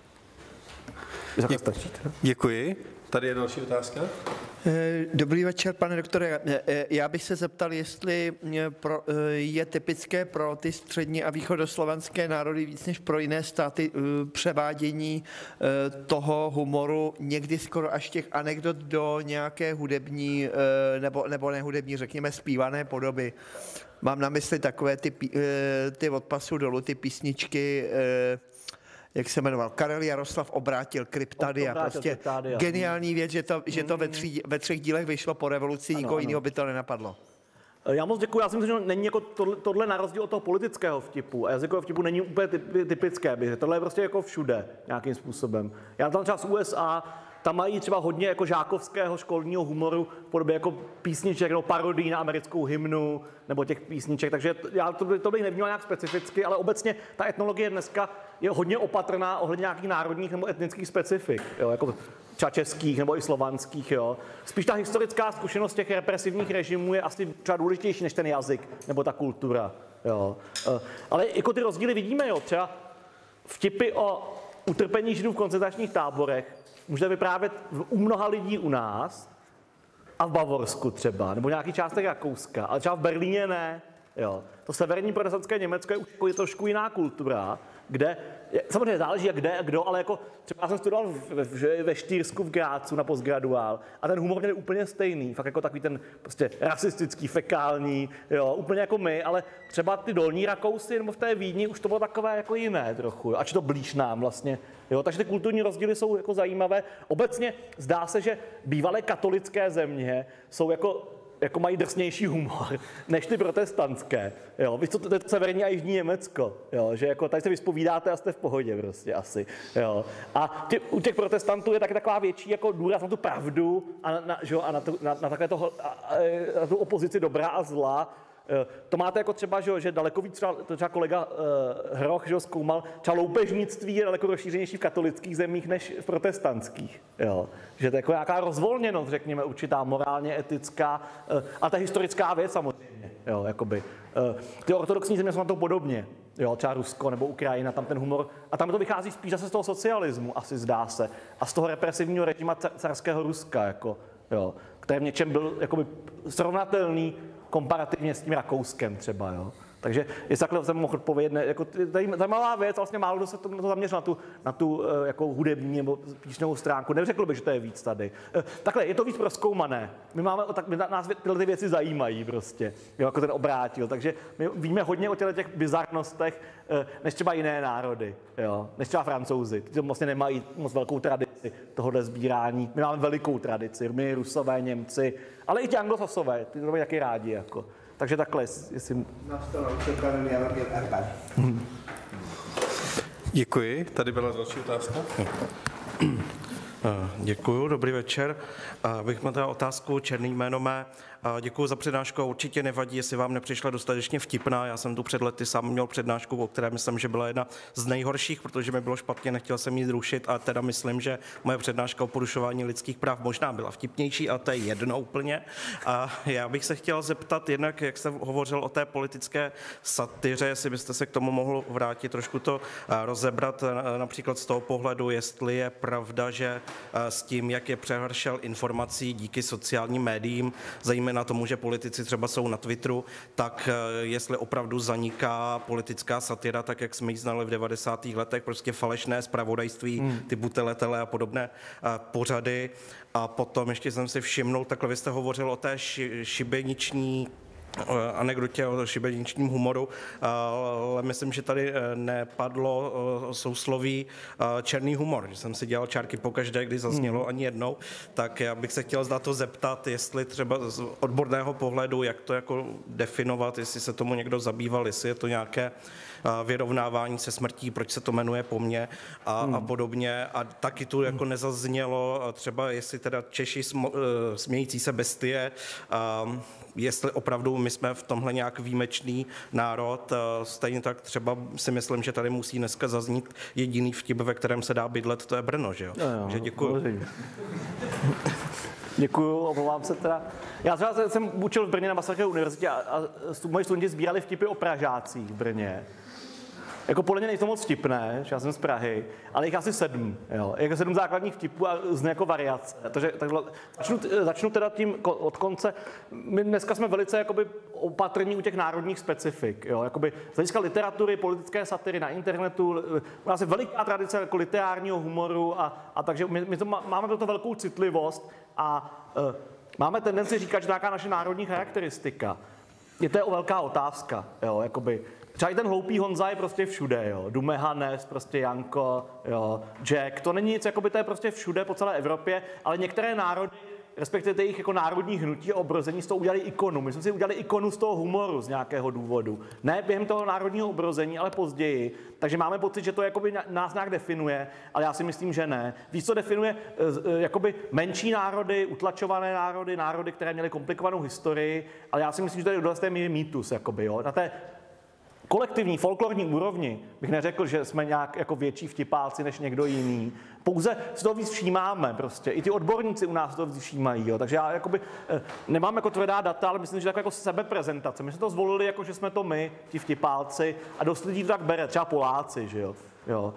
Děkuji. Tady je další otázka. Dobrý večer, pane doktore. Já bych se zeptal, jestli je typické pro ty střední a východoslovanské národy víc než pro jiné státy převádění toho humoru někdy skoro až těch anekdot do nějaké hudební nebo, nebo nehudební, řekněme, zpívané podoby. Mám na mysli takové ty, ty od pasu dolů, ty písničky, jak se jmenoval, Karel Jaroslav obrátil Kryptadia, obrátil prostě Kryptadia. Geniální věc, že to, že to ve, tří, ve třech dílech vyšlo po revoluci, nikoho jiného by to nenapadlo. Já moc děkuji, já si myslím, že není jako tohle, tohle na rozdíl od toho politického vtipu a jazykového vtipu není úplně typické, že tohle je prostě jako všude nějakým způsobem. Já tam třeba z U S A tam mají třeba hodně jako žákovského školního humoru v podobě jako písniček nebo parodii na americkou hymnu nebo těch písniček, takže já to, to bych nevnímal nějak specificky, ale obecně ta etnologie dneska je hodně opatrná ohledně nějakých národních nebo etnických specifik, jo, jako třeba českých nebo i slovanských. Jo. Spíš ta historická zkušenost těch represivních režimů je asi třeba důležitější než ten jazyk nebo ta kultura. Jo. Ale jako ty rozdíly vidíme, jo. Třeba vtipy o utrpení Židů v koncentračních táborech můžete vyprávět u mnoha lidí u nás a v Bavorsku třeba, nebo v nějakých částech Rakouska, ale třeba v Berlíně ne. Jo. To severní protestantské Německo je už trošku jiná kultura, kde, samozřejmě záleží jak kde a kdo, ale jako třeba já jsem studoval ve, ve, ve Štýrsku v Grácu na postgraduál a ten humor měl úplně stejný, fakt jako takový ten prostě rasistický, fekální, jo, úplně jako my, ale třeba ty dolní Rakousy nebo v té Vídni už to bylo takové jako jiné trochu, jo, ač to blíž nám vlastně. Jo, takže ty kulturní rozdíly jsou jako zajímavé. Obecně zdá se, že bývalé katolické země jsou jako jako mají drsnější humor než ty protestantské. Jo, víš co, to je severní a jižní Německo, jo, že jako tady se vyspovídáte a jste v pohodě prostě asi. Jo. A tě, u těch protestantů je taky taková větší jako důraz na tu pravdu a na, že jo, a na, tu, na, na, takové toho, a, a, na tu opozici dobra a zla. To máte jako třeba, že, že daleko víc, třeba, třeba kolega uh, Hroch, že zkoumal, třeba loupežnictví je daleko rozšířenější v katolických zemích než v protestantských. Jo. Že to je jako nějaká rozvolněnost, řekněme, určitá morálně etická, uh, a ta historická věc samozřejmě. Jo, jakoby. Uh, ty ortodoxní země jsou na to podobně. Jo, třeba Rusko nebo Ukrajina, tam ten humor, a tam to vychází spíš zase z toho socialismu, asi zdá se, a z toho represivního režima carského Ruska, jako, jo, který v něčem byl jakoby srovnatelný komparativně s tím Rakouskem třeba, jo. Takže jestli takhle jsem mohl odpovědět, ne, jako zajímavá věc, vlastně málo kdo se to, to zaměřil na tu, na tu jako hudební nebo píšňovou stránku. Neřekl bych, že to je víc tady. Takhle, je to víc prozkoumané. My máme, tak my, nás tyhle ty věci zajímají prostě, jo, jako ten Obrátil. Takže my víme hodně o těch bizarnostech, než třeba jiné národy, jo, než třeba Francouzi. Ty vlastně nemají moc velkou tradici tohohle sbírání. My máme velikou tradici, my, Rusové, Němci, ale i ti Anglosasové, ty to mají taky rádi, jako. Takže takhle, jestli... Děkuji. Tady byla další otázka. Děkuji, dobrý večer. Bych měl teda otázku, černý jméno mé. Děkuji za přednášku a určitě nevadí, jestli vám nepřišla dostatečně vtipná. Já jsem tu před lety sám měl přednášku, o které myslím, že byla jedna z nejhorších, protože mi bylo špatně, nechtěl jsem ji zrušit a teda myslím, že moje přednáška o porušování lidských práv možná byla vtipnější, ale to je jedno úplně. A já bych se chtěl zeptat jednak, jak jste hovořil o té politické satyře, jestli byste se k tomu mohl vrátit, trošku to rozebrat, například z toho pohledu, jestli je pravda, že s tím, jak je přehršel informací díky sociálním médiím, zejména na tomu, že politici třeba jsou na Twitteru, tak jestli opravdu zaniká politická satyra, tak jak jsme ji znali v devadesátých letech, prostě falešné zpravodajství hmm. typu Teletele a podobné pořady. A potom ještě jsem si všimnul, takhle vy jste hovořil o té ši, šibeniční anekdotě o šibeničním humoru, ale myslím, že tady nepadlo sousloví černý humor, že jsem si dělal čárky pokaždé, kdy zaznělo hmm. ani jednou, tak já bych se chtěl na to zeptat, jestli třeba z odborného pohledu, jak to jako definovat, jestli se tomu někdo zabýval, jestli je to nějaké vyrovnávání se smrtí, proč se to jmenuje po mně a, hmm. a podobně. A taky tu jako nezaznělo třeba, jestli teda Češi smo, smějící se bestie, a jestli opravdu my jsme v tomhle nějak výjimečný národ. Stejně tak třeba si myslím, že tady musí dneska zaznít jediný vtip, ve kterém se dá bydlet, to je Brno, že jo? No jo, Takže děkuju. Děkuju, omlouvám se teda. Já třeba jsem učil v Brně na Masarykově univerzitě a, a moji studenti sbírali vtipy o Pražácích v Brně. Jako podle mě nejsou moc vtipné, že já jsem z Prahy, ale jich asi sedm, jo. Jako sedm základních vtipů a zní jako variace. Takže, takže začnu, začnu teda tím od konce. My dneska jsme velice jakoby opatrní u těch národních specifik, jo. Jakoby z hlediska literatury, politické satyry na internetu, u nás je veliká tradice jako literárního humoru a, a takže my, my to má, máme pro to velkou citlivost a uh, máme tendenci říkat, že nějaká naše národní charakteristika je to velká otázka, jo, jakoby. Třeba i ten hloupý Honza je prostě všude, jo. Dume Hannes, prostě Janko, jo. Jack, to není nic, jakoby to je prostě všude po celé Evropě, ale některé národy respektive jejich jako národní hnutí a obrození z toho udělali ikonu. My jsme si udělali ikonu z toho humoru z nějakého důvodu. Ne během toho národního obrození, ale později. Takže máme pocit, že to jakoby nás nějak definuje, ale já si myslím, že ne. Víc, co definuje jakoby menší národy, utlačované národy, národy, které měly komplikovanou historii, ale já si myslím, že to je do té míry mýtus, jakoby, jo. Na té kolektivní, folklorní úrovni bych neřekl, že jsme nějak jako větší vtipáci než někdo jiný. Pouze si toho víc všímáme prostě. I ty odborníci u nás to víc všímají. Jo. Takže já jakoby, nemám jako tvrdá data, ale myslím, že tak jako sebeprezentace. My jsme to zvolili jako, že jsme to my, ti vtipálci, a dost lidí to tak bere, třeba Poláci, že jo. jo.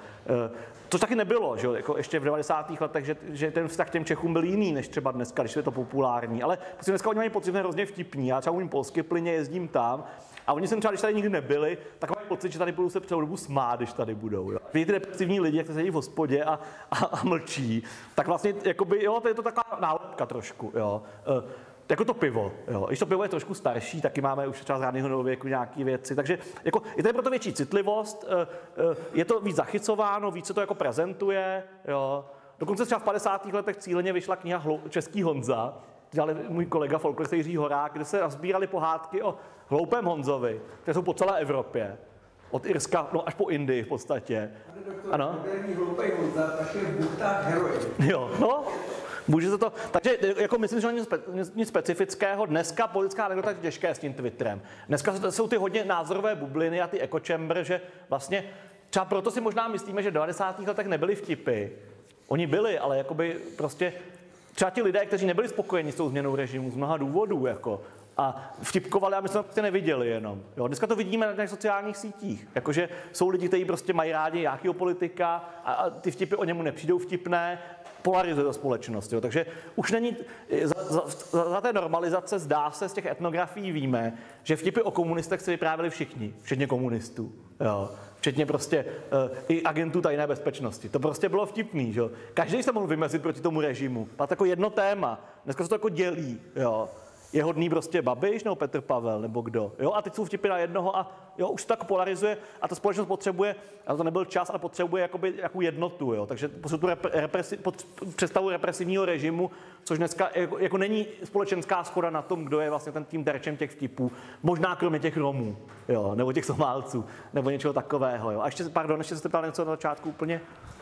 To taky nebylo, že jo, jako ještě v devadesátých letech, že, že ten vztah k těm Čechům byl jiný než třeba dneska, když je to populární. Ale prostě dneska oni mají pocit, že hrozně vtipní. Já třeba umím polsky plyně, jezdím tam. A oni jsem třeba, když tady nikdy nebyli, tak mají pocit, že tady budou se celou dobu smát, když tady budou. Jo. Ty depresivní lidi, jak se sedí v hospodě a, a, a mlčí, tak vlastně jakoby, jo, to je to taková nálepka trošku. Jo. E, jako to pivo. Jo. Když to pivo je trošku starší, taky máme už třeba z rádného novověku nějaké věci. Takže jako, je tady proto větší citlivost, e, e, je to víc zachycováno, víc se to jako prezentuje. Jo. Dokonce třeba v padesátých letech cíleně vyšla kniha Český Honza, dělali můj kolega folklorista Jiří Horák, kde se nazbírali pohádky o hloupém Honzovi, které jsou po celé Evropě. Od Irska no, až po Indii v podstatě. Ano? Hloupej Honza, tak je v buchtách heroj. Jo, no. Může se to, takže jako myslím, že není nic specifického. Dneska politická anekdota je těžké s tím Twitterem. Dneska jsou ty hodně názorové bubliny a ty echo chamber, že vlastně třeba proto si možná myslíme, že v devadesátých letech nebyly vtipy. Oni byli, ale jakoby prostě třeba ti lidé, kteří nebyli spokojeni s tou změnou režimu z mnoha důvodů, jako, a vtipkovali a my jsme to prostě neviděli jenom. Jo, dneska to vidíme na těch sociálních sítích. Jakože jsou lidi, kteří prostě mají rádi nějakého politika a, a ty vtipy o němu nepřijdou vtipné, polarizuje to společnost. Jo. Takže už není, za, za, za té normalizace zdá se, z těch etnografií víme, že vtipy o komunistech se vyprávěli všichni, včetně komunistů. Jo. Včetně prostě uh, i agentů tajné bezpečnosti. To prostě bylo vtipný, že jo. Každý se mohl vymezit proti tomu režimu. Bylo jako jedno téma. Dneska se to jako dělí, jo. Je hodný prostě Babiš nebo Petr Pavel nebo kdo, jo. A teď jsou vtipy na jednoho a jo, už to tak polarizuje a ta společnost potřebuje, a to nebyl čas, ale potřebuje jakoby jakou jednotu, jo. Takže tu represi, představu represivního režimu, což dneska jako, jako není společenská shoda na tom, kdo je vlastně ten tím terčem těch vtipů. Možná kromě těch Romů, jo, nebo těch Somálců, nebo něčeho takového, jo. A ještě, pardon, ještě jste ptal něco na začátku úplně?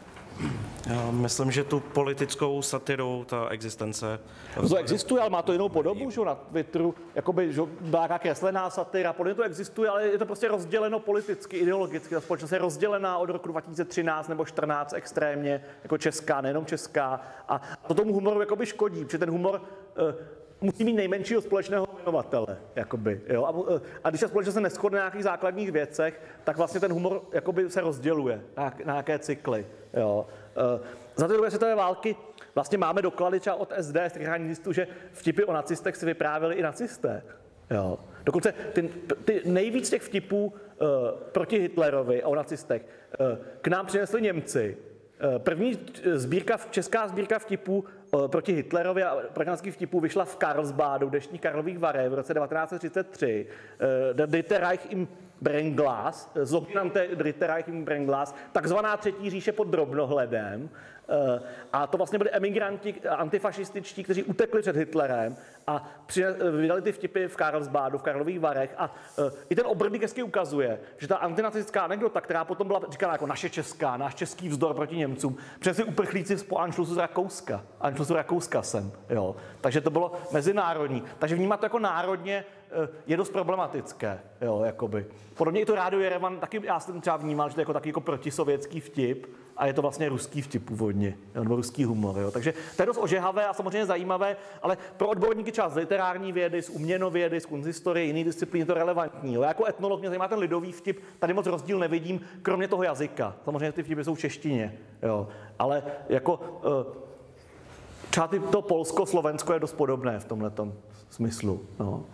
Já myslím, že tu politickou satiru, ta existence... To existuje, ale má to jinou podobu, že na Twitteru, jakoby, že byla nějaká kreslená satira, podle to existuje, ale je to prostě rozděleno politicky, ideologicky, ta společnost je rozdělená od roku dva tisíce třináct nebo čtrnáct extrémně, jako česká, nejenom česká, a to tomu humoru jakoby škodí, protože ten humor uh, musí mít nejmenšího společného jmenovatele, jakoby, jo? A, a když ta společnost se neshodne na nějakých základních věcech, tak vlastně ten humor jakoby se rozděluje na, na nějaké cykly, jo. Uh, za ty druhé světové války vlastně máme doklady třeba od S D, z těch listů, že vtipy o nacistech si vyprávěli i nacisté. Jo. Dokonce ty, ty nejvíc těch vtipů uh, proti Hitlerovi a o nacistech uh, k nám přinesli Němci. Uh, první sbírka, česká sbírka vtipů uh, proti Hitlerovi a proti vtipů vyšla v Karlsbadu, dnešních Karlových Varech v roce devatenáct set třicet tři. Uh, Der Dritte Reich im Brennglas, Sogenannte Dritte Reich im Brennglas, takzvaná třetí říše pod drobnohledem. A to vlastně byli emigranti antifašističtí, kteří utekli před Hitlerem a vydali ty vtipy v Karlsbadu, v Karlových Varech. A i ten Obrník hezky ukazuje, že ta antinacistická anekdota, která potom byla říkána jako naše česká, náš český vzdor proti Němcům, přesně uprchlíci po Anschlussu z Rakouska. Anschlussu Rakouska jsem, jo. Takže to bylo mezinárodní. Takže vnímat to jako národně je dost problematické, jo, jakoby. Podobně i to Rádio Jerevan, taky já jsem třeba vnímal, že to je jako taky jako protisovětský vtip a je to vlastně ruský vtip původně, nebo ruský humor, jo. Takže to je dost ožehavé a samozřejmě zajímavé, ale pro odborníky třeba z literární vědy, z uměnovědy, z kunsthistorie, jiný disciplíny je to relevantní. Jo. Já jako etnolog mě zajímá ten lidový vtip, tady moc rozdíl nevidím, kromě toho jazyka. Samozřejmě ty vtipy jsou v češtině, jo. Ale jako třeba to Polsko, Slovensko je dost podobné v tomhletom smyslu, no.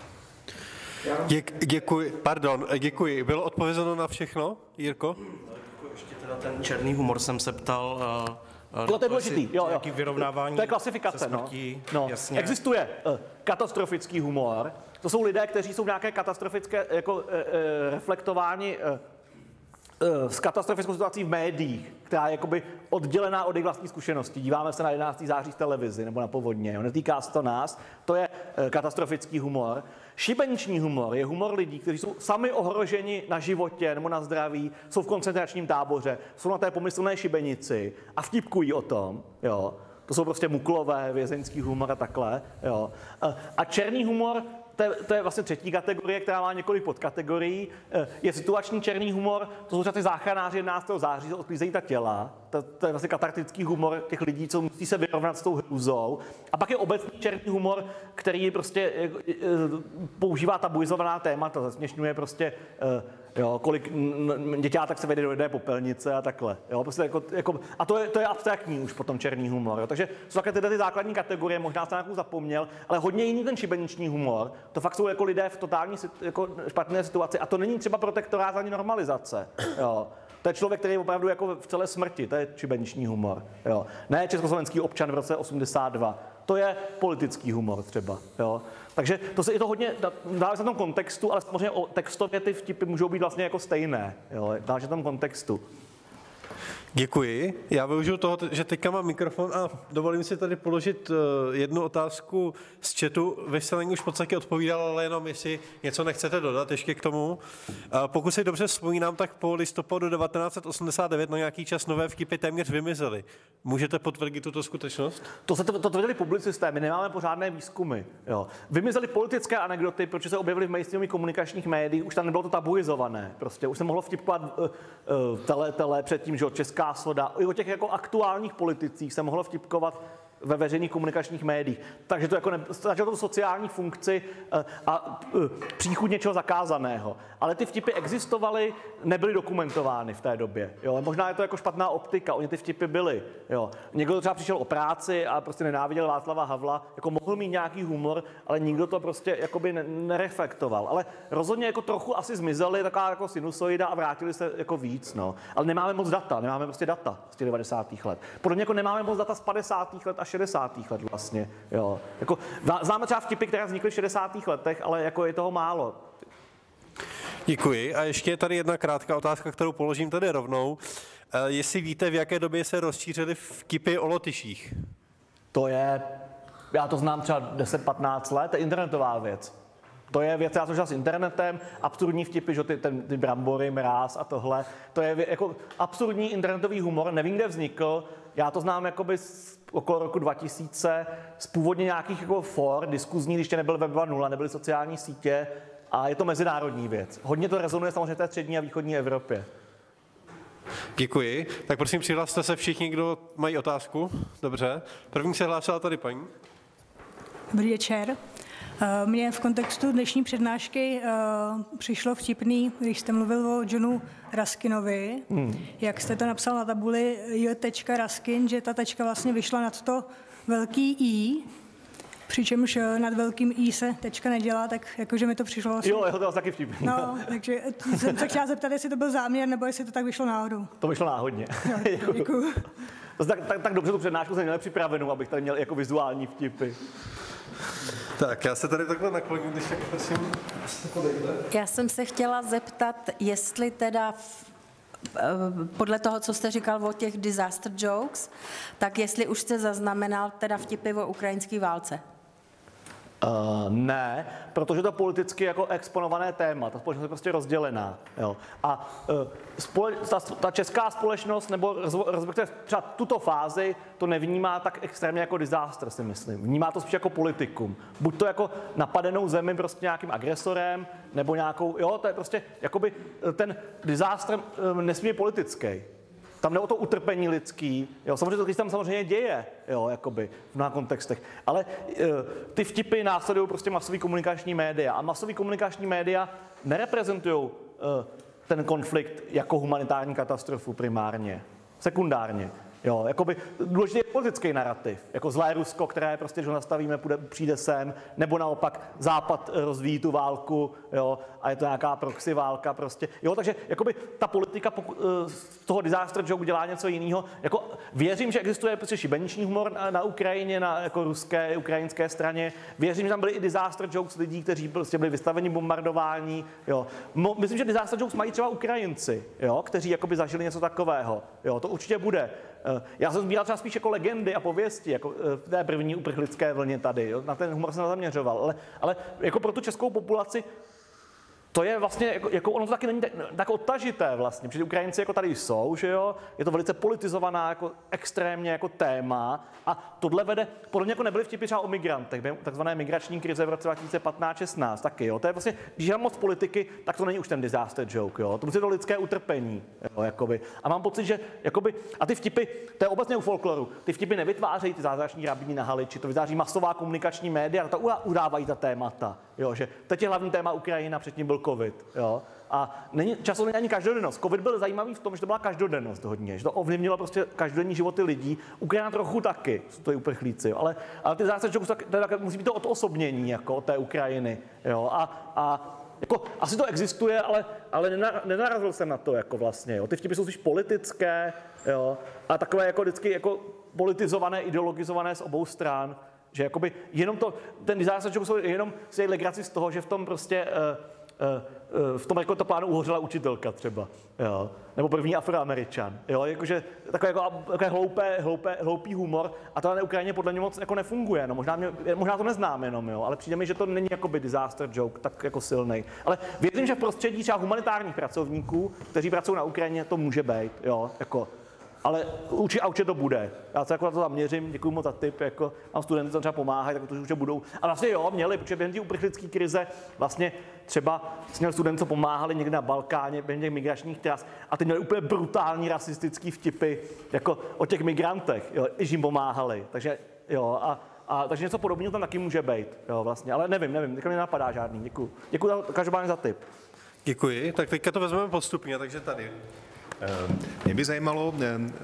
Děk, děkuji, pardon, děkuji. Bylo odpovězeno na všechno, Jirko? Ještě teda ten černý humor jsem se ptal. Uh, jo, to je důležitý, jo, jo. Vyrovnávání. To je klasifikace, smrtí, no. no. Jasně. Existuje uh, katastrofický humor. To jsou lidé, kteří jsou nějaké katastrofické, jako uh, uh, reflektováni uh, s katastrofickou situací v médiích, která je jakoby oddělená od jejich vlastní zkušenosti. Díváme se na jedenáctého září v televizi nebo na povodně. Jo. Netýká se to nás, to je katastrofický humor. Šibeniční humor je humor lidí, kteří jsou sami ohroženi na životě nebo na zdraví, jsou v koncentračním táboře, jsou na té pomyslné šibenici a vtipkují o tom. Jo. To jsou prostě muklové, vězeňský humor a takhle. Jo. A černý humor, to je, to je vlastně třetí kategorie, která má několik podkategorií. Je situační černý humor, to jsou třeba ty záchranáři jedenáctého září, co odklízejí ta těla. To, to je vlastně katartický humor těch lidí, co musí se vyrovnat s tou hrůzou. A pak je obecný černý humor, který prostě používá tabuizovaná témata, zesměšňuje prostě jo, kolik děťátek se vede do jedné popelnice a takhle. Jo, prostě jako, jako, a to je, to je abstraktní už potom černý humor. Jo. Takže jsou také tyhle ty základní kategorie, možná jsem nějakou zapomněl, ale hodně jiný ten šibeniční humor. To fakt jsou jako lidé v totální jako špatné situaci a to není třeba protektorát ani normalizace. Jo. To je člověk, který je opravdu jako v celé smrti, to je šibeniční humor. Jo. Ne československý občan v roce osmdesát dva. To je politický humor třeba. Jo. Takže to se je to hodně, dále se v tom kontextu, ale samozřejmě textově ty vtipy můžou být vlastně jako stejné. Jo. Dále se v tom kontextu. Děkuji. Já využiju toho, že teďka mám mikrofon a dovolím si tady položit jednu otázku z chatu. Vy jste na ní už v podstatě odpovídal, ale jenom jestli něco nechcete dodat ještě k tomu. Pokud si dobře vzpomínám, tak po listopadu devatenáct set osmdesát devět na nějaký čas nové vtipy téměř vymizely. Můžete potvrdit tuto skutečnost? To se to, to tvrdili publicisté, my nemáme pořádné výzkumy. Jo. Vymizely politické anekdoty, protože se objevily v mainstreamových komunikačních médiích, už tam nebylo to tabuizované. Prostě už se mohlo vtipkovat uh, uh, tele, tele předtím, že česká soda. I o těch jako aktuálních politicích se mohlo vtipkovat ve veřejných komunikačních médiích. Takže to jako ne, začalo to sociální funkci uh, a uh, příchod něčeho zakázaného. Ale ty vtipy existovaly, nebyly dokumentovány v té době. Jo. Možná je to jako špatná optika, oni ty vtipy byly. Jo. Někdo třeba přišel o práci a prostě nenáviděl Václava Havla, jako mohl mít nějaký humor, ale nikdo to prostě jakoby nereflektoval. Ale rozhodně jako trochu asi zmizely, taková jako sinusoida a vrátili se jako víc. No. Ale nemáme moc data, nemáme prostě data z těch devadesátých let. Podobně jako nemáme moc data z padesátých let a šedesátých let vlastně. Jo. Jako, známe třeba vtipy, které vznikly v šedesátých letech, ale jako je toho málo. Děkuji. A ještě je tady jedna krátká otázka, kterou položím tady rovnou. Jestli víte, v jaké době se rozšířily vtipy o Lotyších? To je, já to znám třeba deset patnáct let, to je internetová věc. To je věc, já jsem s internetem, absurdní vtipy, že ty, ten, ty brambory, mráz a tohle. To je jako absurdní internetový humor, nevím, kde vznikl. Já to znám jakoby z, okolo roku dva tisíce, z původně nějakých jako for, diskuzní, když ještě nebyl web dva tečka nula, nebyly sociální sítě a je to mezinárodní věc. Hodně to rezonuje samozřejmě v té střední a východní Evropě. Děkuji. Tak prosím, přihlaste se všichni, kdo mají otázku. Dobře. První se hlásila tady paní. Dobrý večer. Mně v kontextu dnešní přednášky uh, přišlo vtipný, když jste mluvil o Johnu Ruskinovi, hmm. jak jste to napsal na tabuli J. Ruskin, že ta tečka vlastně vyšla nad to velký I, přičemž nad velkým I se tečka nedělá, tak jakože mi to přišlo vlastně... Jo, jo, to je taky vtipný. No, takže jsem se chtěla zeptat, jestli to byl záměr, nebo jestli to tak vyšlo náhodou. To vyšlo náhodně. Jo, děkuju. tak, tak, tak dobře tu přednášku jsem měl připravenou, abych tady měl jako vizuální vtipy. Tak, já se tady takhle nakloním, když tak prosím. Já jsem se chtěla zeptat, jestli teda v, podle toho, co jste říkal o těch disaster jokes, tak jestli už jste zaznamenal teda vtipy o ukrajinské válce. Uh, ne, protože to politicky jako exponované téma, ta společnost je prostě rozdělená. Jo. A uh, spole, ta, ta česká společnost, nebo respektive třeba tuto fázi, to nevnímá tak extrémně jako disaster, si myslím. Vnímá to spíš jako politikum. Buď to jako napadenou zemi prostě nějakým agresorem, nebo nějakou, jo, to je prostě, jakoby ten disaster um, nesmí politický. Tam jde o to utrpení lidský, jo, samozřejmě to, když tam samozřejmě děje, jo, jakoby v mnoha kontextech, ale e, ty vtipy následují prostě masový komunikační média a masový komunikační média nereprezentují e, ten konflikt jako humanitární katastrofu primárně, sekundárně. Jo, jakoby důležitý je politický narrativ, jako zlé Rusko, které prostě, že ho nastavíme, půjde, přijde sem, nebo naopak Západ rozvíjí tu válku, jo, a je to nějaká proxy válka prostě. Jo, takže jakoby ta politika poku, z toho disaster joke dělá něco jiného. Jako věřím, že existuje prostě šibeniční humor na, na Ukrajině, na jako ruské, ukrajinské straně. Věřím, že tam byly i disaster jokes lidí, kteří prostě byli vystaveni bombardování, jo. Mo, myslím, že disaster jokes mají třeba Ukrajinci, jo, kteří jakoby zažili něco takového. Jo, to určitě bude. Já jsem sbíral třeba spíš jako legendy a pověsti, jako v té první uprchlické vlně tady, jo? Na ten humor jsem zaměřoval, ale, ale jako pro tu českou populaci to je vlastně, jako, jako ono to taky není tak, tak odtažité vlastně, protože Ukrajinci jako tady jsou, že jo, je to velice politizovaná, jako extrémně jako téma a tohle vede, podle mě jako nebyly vtipy třeba o migrantech, takzvané migrační krize v roce dva tisíce patnáct šestnáct taky, jo, to je vlastně, když je moc politiky, tak to není už ten disaster joke, jo, to musí to lidské utrpení, jo, jakoby. A mám pocit, že jakoby, a ty vtipy, to je obecně u folkloru, ty vtipy nevytvářejí ty zázrační rabíni na Haliči, to vytváří masová komunikační média, to udávají ta témata, jo, že teď je hlavní téma Ukrajina, předtím byl covid, jo. A není, často není ani každodennost. Covid byl zajímavý v tom, že to byla každodennost hodně, že to ovlivnilo prostě každodenní životy lidí. Ukrajina trochu taky, jsou to i uprchlíci, jo. Ale, ale ty zásady, že musí být to odosobnění jako od té Ukrajiny, jo. A, a jako, asi to existuje, ale, ale nenarazil jsem na to jako vlastně, jo. Ty vtipy jsou spíš politické, jo. A takové jako vždycky jako politizované, ideologizované z obou stran. Že jakoby jenom to, ten disaster joke jsou jenom si legraci z toho, že v tom prostě, uh, uh, v tom jako to plánu uhořela učitelka třeba, jo, nebo první Afroameričan, jo, jakože takové jako takové hloupé, hloupé, hloupý humor a to na Ukrajině podle mě moc jako nefunguje, no, možná, mě, možná to neznám jenom, jo, ale přijde mi, že to není jakoby disaster joke tak jako silnej, ale věřím, že v prostředí třeba humanitárních pracovníků, kteří pracují na Ukrajině, to může být, jo, jako. Ale určitě, a určitě to bude. Já se jako na to zaměřím, děkuji moc za tip, jako mám studenty, co třeba pomáhají, tak to určitě budou. A vlastně jo, měli, protože během té uprchlické krize vlastně třeba měl student, co pomáhali někde na Balkáně, během těch migračních tras a ty měli úplně brutální rasistický vtipy, jako o těch migrantech, jo, když jim pomáhali. Takže jo, a, a takže něco podobného tam taky může být, jo, vlastně, ale nevím, nevím, teďka mi nenapadá žádný, děkuji. Děkuji každopádně za tip. Děkuji, tak teďka to vezmeme postupně, takže tady. Mě by zajímalo,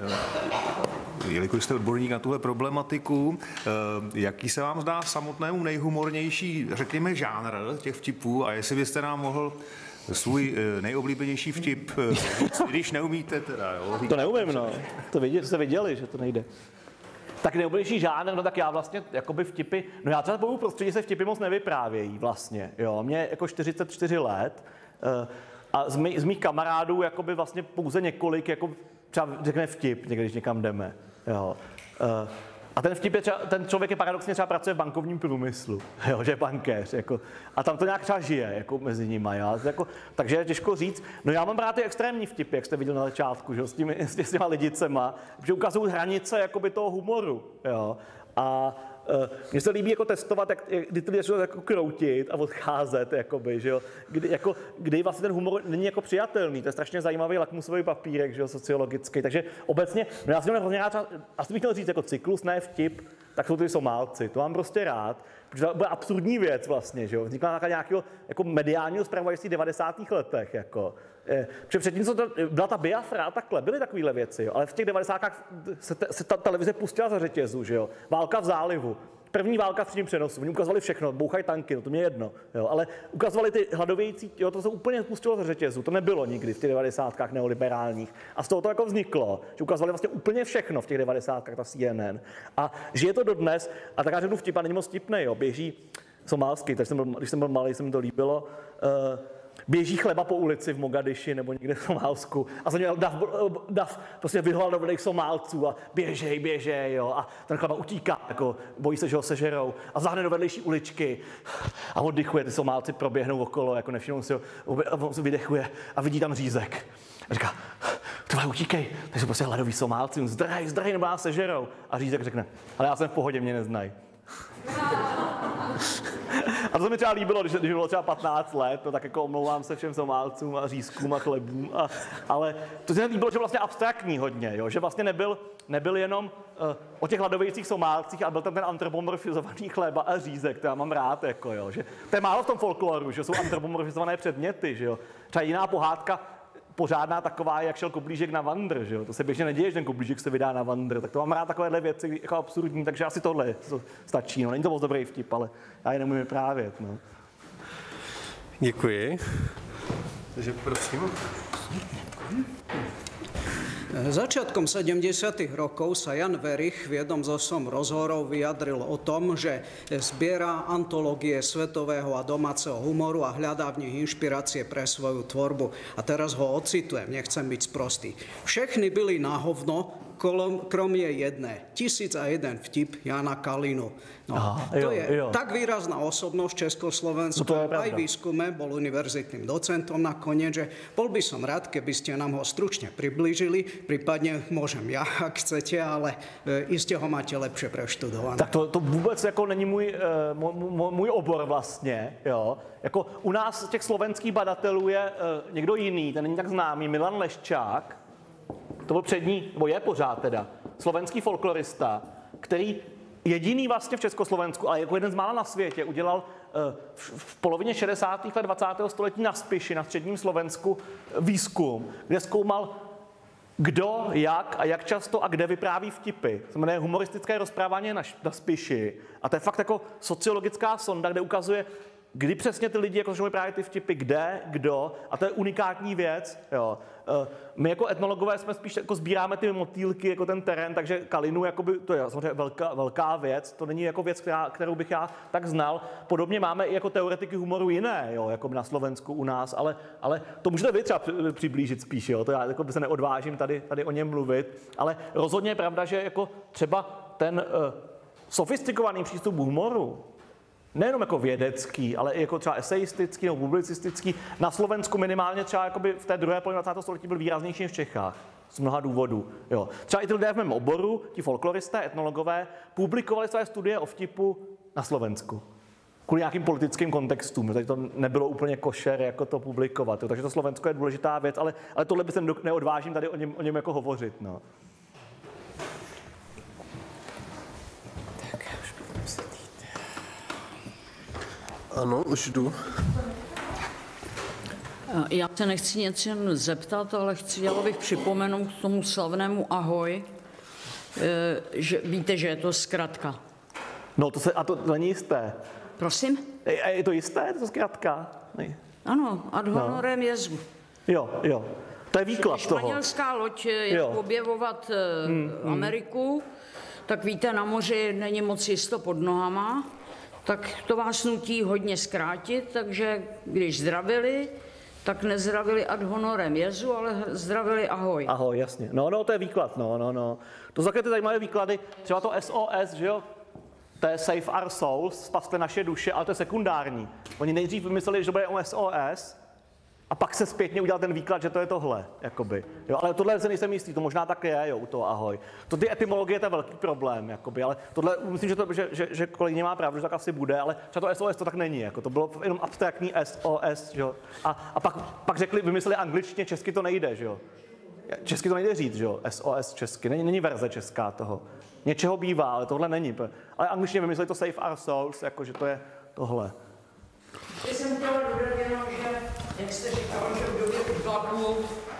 jelikož jste odborník na tuhle problematiku, jaký se vám zdá samotnému nejhumornější, řekněme, žánr těch vtipů a jestli byste nám mohl svůj nejoblíbenější vtip, když neumíte teda, jo? To neumím, no. To viděli, jste viděli, že to nejde. Tak nejoblíbenější žánr, no tak já vlastně jakoby vtipy, no já třeba v prostředí se vtipy moc nevyprávějí vlastně, jo. Mě jako čtyřicet čtyři let, a z, mý, z mých kamarádů jakoby vlastně pouze několik jako třeba řekne vtip, někdy, když někam jdeme. Jo. Uh, a ten vtip je třeba, ten člověk je paradoxně třeba pracuje v bankovním průmyslu, jo, že je bankéř, jako, a tam to nějak třeba žije jako mezi nimi. Jo, jako, takže je těžko říct. No já mám rád ty extrémní vtipy, jak jste viděl na začátku, že, s, těmi, s těma lidicema, že ukazují hranice jakoby toho humoru. Jo. A mně se líbí jako testovat, jak, kdy ty lidi začnou jako kroutit a odcházet, jakoby, že jo? Kdy, jako, kdy vlastně ten humor není jako přijatelný. To je strašně zajímavý lakmusový papírek, že jo, sociologický. Takže obecně, no já si mám hrozně rád, asi bych chtěl říct jako cyklus, ne vtip, tak jsou ty Somálci. To mám prostě rád, protože to bude absurdní věc vlastně, že jo? Vznikla nějakého jako mediálního zpravodajství v devadesátých letech, jako. Protože předtím co to, byla ta Biafra a takhle, byly takovéhle věci, jo. Ale v těch devadesátkách se, te, se ta televize pustila za řetězu, že jo. Válka v zálivu, první válka v přímém přenosu, oni ukazovali všechno, bouchají tanky, no to mě jedno, jo. Ale ukazovali ty hladovějící, jo, to se úplně pustilo za řetězu, to nebylo nikdy v těch devadesátkách neoliberálních. A z toho to jako vzniklo, že ukazovali vlastně úplně všechno v těch devadesátkách, ta C N N. A žije to dodnes, a tak já řeknu vtip, a není moc vtipnej, jo, běží somálský, takže jsem byl, když jsem byl malý, se mi to líbilo, uh, běží chleba po ulici v Mogadiši nebo někde v Somálsku a za něj dav, dav prostě vyhladovaných Somálců a běžej, běžej, jo, a ten chleba utíká, jako bojí se, že ho sežerou a záhne do vedlejší uličky a oddychuje, ty Somálci proběhnou okolo, jako nevšimnou si ho, on se vydechuje a vidí tam řízek. A říká, tohle utíkej, takže prostě hladový Somálci, zdrhej, zdrhej, nebo nás sežerou. A řízek řekne, ale já jsem v pohodě, mě neznají. A to se mi třeba líbilo, když, když bylo třeba patnáct let, no tak jako omlouvám se všem Somálcům a řízkům a chlebům, a, ale to se mi líbilo, že vlastně abstraktní hodně, jo, že vlastně nebyl, nebyl jenom uh, o těch hladovějících Somálcích, ale byl tam ten antropomorfizovaný chleba a řízek, to já mám rád, jako jo, že to je málo v tom folkloru, že jsou antropomorfizované předměty, že jo. Třeba jiná pohádka, pořádná taková, jak šel Koblížek na vandr, že jo? To se běžně neděje, že ten Koblížek se vydá na vandr, tak to mám rád takovéhle věci jako absurdní, takže asi tohle stačí, no. Není to moc dobrý vtip, ale já je nemůžu vyprávět, no. Děkuji. Takže prosím. Začiatkom sedemdesiatych rokov sa Jan Werich v jednom zo som rozhovorov vyjadril o tom, že zbiera antológie svetového a domáceho humoru a hľadá v nich inšpirácie pre svoju tvorbu. A teraz ho ocitujem, nechcem byť sprostý. Všechny byli na hovno, kromě jedné. Tisíc a jeden vtip Jana Kalinu. No, Aha, to jo, je jo. tak výrazná osobnosť Československu, no aj výskume, bol univerzitným docentom nakoniec, že bol by som rád, keby ste nám ho stručne priblížili, prípadne môžem ja, ak chcete, ale e, iste ho máte lepšie preštudované. Tak to, to vůbec jako není můj, uh, můj, můj obor vlastně, jo. Jako u nás z těch slovenských badatelů je uh, někdo jiný, ten není tak známý, Milan Leščák, to byl přední, nebo je pořád teda, slovenský folklorista, který jediný vlastně v Československu, ale jako jeden z mála na světě, udělal uh, v, v polovině šedesátých let dvacátého století na Spiši, na středním Slovensku, výzkum, kde zkoumal, kdo, jak a jak často a kde vypráví vtipy. To jmenuje humoristické rozprávání na, na Spiši. A to je fakt jako sociologická sonda, kde ukazuje, kdy přesně ty lidi jako začnou vyprávět ty vtipy, kde, kdo, a to je unikátní věc. Jo. My jako etnologové jsme spíš jako sbíráme ty motýlky, jako ten terén, takže Kalinu, jakoby, to je samozřejmě velká, velká věc, to není jako věc, která, kterou bych já tak znal. Podobně máme i jako teoretiky humoru jiné, jo, jako na Slovensku u nás, ale, ale to můžete vy třeba přiblížit spíš, jo, to já jako se neodvážím tady, tady o něm mluvit, ale rozhodně je pravda, že jako třeba ten uh, sofistikovaný přístup k humoru, nejenom jako vědecký, ale i jako třeba esejistický nebo publicistický. Na Slovensku minimálně třeba jakoby v té druhé polovině dvacátého století byl výraznější než v Čechách. Z mnoha důvodů. Jo. Třeba i ty lidé v mém oboru, ti folkloristé, etnologové, publikovali své studie o vtipu na Slovensku. Kvůli nějakým politickým kontextům. Tady to nebylo úplně košer, jako to publikovat. Jo. Takže to Slovensko je důležitá věc, ale, ale tohle by se neodvážím tady o něm, o něm jako hovořit. No. Ano, už jdu. Já se nechci něco zeptat, ale chci bych připomenout k tomu slavnému ahoj, že víte, že je to zkratka. No to se, a to, to není jisté. Prosím? Je, je to jisté, je to zkratka? Ne. Ano, ad honorem no. Jezu. Jo, jo. To je výklad toho. Španělská loď je objevovat hmm, Ameriku, hmm. tak víte, na moři není moc jisto pod nohama, tak to vás nutí hodně zkrátit, takže když zdravili, tak nezdravili ad honorem Jezu, ale zdravili ahoj. Ahoj, jasně. No, no, to je výklad, no, no, no. To jsou takové ty zajímavé výklady, třeba to S O S, že jo, to je Save Our Souls, spaste naše duše, ale to je sekundární. Oni nejdřív vymysleli, že to bude o S O S, a pak se zpětně udělal ten výklad, že to je tohle, jakoby. Jo, ale tohle se nejsem jistý, to možná tak je, jo, u toho ahoj. To ty etymologie, to je velký problém, jakoby, ale tohle, myslím, že, to, že, že, že kolegyně má pravdu, že tak asi bude, ale třeba to S O S to tak není, jako to bylo jenom abstraktní S O S, jo. A, a pak, pak řekli, vymysleli angličtině, česky to nejde, že jo. Česky to nejde říct, že jo, S O S česky, není, není verze česká toho. Něčeho bývá, ale tohle není. Ale angličtině vymysleli to Save Our Souls, jako že to je tohle. Já jsem chtěla dodat jenom, že, jak jste říkal, že v době útlaku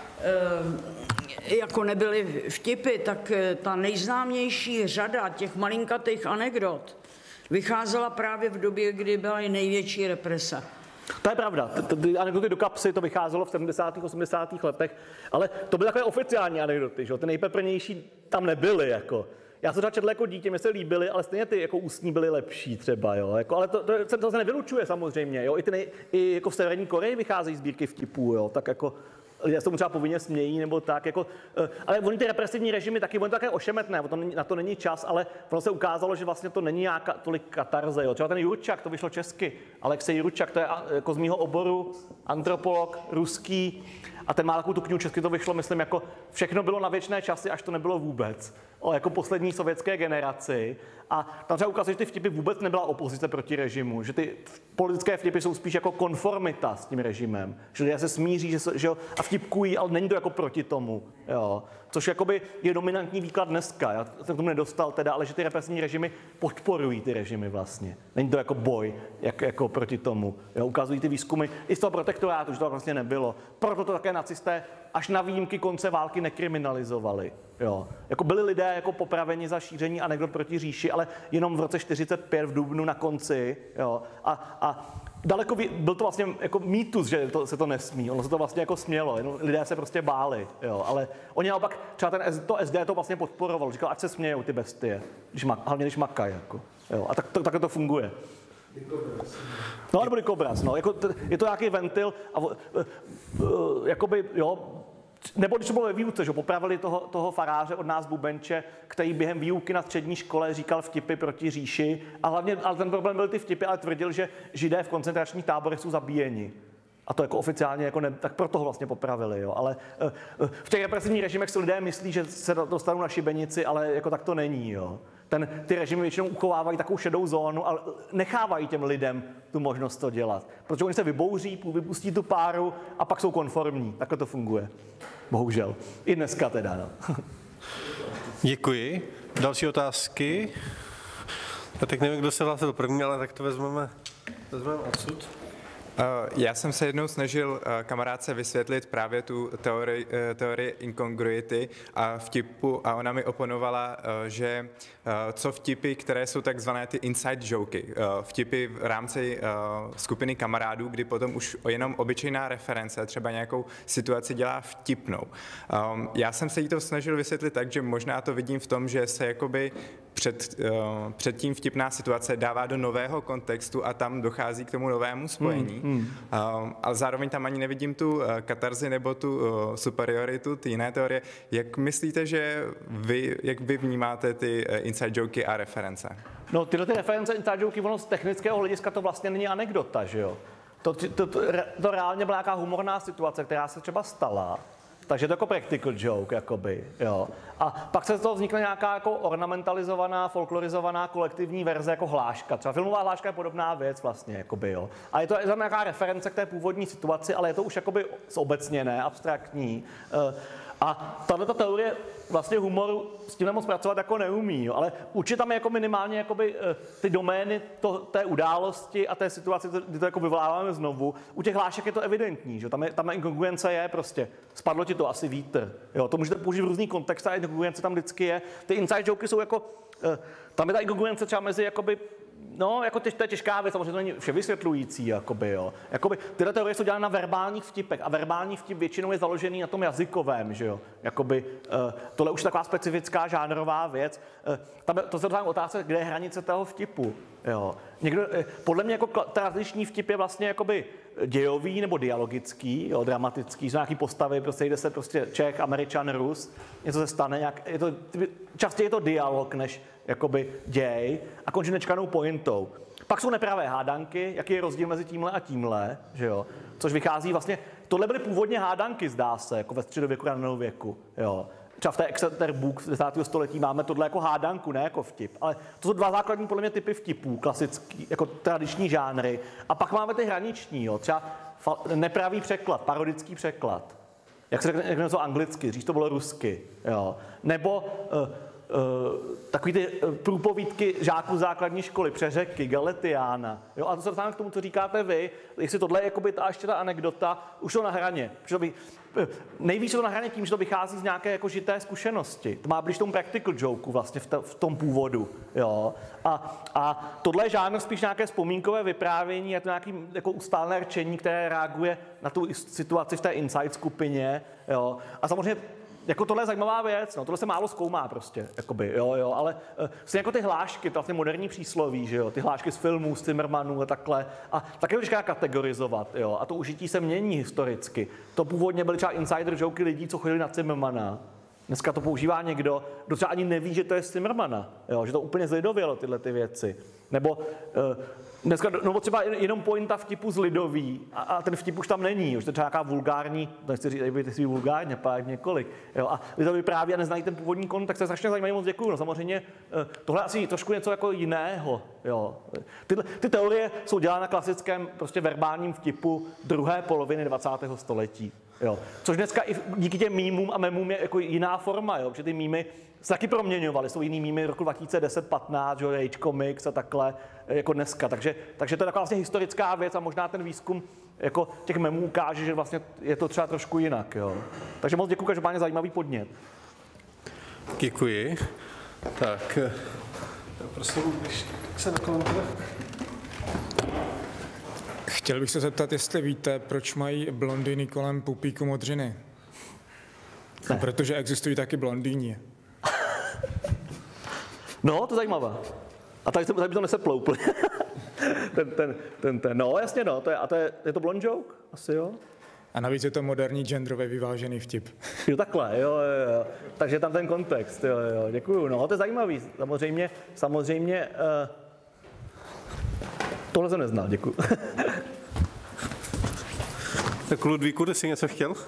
e, jako nebyly vtipy, tak ta nejznámější řada těch malinkatých anekdot vycházela právě v době, kdy byla i největší represe. To je pravda. Ty anekdoty do kapsy, to vycházelo v sedmdesátých, osmdesátých letech, ale to byly takové oficiální anekdoty, že? Ty nejpeprnější tam nebyly, jako. Já jsem to četl jako dítě, mě se líbily, ale stejně ty jako ústní byly lepší třeba, jo. Jako, ale to, to, to se nevylučuje samozřejmě, jo. I, ty nej, i jako v Severní Koreji vycházejí sbírky vtipů, jo. Tak jako lidé se tomu třeba povinně smějí nebo tak, jako, ale oni ty represivní režimy taky, oni to také ošemetné, to není, na to není čas, ale ono se ukázalo, že vlastně to není nějaká tolik katarze, jo. Třeba ten Jurčak, to vyšlo česky, Alexej Jurčak, to je jako z mýho oboru, antropolog, ruský, a ten má takovou tu knihu, česky to vyšlo, myslím, jako všechno bylo na věčné časy, až to nebylo vůbec. O jako poslední sovětské generaci. A tam třeba ukazuje, že ty vtipy vůbec nebyla opozice proti režimu, že ty politické vtipy jsou spíš jako konformita s tím režimem, že lidé se smíří, že, že a vtipkují, ale není to jako proti tomu, jo. Což jakoby je dominantní výklad dneska. Já jsem k tomu nedostal teda, ale že ty represivní režimy podporují ty režimy vlastně. Není to jako boj, jak, jako proti tomu. Jo, ukazují ty výzkumy i z toho protektorátu, že to vlastně nebylo. Proto to také nacisté až na výjimky konce války nekriminalizovali. Jo. Jako byli lidé jako popraveni za šíření anekdot proti říši, ale jenom v roce čtyřicet pět v dubnu na konci. Jo. A, a daleko byl to vlastně jako mýtus, že to, se to nesmí. Ono se to vlastně jako smělo, jenom lidé se prostě báli. Jo. Ale oni naopak, třeba ten, to S D to vlastně podporovalo. Říkal, ať se smějou ty bestie, když mak, hlavně když makají. Jako. Jo. A tak to, tak to funguje. No, nebo Dikobraz, no, jako, je to nějaký ventil a uh, uh, jakoby, jo, nebo když to bylo ve výuce, že popravili toho, toho faráře od nás Bubenče, který během výuky na střední škole říkal vtipy proti říši a hlavně, ale ten problém byl ty vtipy, ale tvrdil, že Židé v koncentračních táborech jsou zabíjeni. A to jako oficiálně, jako ne, tak proto ho vlastně popravili, jo. Ale uh, v těch represivních režimech si lidé myslí, že se dostanou na šibenici, ale jako tak to není, jo. Ten, ty režimy většinou uchovávají takovou šedou zónu, ale nechávají těm lidem tu možnost to dělat. Protože oni se vybouří, vypustí tu páru a pak jsou konformní. Takhle to funguje. Bohužel. I dneska teda. No. Děkuji. Další otázky? Já teď nevím, kdo se hlásil první, ale tak to vezmeme, vezmeme odsud. Já jsem se jednou snažil kamarádce vysvětlit právě tu teorii, teorii incongruity a vtipu a ona mi oponovala, že co vtipy, které jsou takzvané ty inside joky, vtipy v rámci skupiny kamarádů, kdy potom už jenom obyčejná reference třeba nějakou situaci dělá vtipnou. Já jsem se jí to snažil vysvětlit tak, že možná to vidím v tom, že se jakoby před, předtím vtipná situace dává do nového kontextu a tam dochází k tomu novému spojení. Hmm, hmm. Ale zároveň tam ani nevidím tu katarzi nebo tu superioritu, ty jiné teorie. Jak myslíte, že vy, jak vy vnímáte ty inside joky a reference? No tyhle ty reference inside joky, ono z technického hlediska to vlastně není anekdota, že jo? To, to, to, to, to reálně byla nějaká humorná situace, která se třeba stala. Takže to jako practical joke, jakoby, jo. A pak se z toho vznikne nějaká jako ornamentalizovaná, folklorizovaná kolektivní verze jako hláška. Třeba filmová hláška je podobná věc vlastně, jakoby, jo. A je to nějaká reference k té původní situaci, ale je to už jakoby zobecněné, abstraktní. A tato teorie vlastně humoru s tím moc pracovat jako neumí, jo. Ale určitě tam je jako minimálně jakoby, ty domény to, té události a té situace, kdy to jako vyvoláváme znovu. U těch hlášek je to evidentní, že tam je, tam inkongruence je prostě, spadlo ti to asi vítr. Jo. To můžete použít v různých kontextech a inkongruence tam vždycky je. Ty inside joky jsou jako, tam je ta inkongruence třeba mezi jakoby, no, jako těž, to je těžká věc, samozřejmě to není vše vysvětlující, jakoby, jo. Jakoby, tyhle teorie jsou dělány na verbálních vtipech a verbální vtip většinou je založený na tom jazykovém, že jo. Jakoby, uh, tohle už je taková specifická žánrová věc. Uh, tam, to se dostávám otázce, kde je hranice toho vtipu, jo. Někdo, uh, podle mě jako tradiční vtip je vlastně jakoby dějový nebo dialogický, jo, dramatický, jsou nějaký postavy, prostě jde se prostě Čech, Američan, Rus, něco se stane, nějak, je to, častěji je to dialog než jakoby děj a končí nečekanou pointou. Pak jsou nepravé hádanky, jaký je rozdíl mezi tímhle a tímhle, že jo, což vychází vlastně, tohle byly původně hádanky, zdá se, jako ve středověku, raného věku, jo. Třeba v té Exeter Book z desátého století máme tohle jako hádanku, ne jako vtip. Ale to jsou dva základní podle mě typy vtipů, klasický, jako tradiční žánry. A pak máme ty hraniční, jo, třeba nepravý překlad, parodický překlad. Jak se řekne něco anglicky, říct to bylo rusky, jo. Nebo uh, Uh, takový ty uh, průpovídky žáků základní školy, Přeřeky, Galetiána. Jo? A to se dostávám k tomu, co říkáte vy, jestli tohle je jakoby ta, ještě ta anekdota, už to na hraně. To by, uh, nejvíc to na hraně tím, že to vychází z nějaké jako žité zkušenosti. To má blíž tomu practical joke vlastně v, ta, v tom původu. Jo? A, a tohle je žánr spíš nějaké vzpomínkové vyprávění, je to nějaké jako ustálené rčení, které reaguje na tu situaci v té inside skupině. Jo? A samozřejmě jako tohle je zajímavá věc, no, tohle se málo zkoumá prostě, jakoby, jo, jo, ale uh, vlastně jako ty hlášky, to vlastně moderní přísloví, že jo, ty hlášky z filmů, z Zimmermanů a takhle, a také to těžká kategorizovat, jo, a to užití se mění historicky. To původně byly třeba insider joky lidí, co chodili na Zimmermana. Dneska to používá někdo, kdo třeba ani neví, že to je z Zimmermana, jo, že to úplně zlidovělo tyhle ty věci. Nebo uh, dneska, no třeba jenom pointa vtipu z lidový a, a ten vtip už tam není, už to je třeba nějaká vulgární, nechci říct, že jsi vulgárně, pár několik, jo, a lidé vypráví a neznají ten původní kontext, to je strašně zajímavý, moc děkuju, no samozřejmě uh, tohle asi trošku něco jako jiného, jo. Tyhle, ty teorie jsou dělány na klasickém prostě verbálním vtipu druhé poloviny dvacátého století. Jo. Což dneska i díky těm mýmům a memům je jako jiná forma, jo, protože ty mýmy se taky proměňovaly, jsou jiný mýmy roku dva tisíce deset patnáct, jo, Rage Comics a takhle, jako dneska. Takže, takže to je taková vlastně historická věc a možná ten výzkum jako těch memů ukáže, že vlastně je to třeba trošku jinak. Jo. Takže moc děkuji, každopádně zajímavý podnět. Děkuji. Tak, prosím, když se na kolem tebe. Chtěl bych se zeptat, jestli víte, proč mají blondýny kolem pupíku modřiny. No, protože existují taky blondýni. No, to je zajímavé. A tady, tady by to neseploupli. ten, ten, ten, ten, no, jasně, no, to je, a to je, je to blond joke? Asi jo. A navíc je to moderní genderově vyvážený vtip. Jo, takhle, jo, jo, jo. Takže tam ten kontext, jo, jo, děkuju. No, to je zajímavý. Samozřejmě, samozřejmě, uh, tohle jsem neznal, děkuju. Tak Ludvíku, ty jsi něco chtěl?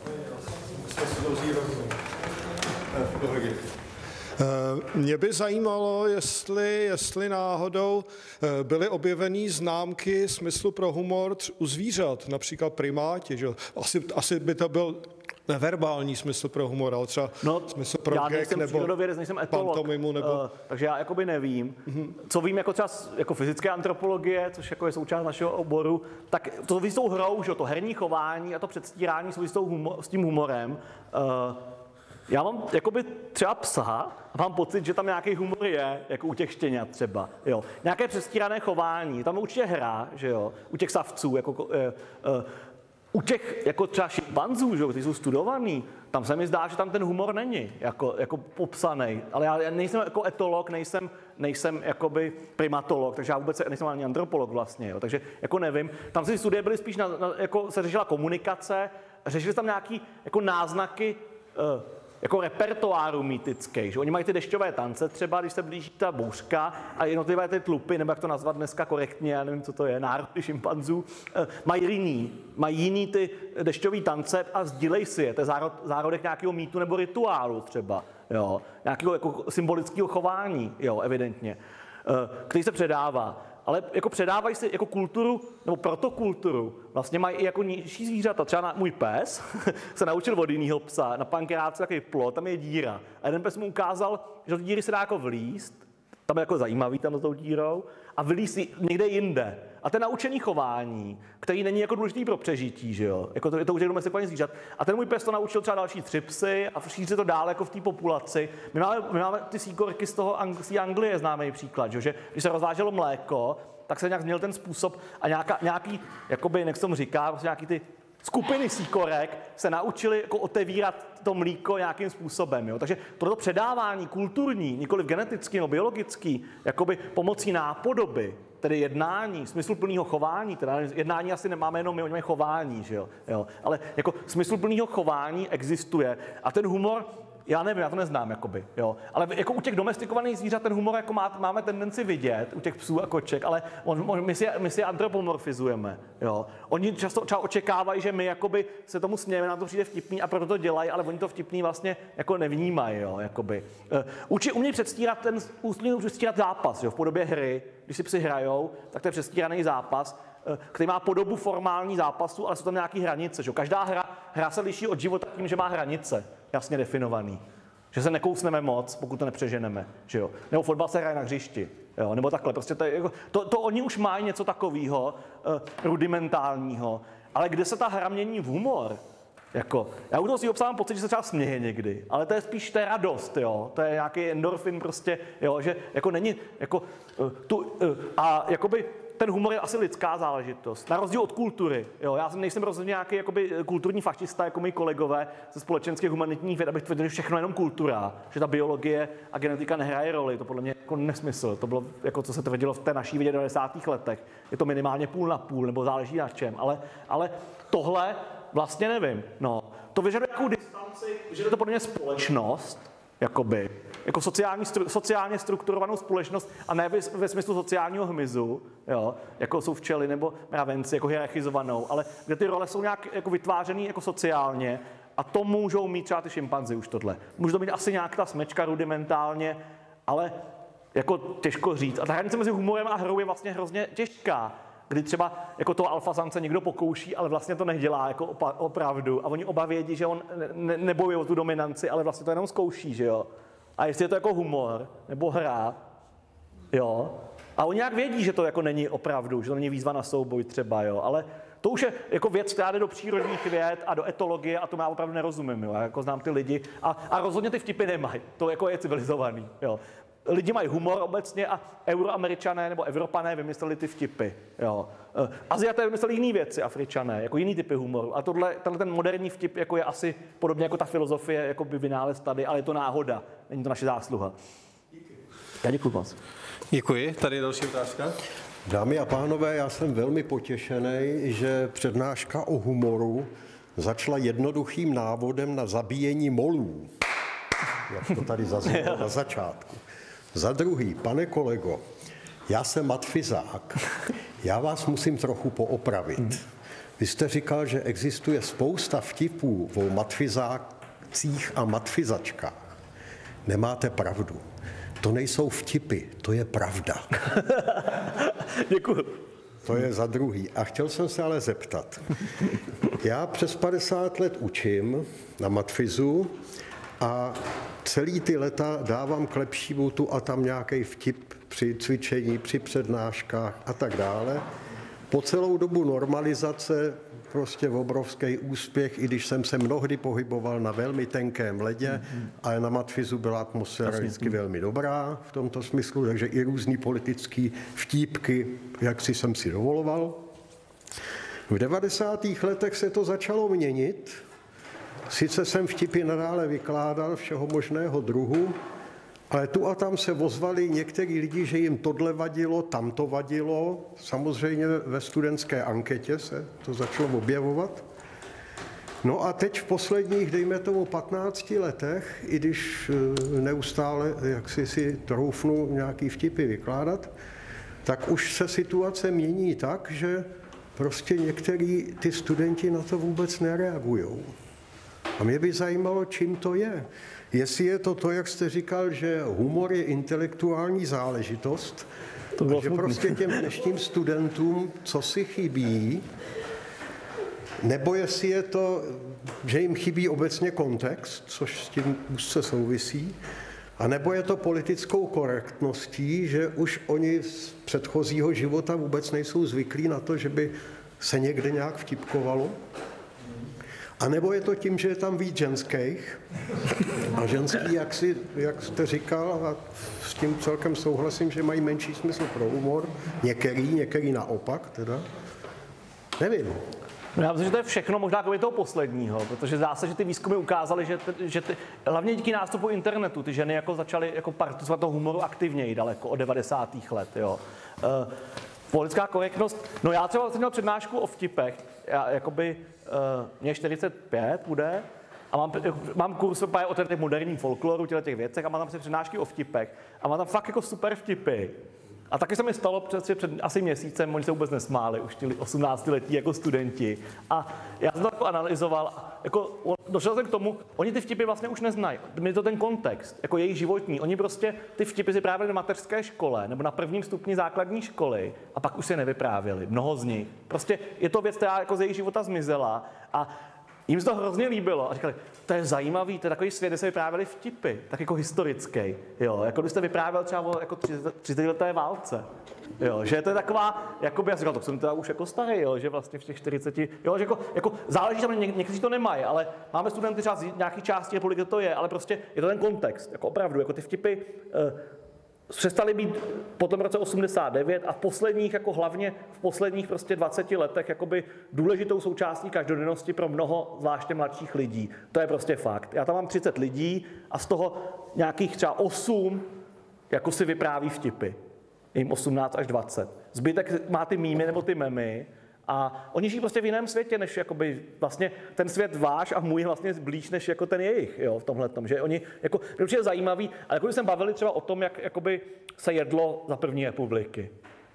Mě by zajímalo, jestli, jestli náhodou byly objeveny známky smyslu pro humor u zvířat, například primáti. Že? Asi, asi by to byl neverbální smysl pro humor, ale třeba no, smysl pro já gag nebo nejsem etolog, pantomimu. Nebo... Uh, takže já jakoby nevím. Mm-hmm. Co vím jako třeba jako fyzické antropologie, což jako je součást našeho oboru, tak to souvisí s tou hrou, že to herní chování a to předstírání souvisí s, humor, s tím humorem. Uh, Já mám jakoby třeba psa a mám pocit, že tam nějaký humor je, jako u těch štěňat třeba, jo. Nějaké přestírané chování, tam určitě hra, že jo, u těch savců, jako, uh, uh, u těch jako třeba šimpanzů, že jo, ty jsou studovaný, tam se mi zdá, že tam ten humor není, jako, jako popsaný, ale já, já nejsem jako etolog, nejsem, nejsem jakoby primatolog, takže já vůbec nejsem ani antropolog vlastně, jo, takže jako nevím, tam se ty studie byly spíš, na, na, jako se řešila komunikace, řešili tam nějaký jako náznaky, uh, jako repertoáru mýtický, že oni mají ty dešťové tance třeba, když se blíží ta bouřka a jednotlivé ty tlupy, nebo jak to nazvat dneska korektně, já nevím, co to je, národy šimpanzů, mají jiný, mají jiný ty dešťové tance a sdílej si je, to je zárod, zárodek nějakého mýtu nebo rituálu třeba, jo, nějakého jako symbolického chování, jo, evidentně, který se předává. Ale jako předávají si jako kulturu, nebo protokulturu, vlastně mají i jako nižší zvířata. Třeba na, můj pes se naučil od jiného psa, na pankráci takový plot, tam je díra. A jeden pes mu ukázal, že do díry se dá jako vlízt, tam je jako zajímavý tam za tou dírou, a vylízt někde jinde. A ten naučený chování, který není jako důležitý pro přežití, že jo, jako to, je to už je domestikování zvířat. A ten můj pes to naučil třeba další tři psy a šíří to dál jako v té populaci. My máme, my máme ty síkorky z toho z té Anglie, známý příklad, že když se rozváželo mléko, tak se nějak změnil ten způsob a nějaká, nějaký, jakoby, jak se tomu říká, prostě nějaký ty skupiny síkorek se naučili jako otevírat to mlíko nějakým způsobem. Jo? Takže toto předávání kulturní, nikoli genetický nebo biologický, jakoby pomocí nápodoby, tedy jednání, smysluplného chování, teda jednání asi nemáme jenom my, oni mají chování, že jo? Jo? Ale jako smysluplného chování existuje a ten humor, já nevím, já to neznám, jakoby, jo. Ale jako u těch domestikovaných zvířat ten humor jako má, máme tendenci vidět, u těch psů a koček, ale on, on, my, si, my si antropomorfizujeme, jo. Oni často třeba očekávají, že my jakoby se tomu smějeme, nám to přijde vtipný a proto to dělají, ale oni to vtipný vlastně jako nevnímají, jo, jakoby. Uči, umějí předstírat ten, umějí předstírat zápas, jo, v podobě hry, když si psi hrajou, tak to je předstíraný zápas, který má podobu formální zápasu, ale jsou tam nějaké hranice. Že? Každá hra, hra se liší od života tím, že má hranice jasně definovaný. Že se nekousneme moc, pokud to nepřeženeme. Že jo? Nebo fotbal se hraje na hřišti. Jo? Nebo takhle. Prostě to, je, jako, to, to oni už mají něco takového uh, rudimentálního. Ale kde se ta hra mění v humor? Jako, já u toho si obsávám pocit, že se třeba směje někdy, ale to je spíš to je radost, jo? To je nějaký endorfin prostě, jo? Že jako není, jako, uh, tu, uh, a jakoby ten humor je asi lidská záležitost, na rozdíl od kultury. Jo, já nejsem rozhodně nějaký jakoby, kulturní fašista, jako moji kolegové ze společenských humanitních věd, abych tvrdil, že všechno je jenom kultura, že ta biologie a genetika nehraje roli. To podle mě jako nesmysl. To bylo, jako co se tvrdilo v té naší vědě v devadesátých letech. Je to minimálně půl na půl, nebo záleží na čem. Ale, ale tohle vlastně nevím. No, to vyžaduje jakou distanci, vyžaduje to podle mě společnost, jakoby, jako sociální, sociálně strukturovanou společnost a ne ve, ve smyslu sociálního hmyzu, jo, jako jsou včely nebo mravenci, jako hierarchizovanou, ale kde ty role jsou nějak jako vytvářený jako sociálně a to můžou mít třeba ty šimpanzi už tohle. Může to mít asi nějak ta smečka rudimentálně, ale jako těžko říct. A ta hranice mezi humorem a hrou je vlastně hrozně těžká. kdy třeba jako toho alfazance někdo pokouší, ale vlastně to nedělá jako opa- opravdu a oni oba vědí, že on ne- nebojuje o tu dominanci, ale vlastně to jenom zkouší, že jo. A jestli je to jako humor nebo hra, jo, a oni nějak vědí, že to jako není opravdu, že to není výzva na souboj třeba, jo, ale to už je jako věc, která jde do přírodních věd a do etologie a to já opravdu nerozumím, jo, já jako znám ty lidi a, a rozhodně ty vtipy nemají, to jako je civilizovaný, jo. Lidi mají humor obecně a euroameričané nebo Evropané vymysleli ty vtipy, jo. Aziaté vymysleli jiné věci, Afričané, jako jiný typy humoru a tohle, tenhle ten moderní vtip jako je asi podobně jako ta filozofie, jako by vynález tady, ale je to náhoda, není to naše zásluha. Já děkuji moc. Děkuji, tady je další otázka. Dámy a pánové, já jsem velmi potěšený, že přednáška o humoru začala jednoduchým návodem na zabíjení molů, jak to tady zaznělo na začátku. Za druhý, pane kolego, já jsem matfizák, já vás musím trochu poopravit. Vy jste říkal, že existuje spousta vtipů o matfizácích a matfizačkách. Nemáte pravdu. To nejsou vtipy, to je pravda. Děkuji. To je za druhý. A chtěl jsem se ale zeptat. Já přes padesát let učím na matfizu a celý ty leta dávám k lepšímu tu a tam nějaký vtip při cvičení, při přednáškách a tak dále. Po celou dobu normalizace prostě obrovský úspěch, i když jsem se mnohdy pohyboval na velmi tenkém ledě, ale na matfizu byla atmosféra vždycky velmi dobrá v tomto smyslu, takže i různý politický vtípky, jak si jsem si dovoloval. V devadesátých letech se to začalo měnit. Sice jsem vtipy nadále vykládal všeho možného druhu, ale tu a tam se ozvali některý lidi, že jim tohle vadilo, tamto vadilo. Samozřejmě ve studentské anketě se to začalo objevovat. No a teď v posledních, dejme tomu, patnácti letech, i když neustále, jak si si troufnu nějaký vtipy vykládat, tak už se situace mění tak, že prostě některý ty studenti na to vůbec nereagují. A mě by zajímalo, čím to je. Jestli je to to, jak jste říkal, že humor je intelektuální záležitost, to a že prostě těm dnešním studentům co si chybí, nebo jestli je to, že jim chybí obecně kontext, což s tím úzce souvisí, a nebo je to politickou korektností, že už oni z předchozího života vůbec nejsou zvyklí na to, že by se někde nějak vtipkovalo. A nebo je to tím, že je tam víc ženských a ženský, jak, si, jak jste říkal, a s tím celkem souhlasím, že mají menší smysl pro humor, některý, některý naopak teda. Nevím. No já myslím, že to je všechno možná kromě toho posledního, protože zdá se, že ty výzkumy ukázaly, že, ty, že ty, hlavně díky nástupu internetu ty ženy jako začaly jako participovat toho humoru aktivněji daleko od devadesátých let. Jo. Uh, politická korektnost, no já třeba jsem měl přednášku o vtipech, já jakoby, uh, mě čtyřicet pět bude a mám, mám kurz o těch moderním folkloru, těch věcech a mám tam přednášky o vtipech a mám tam fakt jako super vtipy. A taky se mi stalo před, před asi měsícem, oni se vůbec nesmáli, už ti osmnáctiletí jako studenti. A já jsem to jako analyzoval, jako došel jsem k tomu, oni ty vtipy vlastně už neznají. Je to ten kontext, jako jejich životní. Oni prostě ty vtipy si vyprávěli na mateřské škole nebo na prvním stupni základní školy a pak už se nevyprávěli, mnoho z nich. Prostě je to věc, která jako z jejich života zmizela a jim se to hrozně líbilo a říkali, to je zajímavý, to je takový svět, kde se vyprávěli vtipy, tak jako historický, jo, jako kdybyste vyprávěl třeba o jako třicetileté válce, jo, že to je taková, jakoby, já říkal, to jsem teda už jako starý, jo, že vlastně v těch čtyřiceti, jo, že jako, jako záleží tam, něk, někteří to nemají, ale máme studenty třeba z nějaký části republiky, to je, ale prostě je to ten kontext, jako opravdu, jako ty vtipy, eh, přestaly být po tom roce osmdesát devět a v posledních, jako hlavně v posledních prostě dvaceti letech jakoby důležitou součástí každodennosti pro mnoho zvláště mladších lidí. To je prostě fakt. Já tam mám třicet lidí a z toho nějakých třeba osm jako si vypráví vtipy. Jim osmnáct až dvacet. Zbytek má ty mýmy nebo ty memy a oni žijí prostě v jiném světě, než jakoby vlastně ten svět váš a můj vlastně blíž než jako ten jejich, jo, v tomhletom, že oni jako určitě zajímaví, ale jako jsem bavili třeba o tom, jak jakoby se jedlo za první republiky.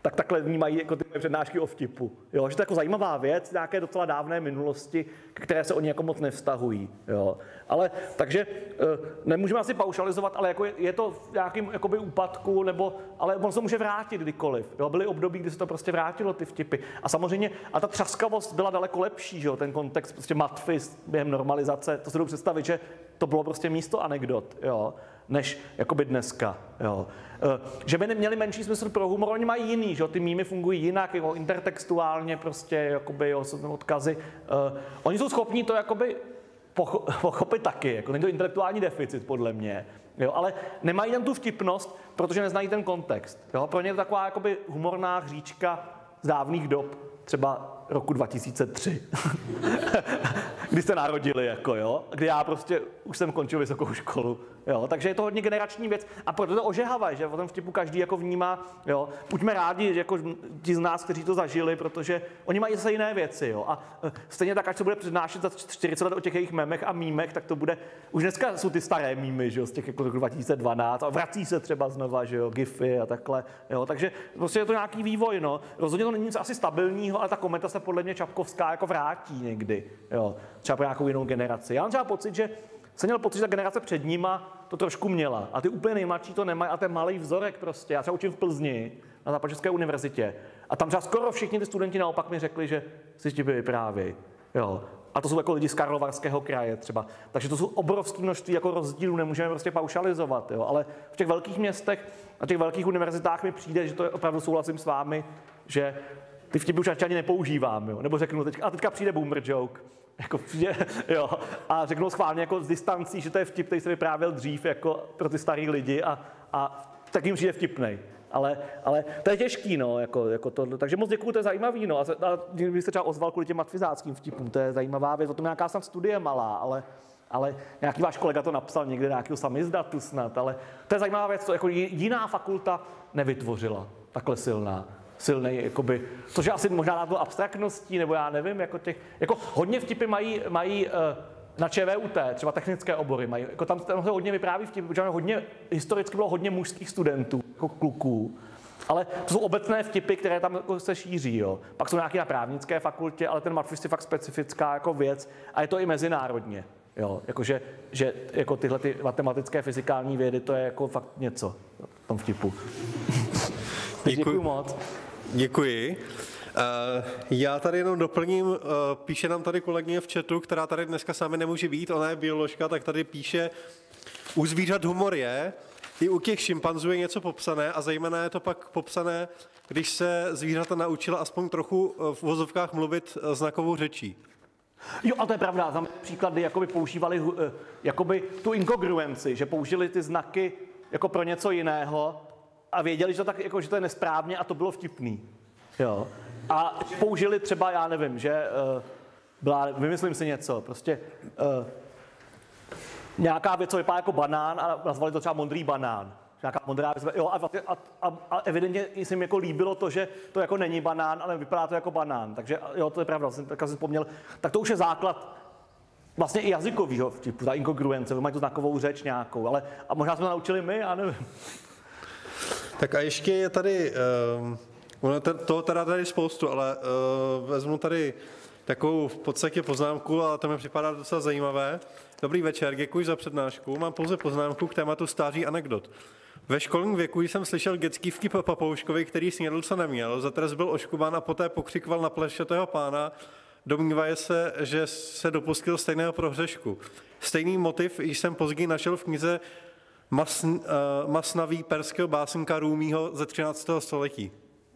tak takhle vnímají jako ty přednášky o vtipu. Jo? Že to je jako zajímavá věc, nějaké docela dávné minulosti, k které se oni jako moc nevztahují. Jo? Ale takže nemůžeme asi paušalizovat, ale jako je, je to v nějakém jakoby úpadku, nebo, ale on se může vrátit kdykoliv. Jo? Byly období, kdy se to prostě vrátilo, ty vtipy. A samozřejmě, a ta třaskavost byla daleko lepší, že jo? Ten kontext prostě matfis během normalizace, to se jdu představit, že to bylo prostě místo anekdot, jo? Než jakoby dneska. Jo. Že by neměli menší smysl pro humor, oni mají jiný, že ty mýmy fungují jinak, jo, intertextuálně prostě, jakoby, jo, jsou tam odkazy. Uh, oni jsou schopní to jakoby pochopit taky, jako není to intelektuální deficit podle mě, jo, ale nemají tam tu vtipnost, protože neznají ten kontext. Jo. Pro ně je to taková jakoby humorná hříčka z dávných dob, třeba roku dva tisíce tři, kdy jste narodili, jako jo, kdy já prostě už jsem končil vysokou školu, jo, takže je to hodně generační věc a proto to ožehavé, že o tom vtipu každý jako vnímá, jo, buďme rádi, že jako ti z nás, kteří to zažili, protože oni mají zase jiné věci, jo, a stejně tak, až se bude přednášet za čtyřicet let o těch jejich memech a mýmech, tak to bude, už dneska jsou ty staré mýmy, že jo, z těch jako roku dva tisíce dvanáct a vrací se třeba znova, že jo, gify a takhle, jo, takže prostě je to nějaký vývoj, no, rozhodně to není nic asi stabilního, ale ta kometa se podle mě Čapkovská jako vrátí někdy, jo, třeba pro nějakou jinou generaci. Já mám třeba pocit, že jsem měl pocit, že ta generace před nima to trošku měla a ty úplně nejmladší to nemají a ten malý vzorek prostě. Já třeba učím v Plzni na Západočeské univerzitě a tam třeba skoro všichni ty studenti naopak mi řekli, že si vtipy vyprávějí, jo. A to jsou jako lidi z Karlovarského kraje třeba. Takže to jsou obrovské množství jako rozdílů, nemůžeme prostě paušalizovat, jo. Ale v těch velkých městech, na těch velkých univerzitách mi přijde, že to je opravdu souhlasím s vámi, že ty vtipy už ani nepoužívám, jo. Nebo řeknu teď, a teďka přijde boomer joke. Jako přijde, jo. A řeknu schválně jako z distancí, že to je vtip, který se vyprávěl dřív jako pro ty starý lidi a, a tak jim přijde vtipnej. Ale, ale to je těžký, no, jako, jako to, takže moc děkuju, to je zajímavý, no. A, a kdyby se třeba ozval kvůli těm matfizáckým vtipům, to je zajímavá věc, o tom nějaká snad studie malá, ale, ale nějaký váš kolega to napsal někde nějakého samizdatu snad, ale to je zajímavá věc, to jako jiná fakulta nevytvořila takhle silná. silnej, jakoby, což je asi možná na to abstraktností, nebo já nevím, jako těch, jako hodně vtipy mají, mají uh, na ČVUT, třeba technické obory, mají, jako tam, tam se hodně vypráví vtipy, protože hodně, historicky bylo hodně mužských studentů, jako kluků, ale to jsou obecné vtipy, které tam jako se šíří, jo. Pak jsou nějaké na právnické fakultě, ale ten matfis je fakt specifická jako věc a je to i mezinárodně, jo, jakože, že jako tyhle ty matematické, fyzikální vědy, to je jako fakt něco v tom vtipu. Děkuji moc. Děkuji. Já tady jenom doplním, píše nám tady kolegyně v chatu, která tady dneska sami nemůže být, ona je bioložka, tak tady píše, u zvířat humor je, i u těch šimpanzů je něco popsané a zejména je to pak popsané, když se zvířata naučila aspoň trochu v uvozovkách mluvit znakovou řečí. Jo, a to je pravda, tam příklady jakoby používali jakoby tu inkongruenci, že použili ty znaky jako pro něco jiného, a věděli, že to, tak, jako, že to je nesprávně a to bylo vtipný. Jo. A použili třeba, já nevím, že uh, byla, vymyslím si něco, prostě uh, nějaká věc, co vypadá jako banán a nazvali to třeba modrý banán. Nějaká modrá věc, jo, a, a, a, a evidentně se jim jako líbilo to, že to jako není banán, ale vypadá to jako banán. Takže jo, to je pravda, jsem tak jsem vzpomněl. Tak to už je základ vlastně i jazykovýho vtipu, ta inkongruence, mají tu znakovou řeč nějakou, ale a možná jsme to naučili my, já nevím. Tak a ještě je tady, uh, toho teda tady spoustu, ale uh, vezmu tady takovou v podstatě poznámku a to mi připadá docela zajímavé. Dobrý večer, děkuji za přednášku. Mám pouze poznámku k tématu stáří anekdot. Ve školním věku jsem slyšel dětský vtip papouškovi, který snědl, co neměl. Za trest byl oškubán a poté pokřikoval na plešatého pána. Domnívaje se, že se dopustil stejného prohřešku. Stejný motiv jsem později našel v knize Masn, uh, Masnaví perského básníka Rúmího ze třináctého století.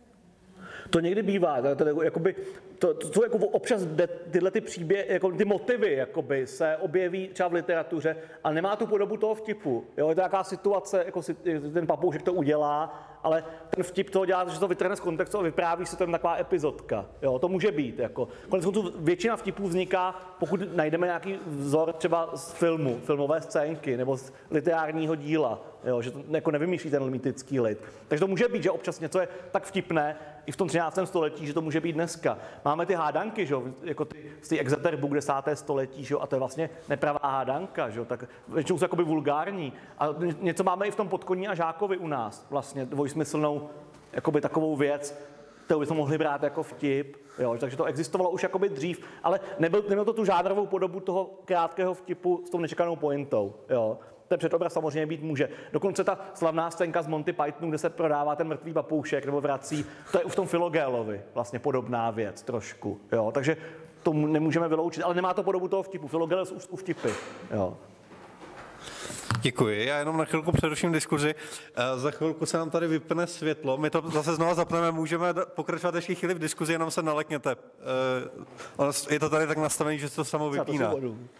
To někdy bývá, to, to, jakoby, to, to, to jako občas de, tyhle ty příběhy, jako ty motivy jakoby, se objeví třeba v literatuře a nemá tu podobu toho vtipu. Jo? Je to nějaká situace, jako si, ten papoušek to udělá, ale ten vtip toho dělá, že to vytrhne z kontextu a vypráví se tam taková epizodka. Jo? To může být. Jako. Koneckonců většina vtipů vzniká, pokud najdeme nějaký vzor třeba z filmu, filmové scénky nebo z literárního díla, jo? Že to jako nevymýšlí ten mýtický lid. Takže to může být, že občas něco je tak vtipné i v tom třináctém století, že to může být dneska. Máme ty hádanky, že? Jako ty, z ty Exeter Book desátého století, že? A to je vlastně nepravá hádanka, že? Tak většinou jsou jakoby vulgární. A něco máme i v tom Podkoní a Žákovi u nás, vlastně dvojsmyslnou jakoby takovou věc, kterou bychom mohli brát jako vtip, jo, takže to existovalo už jakoby dřív, ale nebyl, neměl to tu žánrovou podobu toho krátkého vtipu s tou nečekanou pointou, jo. Ten předobraz samozřejmě být může. Dokonce ta slavná scénka z Monty Pythonu, kde se prodává ten mrtvý papoušek nebo vrací, to je už v tom Filogélovi vlastně podobná věc trošku, jo, takže to nemůžeme vyloučit, ale nemá to podobu toho vtipu. Filogel jsou u vtipy, jo. Děkuji. Já jenom na chvilku přeruším diskuzi. Za chvilku se nám tady vypne světlo. My to zase znova zapneme. Můžeme pokračovat ještě chvíli v diskuzi, jenom se nalekněte. Je to tady tak nastavené, že se to samo vypíná.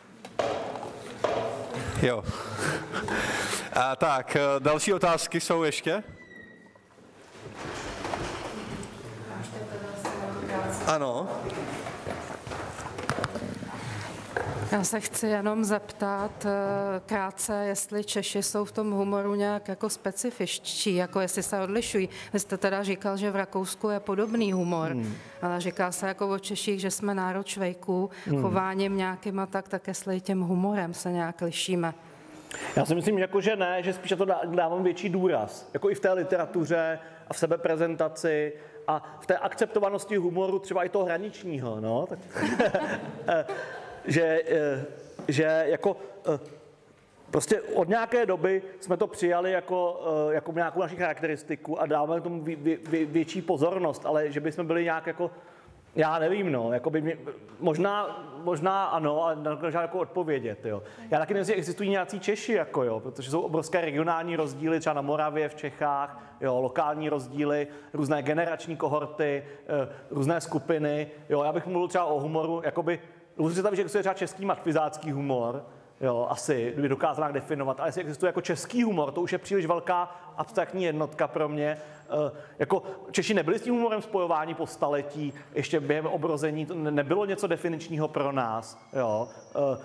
Jo. A tak, další otázky jsou ještě? Ano. Já se chci jenom zeptat krátce, jestli Češi jsou v tom humoru nějak jako specifičtí, jako jestli se odlišují. Vy jste teda říkal, že v Rakousku je podobný humor, hmm. ale říká se jako o Češích, že jsme národ švejků, hmm. chováním nějakým a tak, tak jestli tím humorem se nějak lišíme. Já si myslím, jako, že ne, že spíš to dávám větší důraz, jako i v té literatuře a v sebeprezentaci a v té akceptovanosti humoru, třeba i toho hraničního, no, tak... že, že jako prostě od nějaké doby jsme to přijali jako, jako nějakou naši charakteristiku a dáváme tomu vě, vě, větší pozornost, ale že bychom byli nějak jako, já nevím, no, jako by mě, možná, možná ano, ale nedokážu jako odpovědět, jo. Já taky nevím, jestli existují nějací Češi, jako jo, protože jsou obrovské regionální rozdíly, třeba na Moravě, v Čechách, jo, lokální rozdíly, různé generační kohorty, různé skupiny, jo, já bych mluvil třeba o humoru, jakoby, můžu si tam, že existuje třeba český matfizácký humor, jo, asi, by dokázal nějak definovat, ale jestli existuje jako český humor, to už je příliš velká abstraktní jednotka pro mě. E, jako Češi nebyli s tím humorem spojováni po staletí, ještě během obrození, to nebylo něco definičního pro nás, jo. E, e,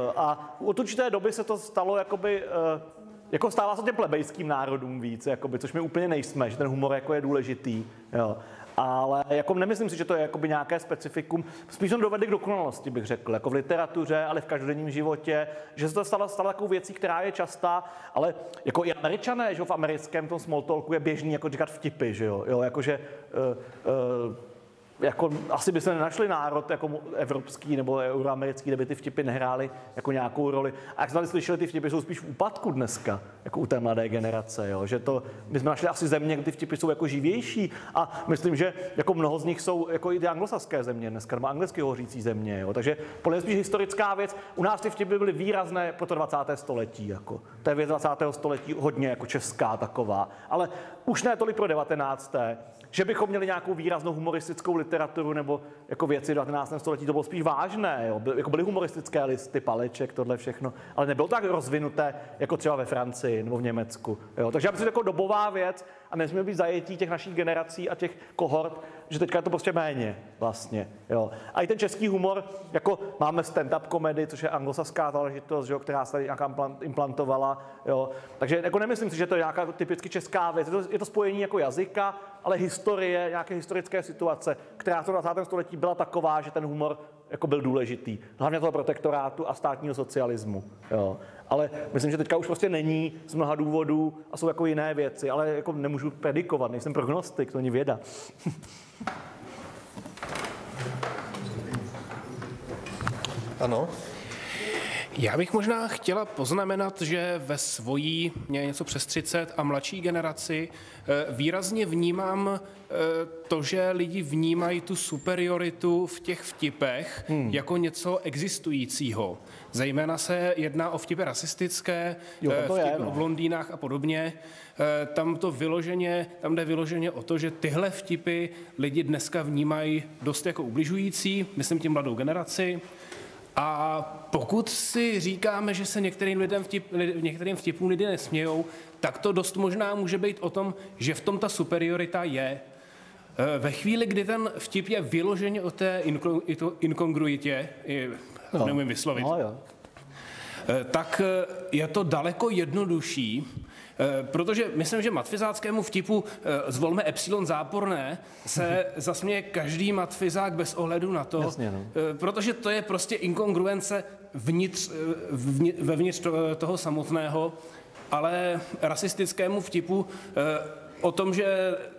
a od určité doby se to stalo jakoby, e, jako stává se těm plebejským národům víc, jakoby, což my úplně nejsme, že ten humor jako je důležitý, jo. Ale jako nemyslím si, že to je jakoby nějaké specifikum. Spíš on dovede k dokonalosti, bych řekl, jako v literatuře, ale v každodenním životě, že se to stalo, stalo takovou věcí, která je častá, ale jako i Američané, že v americkém tom small talku je běžný jako říkat vtipy, že jo, jo jakože uh, uh, jako asi by se nenašli národ jako evropský nebo euroamerický, kde by ty vtipy nehrály jako nějakou roli. A jak jsme tady slyšeli, ty vtipy jsou spíš v úpadku dneska, jako u té mladé generace, jo? Že to, my jsme našli asi země, kde ty vtipy jsou jako živější a myslím, že jako mnoho z nich jsou jako i ty anglosaské země dneska, nebo anglicky hovořící země, jo? Takže podle mě spíš historická věc. U nás ty vtipy byly výrazné pro to dvacáté století, jako. To je věc dvacátého století hodně jako česká taková, ale už ne tolik pro devatenácté Že bychom měli nějakou výraznou humoristickou literaturu nebo jako věci v devatenáctém století, to bylo spíš vážné, jo. By, jako byly humoristické listy, Paleček, tohle všechno, ale nebylo tak rozvinuté jako třeba ve Francii nebo v Německu, jo. Takže já myslím, že jako dobová věc a nesmíme být zajetí těch našich generací a těch kohort, že teďka je to prostě méně vlastně, jo. A i ten český humor, jako máme stand-up komedy, což je anglosaská záležitost, jo, která se tady nějaká implantovala, jo. Takže jako nemyslím si, že to je nějaká typicky česká věc, je to, je to spojení jako jazyka, ale historie, nějaké historické situace, která v dvacátém století byla taková, že ten humor jako byl důležitý. Hlavně toho protektorátu a státního socialismu. Jo. Ale myslím, že teďka už prostě není z mnoha důvodů a jsou jako jiné věci, ale jako nemůžu predikovat, nejsem prognostik, to není věda. Ano. Já bych možná chtěla poznamenat, že ve svojí, mě něco přes třicet a mladší generaci výrazně vnímám to, že lidi vnímají tu superioritu v těch vtipech hmm. jako něco existujícího. Zejména se jedná o vtipy rasistické, jo, vtipy je, no. o blondýnách a podobně. Tam to vyloženě, tam jde vyloženě o to, že tyhle vtipy lidi dneska vnímají dost jako ubližující, myslím tím mladou generaci. A pokud si říkáme, že se některým lidem vtip, některým vtipům lidé nesmějou, tak to dost možná může být o tom, že v tom ta superiorita je. Ve chvíli, kdy ten vtip je vyloženě o té inkongruitě, no. neumím vyslovit, no, jo. tak je to daleko jednodušší, protože myslím, že matfizáckému vtipu zvolme epsilon záporné se zasměje každý matfizák bez ohledu na to, Jasně, no. protože to je prostě inkongruence vnitř, vevnitř toho samotného, ale rasistickému vtipu o tom, že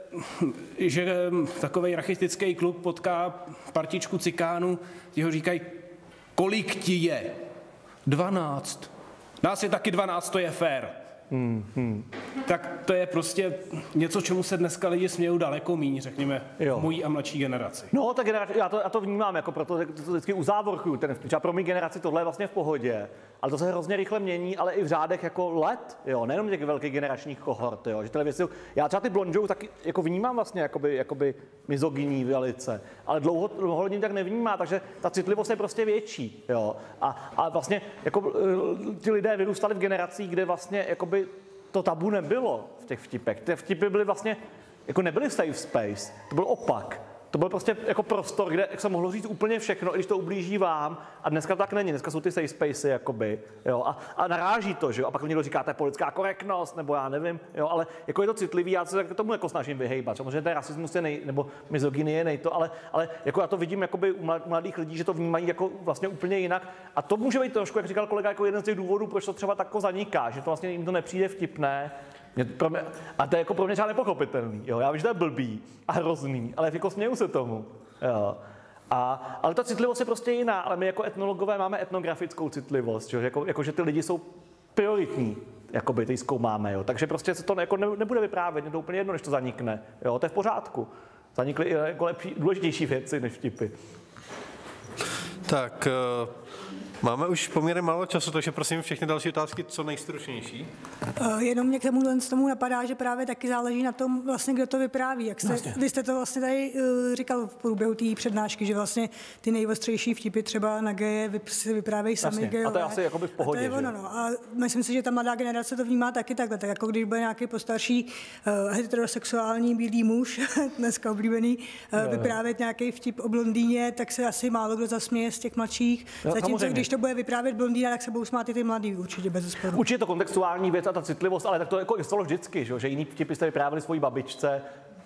že takovej rachistický kluk potká partičku cikánů, ti ho říkají, kolik ti je? dvanáct. Nás je taky dvanáct, to je fér. Hmm, hmm. Tak to je prostě něco, čemu se dneska lidi smějou daleko míň, řekněme, v mojí a mladší generaci. No, ta generace, já to, já to vnímám, jako proto to vždycky uzávorkuju, ten třeba pro mý generaci tohle je vlastně v pohodě, ale to se hrozně rychle mění, ale i v řádech jako let, jo, nejenom těch velkých generačních kohort, jo, že tyhle věci, já třeba ty blondžou taky jako vnímám vlastně jakoby, jakoby mizogyní velice, ale dlouho, dlouho tak nevnímá, takže ta citlivost je prostě větší, jo, a, a vlastně jako ti lidé vyrůstali v generacích, kde vlastně jakoby to tabu nebylo v těch vtipech. Ty vtipy byly vlastně, jako nebyly safe space, to byl opak. To byl prostě jako prostor, kde se mohlo říct úplně všechno, i když to ublíží vám. A dneska to tak není, dneska jsou ty safe spacey, jakoby, jo. A, a naráží to, že jo. A pak někdo říká, to je politická korektnost, nebo já nevím, jo. Ale jako je to citlivý, já se tomu jako snažím vyhejbat. Samozřejmě ten rasismus je nej, nebo mizogynie je nej to, ale, ale jako já to vidím jakoby u mladých lidí, že to vnímají jako vlastně úplně jinak. A to může být trošku, jak říkal kolega, jako jeden z těch důvodů, proč to třeba takto zaniká, že to vlastně jim to nepřijde vtipné. Pro mě, a to je jako pro mě třeba nepochopitelný. Jo? Já vím, že to je blbý a hrozný, ale jako směju se tomu. Jo? A, ale ta citlivost je prostě jiná, ale my jako etnologové máme etnografickou citlivost, že? Jako, jako že ty lidi jsou prioritní, jakoby ty zkoumáme. Jo? Takže prostě se to jako ne, nebude vyprávět, je to úplně jedno, než to zanikne. Jo? To je v pořádku. Zanikly i jako lepší, důležitější věci než vtipy. Tak, uh... máme už poměrně málo času, takže prosím všechny další otázky co nejstručnější. Uh, jenom mě k tomu, tomu napadá, že právě taky záleží na tom, vlastně, kdo to vypráví. Jak jste, vlastně. Vy jste to vlastně tady uh, říkal v průběhu té přednášky, že vlastně ty nejostřejší vtipy třeba na geje vy, si vyprávějí sami gejové. A to je asi jakoby v pohodě. A, to je ono, no. A myslím si, že ta mladá generace to vnímá taky takhle. Tak jako když bude nějaký postarší uh, heterosexuální bílý muž, dneska oblíbený, uh, vyprávět nějaký vtip o blondýně, tak se asi málo kdo zasměje z těch mladších. No, zatímco když to bude vyprávět blondýna, tak se budou smát i ty mladý, určitě bez zesporu. Určitě je to kontextuální věc a ta citlivost, ale tak to jako stalo vždycky, že, že jiný vtipy jste vyprávěli svojí babičce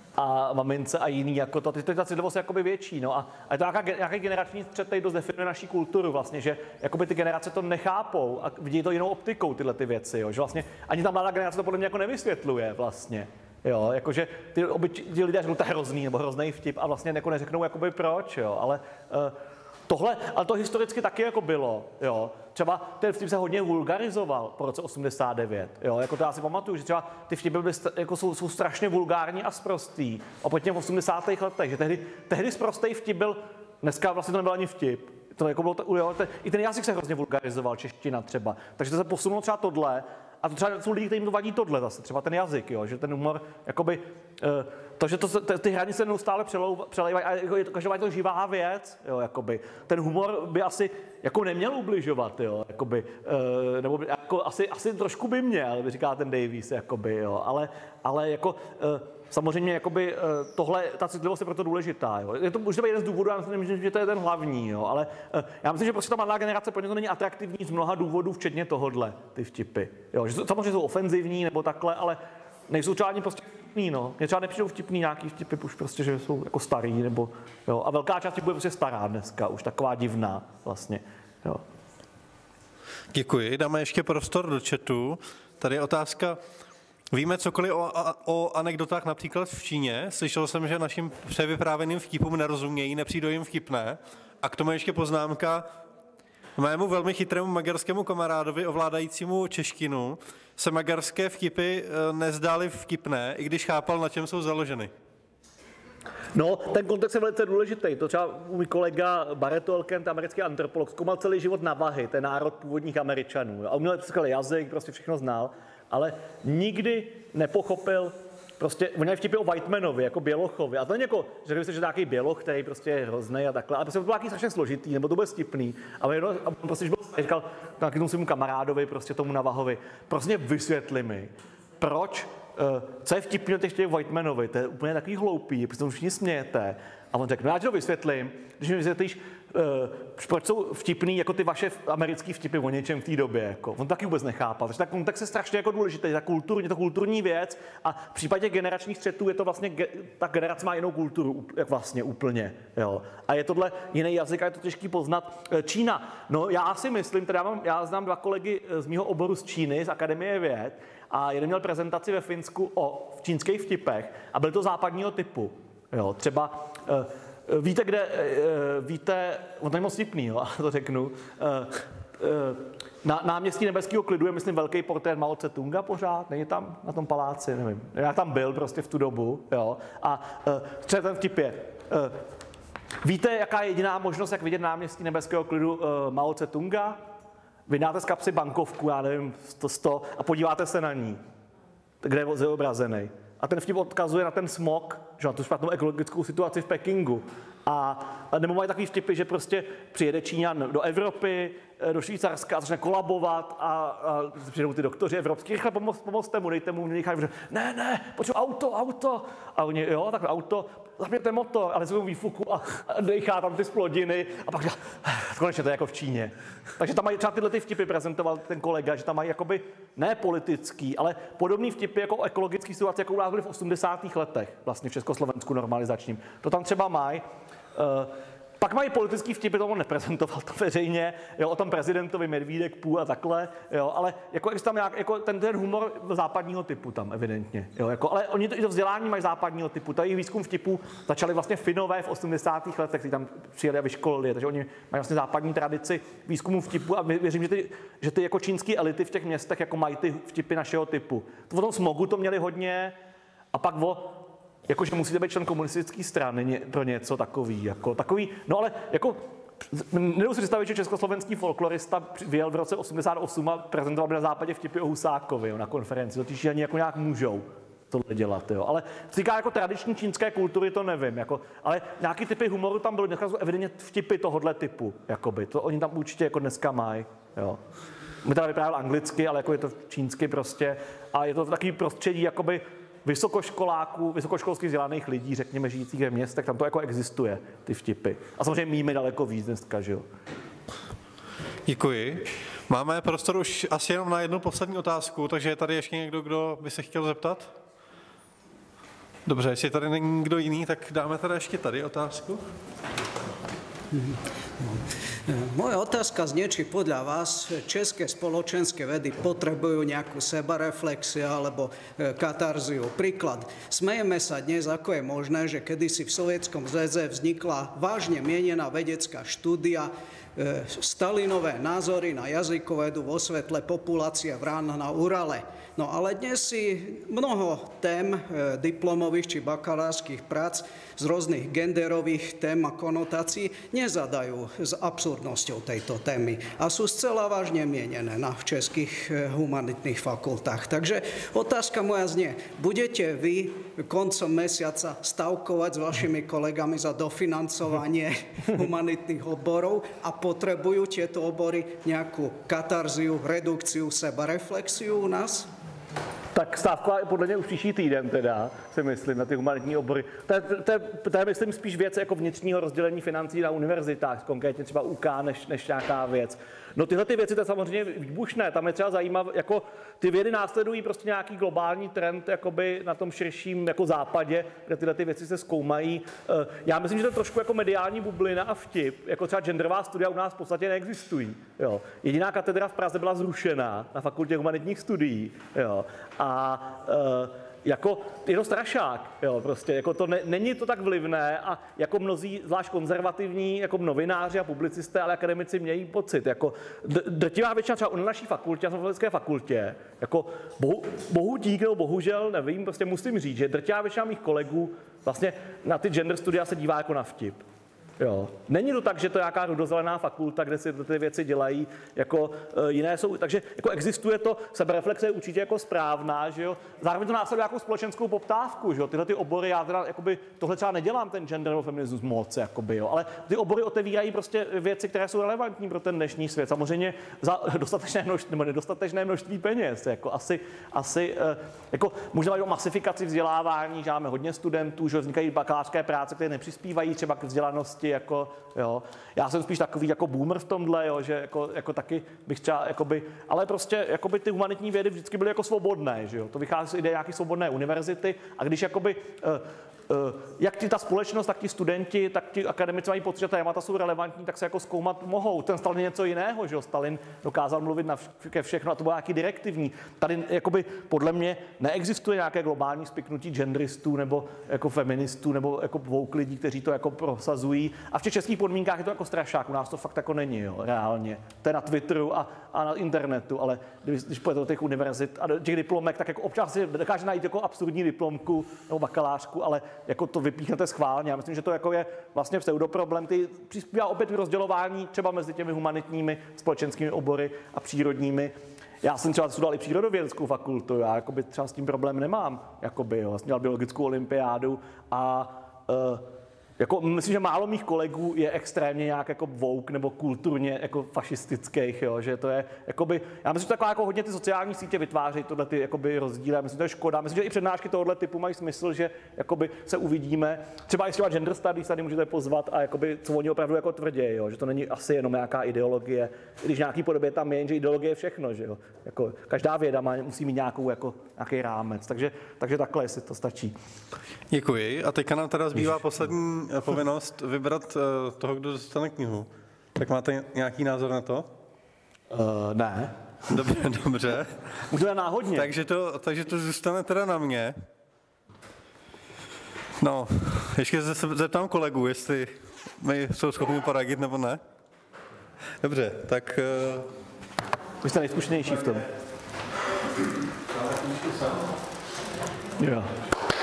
a mamince a jiný, jako to, to ta citlivost je jakoby větší, no a, a je to nějaká, nějaký generační střet, který dost definuje naší kulturu vlastně, že jakoby ty generace to nechápou a vidí to jinou optikou tyhle ty věci, jo, že vlastně ani ta mladá generace to podle mě jako nevysvětluje vlastně. Jo, jakože ty, obyč, ty lidé řeknou, to je hrozný nebo hrozný vtip a vlastně jako neřeknou jakoby proč, jo, ale uh, tohle, ale to historicky taky jako bylo, jo. Třeba ten vtip se hodně vulgarizoval po roce osmdesát devět, jo. Jako to já si pamatuju, že třeba ty vtipy byly, jako jsou, jsou strašně vulgární a sprostý. A po těm osmdesátých letech, že tehdy, tehdy sprostý vtip byl, dneska vlastně to nebyl ani vtip. To jako bylo, jo, ten, i ten jazyk se hrozně vulgarizoval, čeština třeba. Takže to se posunulo třeba tohle. A to třeba jsou lidi, kterým to vadí tohle zase, třeba ten jazyk, jo, že ten humor, jakoby, uh, to, že to, ty hranice neustále přelejvají, a jako, je to, každopádně to živá věc, jo, jakoby. Ten humor by asi jako neměl ubližovat, jo, jakoby, uh, nebo by, jako, asi, asi trošku by měl, by říká ten Davies, jakoby, jo, ale, ale jako, uh, samozřejmě jakoby, tohle, ta citlivost je proto důležitá. Jo. Je to možná jeden z důvodů, já myslím, že to je ten hlavní, jo, ale já myslím, že prostě ta mladá generace pro ně to není atraktivní z mnoha důvodů, včetně tohodle, ty vtipy. Jo, že samozřejmě jsou ofenzivní nebo takhle, ale nejsou třeba ani prostě vtipný, no. Mě třeba nepřijdou vtipný nějaký vtipy, už prostě, že jsou jako starý, nebo, jo, a velká část bude prostě stará dneska, už taková divná vlastně, jo. Děkuji, dáme ještě prostor do chatu. Tady je otázka. Víme cokoliv o, o anekdotách například v Číně. Slyšel jsem, že našim převyprávěným vtipům nerozumějí, nepřijdou jim vtipné. A k tomu ještě poznámka. Mému velmi chytrému maďarskému kamarádovi ovládajícímu češtinu se maďarské vtipy nezdály vtipné, i když chápal, na čem jsou založeny. No, ten kontext je velice důležitý. To třeba můj kolega Barrett Elkent, americký antropolog, zkoumal celý život navahy, ten národ původních Američanů. A uměl skvělý jazyk, prostě všechno znal, ale nikdy nepochopil, prostě, oni mají vtipy o Whitemanovi, jako Bělochovi. A to není jako, že řekli jste, že nějaký Běloch, který prostě je hrozný a takhle. A prostě to bylo nějaký strašně složitý, nebo to byl vtipný. A on prostě, byl, říkal nějakému svému kamarádovi, prostě tomu navahovi, prostě vysvětli mi, proč, uh, co je vtipný o těch Whitemanovi, to je úplně takový hloupý, protože tomu všichni smějete. A on řekl, no já ti to vysvětlím, když mi vysvětlíš, uh, proč jsou vtipný jako ty vaše americký vtipy o něčem v té době. Jako. On taky vůbec nechápal. Takže ta kontext je strašně jako důležitý, ta kulturní, to kulturní věc a v případě generačních střetů je to vlastně, ta generace má jinou kulturu, jak vlastně úplně. Jo. A je tohle jiný jazyk a je to těžký poznat. Čína, no já si myslím, teda já, mám, já znám dva kolegy z mého oboru z Číny, z Akademie věd, a jeden měl prezentaci ve Finsku o čínských vtipech a byl to západního typu. Jo, třeba víte, kde, víte, on je moc vtipný, jo, to řeknu, na náměstí Nebeského klidu je, myslím, velký portrét Mao Tse-tunga pořád, není tam na tom paláci, nevím. Já tam byl prostě v tu dobu, jo. A třeba ten vtip je, víte, jaká je jediná možnost, jak vidět náměstí Nebeského klidu Mao Tse-tunga? Vydáte z kapsy bankovku, já nevím, sto, sto a podíváte se na ní, kde je zobrazený. A ten vtip odkazuje na ten smog, že na tu špatnou ekologickou situaci v Pekingu. A nebo mají takový vtipy, že prostě přijede Číňan do Evropy, do Švýcarska a začne kolabovat a, a přijdou ty doktoři evropský, rychle pomoz, pomozte mu, dejte mu, nechají, že ne, ne, potřebuji auto, auto. A oni, jo, takhle auto, zapněte motor, ale jsou výfuku a, a dechá tam ty splodiny a pak konečně to je jako v Číně. Takže tam mají třeba tyhle ty vtipy prezentoval ten kolega, že tam mají jakoby ne politický, ale podobný vtipy jako o ekologické situaci, jako u nás byly v osmdesátých letech, vlastně v Československu normalizačním. To tam třeba mají. Uh, pak mají politický vtipy, to on neprezentoval to veřejně, jo, o tom prezidentovi Medvídek, Pů a takhle, jo, ale jako, tam nějak, jako ten, ten humor západního typu tam evidentně, jo, jako, ale oni to, i to vzdělání mají západního typu, tady výzkum vtipů začali vlastně Finové v osmdesátých letech, kteří tam přijeli a vyškolili, takže oni mají vlastně západní tradici výzkumu vtipů a věřím, že ty, že ty jako čínské elity v těch městech jako mají ty vtipy našeho typu. To o tom smogu to měli hodně a pak o jakože musíte být člen komunistické strany pro něco takový, jako takový, no ale jako nedou si představit, že československý folklorista vyjel v roce osmdesát osm a prezentoval by na západě vtipy o Husákovi, jo, na konferenci, totiž ani jako nějak můžou tohle dělat, jo. Ale co týká jako tradiční čínské kultury, to nevím, jako, ale nějaký typy humoru tam byly, dneska jsou evidentně vtipy tohohle typu, jakoby, to oni tam určitě jako dneska mají, jo. My teda vyprávěl anglicky, ale jako je to čínsky prostě a je to takový prostředí, jakoby vysokoškoláků, vysokoškolských vzdělaných lidí, řekněme, žijících ve městech, tam to jako existuje, ty vtipy. A samozřejmě míme daleko víc dneska, že jo. Děkuji. Máme prostor už asi jenom na jednu poslední otázku, takže je tady ještě někdo, kdo by se chtěl zeptat? Dobře, jestli tady není nikdo jiný, tak dáme tady ještě tady otázku. Moja otázka znie, či podľa vás české spoločenské vedy potrebujú nejakú sebareflexiu alebo katarziu. Príklad. Smejeme sa dnes, ako je možné, že kedysi v Sovietskom zväze vznikla vážne mienená vedecká štúdia Stalinové názory na jazykovedu vo svetle populácie vrán na Urale. No ale dnes si mnoho tém diplomových či bakalárskych prác z rôznych genderových tém a konotácií nezadajú s absurdnosťou tejto témy a sú zcela vážne mienené na českých humanitných fakultách. Takže otázka moja znie, budete vy koncom mesiaca stavkovať s vašimi kolegami za dofinancovanie humanitných oborov a potrebujú tieto obory nejakú katarziu, redukciu, sebareflexiu u nás? Tak stávka je podle mě už příští týden teda, si myslím, na ty humanitní obory. To je, to je, to je myslím, spíš věc jako vnitřního rozdělení financí na univerzitách, konkrétně třeba U K, než, než nějaká věc. No tyhle ty věci, to je samozřejmě výbušné, tam je třeba zajímavé, jako ty vědy následují prostě nějaký globální trend jakoby na tom širším jako západě, kde tyhle ty věci se zkoumají. Já myslím, že to je trošku jako mediální bublina a vtip, jako třeba genderová studia u nás v podstatě neexistují. Jo. Jediná katedra v Praze byla zrušená na fakultě humanitních studií. Jo. A e, jako je to strašák, jo, prostě, jako to ne, není to tak vlivné a jako mnozí, zvlášť konzervativní, jako novináři a publicisté, ale akademici mějí pocit, jako drtivá většina třeba na naší fakultě, na filozofické fakultě, jako bohu, bohu dík, nebo bohužel, nevím, prostě musím říct, že drtivá většina mých kolegů vlastně na ty gender studia se dívá jako na vtip. Jo. Není to tak, že to je nějaká rudozelená fakulta, kde si ty věci dělají, jako e, jiné jsou, takže jako existuje to, sebereflexe je určitě jako správná, že jo. Zároveň to následuje jako společenskou poptávku, že jo. Tyhle ty obory, já teda jakoby tohle třeba nedělám ten gender nebo feminismus moc, jakoby, jo, ale ty obory otevírají prostě věci, které jsou relevantní pro ten dnešní svět. Samozřejmě za dostatečné množství nebo nedostatečné množství peněz, jako asi, asi e, jako můžeme mít o masifikaci vzdělávání, že máme hodně studentů, že vznikají bakalářské práce, které nepřispívají třeba k vzdělanosti dovednosti, jako, jo. Já jsem spíš takový jako boomer v tomhle, jo, že jako, jako taky bych třeba, jakoby, ale prostě jakoby ty humanitní vědy vždycky byly jako svobodné, že jo. To vychází z ideje nějaké svobodné univerzity a když jakoby uh, jak ti ta společnost, tak ti studenti, tak ti akademici mají pocit, že témata jsou relevantní, tak se jako zkoumat mohou. Ten Stalin je něco jiného, že jo? Stalin dokázal mluvit na ke všechno a to bylo nějaký direktivní. Tady jakoby podle mě neexistuje nějaké globální spiknutí genderistů nebo jako feministů nebo jako woke lidí, kteří to jako prosazují. A v těch českých podmínkách je to jako strašák, u nás to fakt jako není, jo, reálně. To je na Twitteru a, a na internetu, ale když, když půjdete do těch univerzit a do těch diplomek, tak jako občas si dokáže najít jako absurdní diplomku nebo bakalářku, ale jako to vypíchnete schválně. Já myslím, že to jako je vlastně pseudoproblém. Ty přispívá opět k rozdělování třeba mezi těmi humanitními společenskými obory a přírodními. Já jsem třeba studoval i přírodovědeckou fakultu, já jakoby třeba s tím problém nemám. Jakoby, jo. Já jsem dělal biologickou olympiádu a uh, jako, myslím, že málo mých kolegů je extrémně nějak jako woke nebo kulturně jako fašistických, jo, že to je jakoby, já myslím, že taková jako hodně ty sociální sítě vytváří tohle ty jakoby rozdíly, myslím, že to je škoda. Myslím, že i přednášky tohohle typu mají smysl, že jakoby se uvidíme. Třeba i třeba gender studies tady můžete pozvat a jakoby, co oni opravdu jako tvrdí, jo, že to není asi jenom nějaká ideologie, když nějaký podobě tam je, že ideologie je všechno, že jo. Jako, každá věda má, musí mít nějakou jako, nějaký rámec, takže, takže takhle, jestli to stačí. Děkuji. A teďka nám teda zbývá poslední povinnost vybrat toho, kdo dostane knihu. Tak máte nějaký názor na to? Uh, ne. Dobře, dobře. Můžeme náhodně. Takže to, takže to zůstane teda na mě. No, ještě se zeptám kolegů, jestli mi jsou schopni poradit nebo ne. Dobře, tak... Uh... Vy jste nejzkušenější v tom. Jo.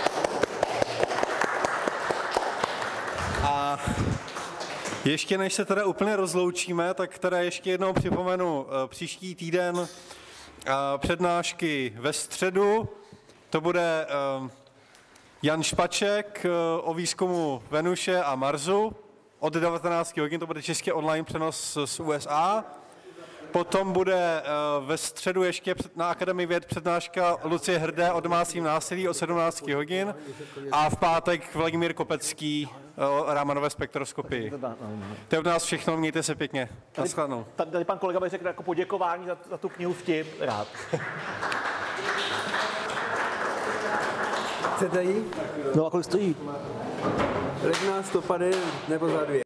A ještě než se teda úplně rozloučíme, tak teda ještě jednou připomenu příští týden přednášky ve středu. To bude Jan Špaček o výzkumu Venuše a Marsu od devatenácti hodin, to bude český online přenos z U S A. Potom bude ve středu ještě na Akademii věd přednáška Lucie Hrdé o domácím násilí o sedmnácti hodin a v pátek Vladimír Kopecký o Ramanové spektroskopii. To je od nás všechno, mějte se pěkně. Naschledanou. Tady pan kolega by řekl jako poděkování za, za tu knihu vtip. Rád. Chcete jí? No a kolik stojí? Letná stopady nebo za dvě?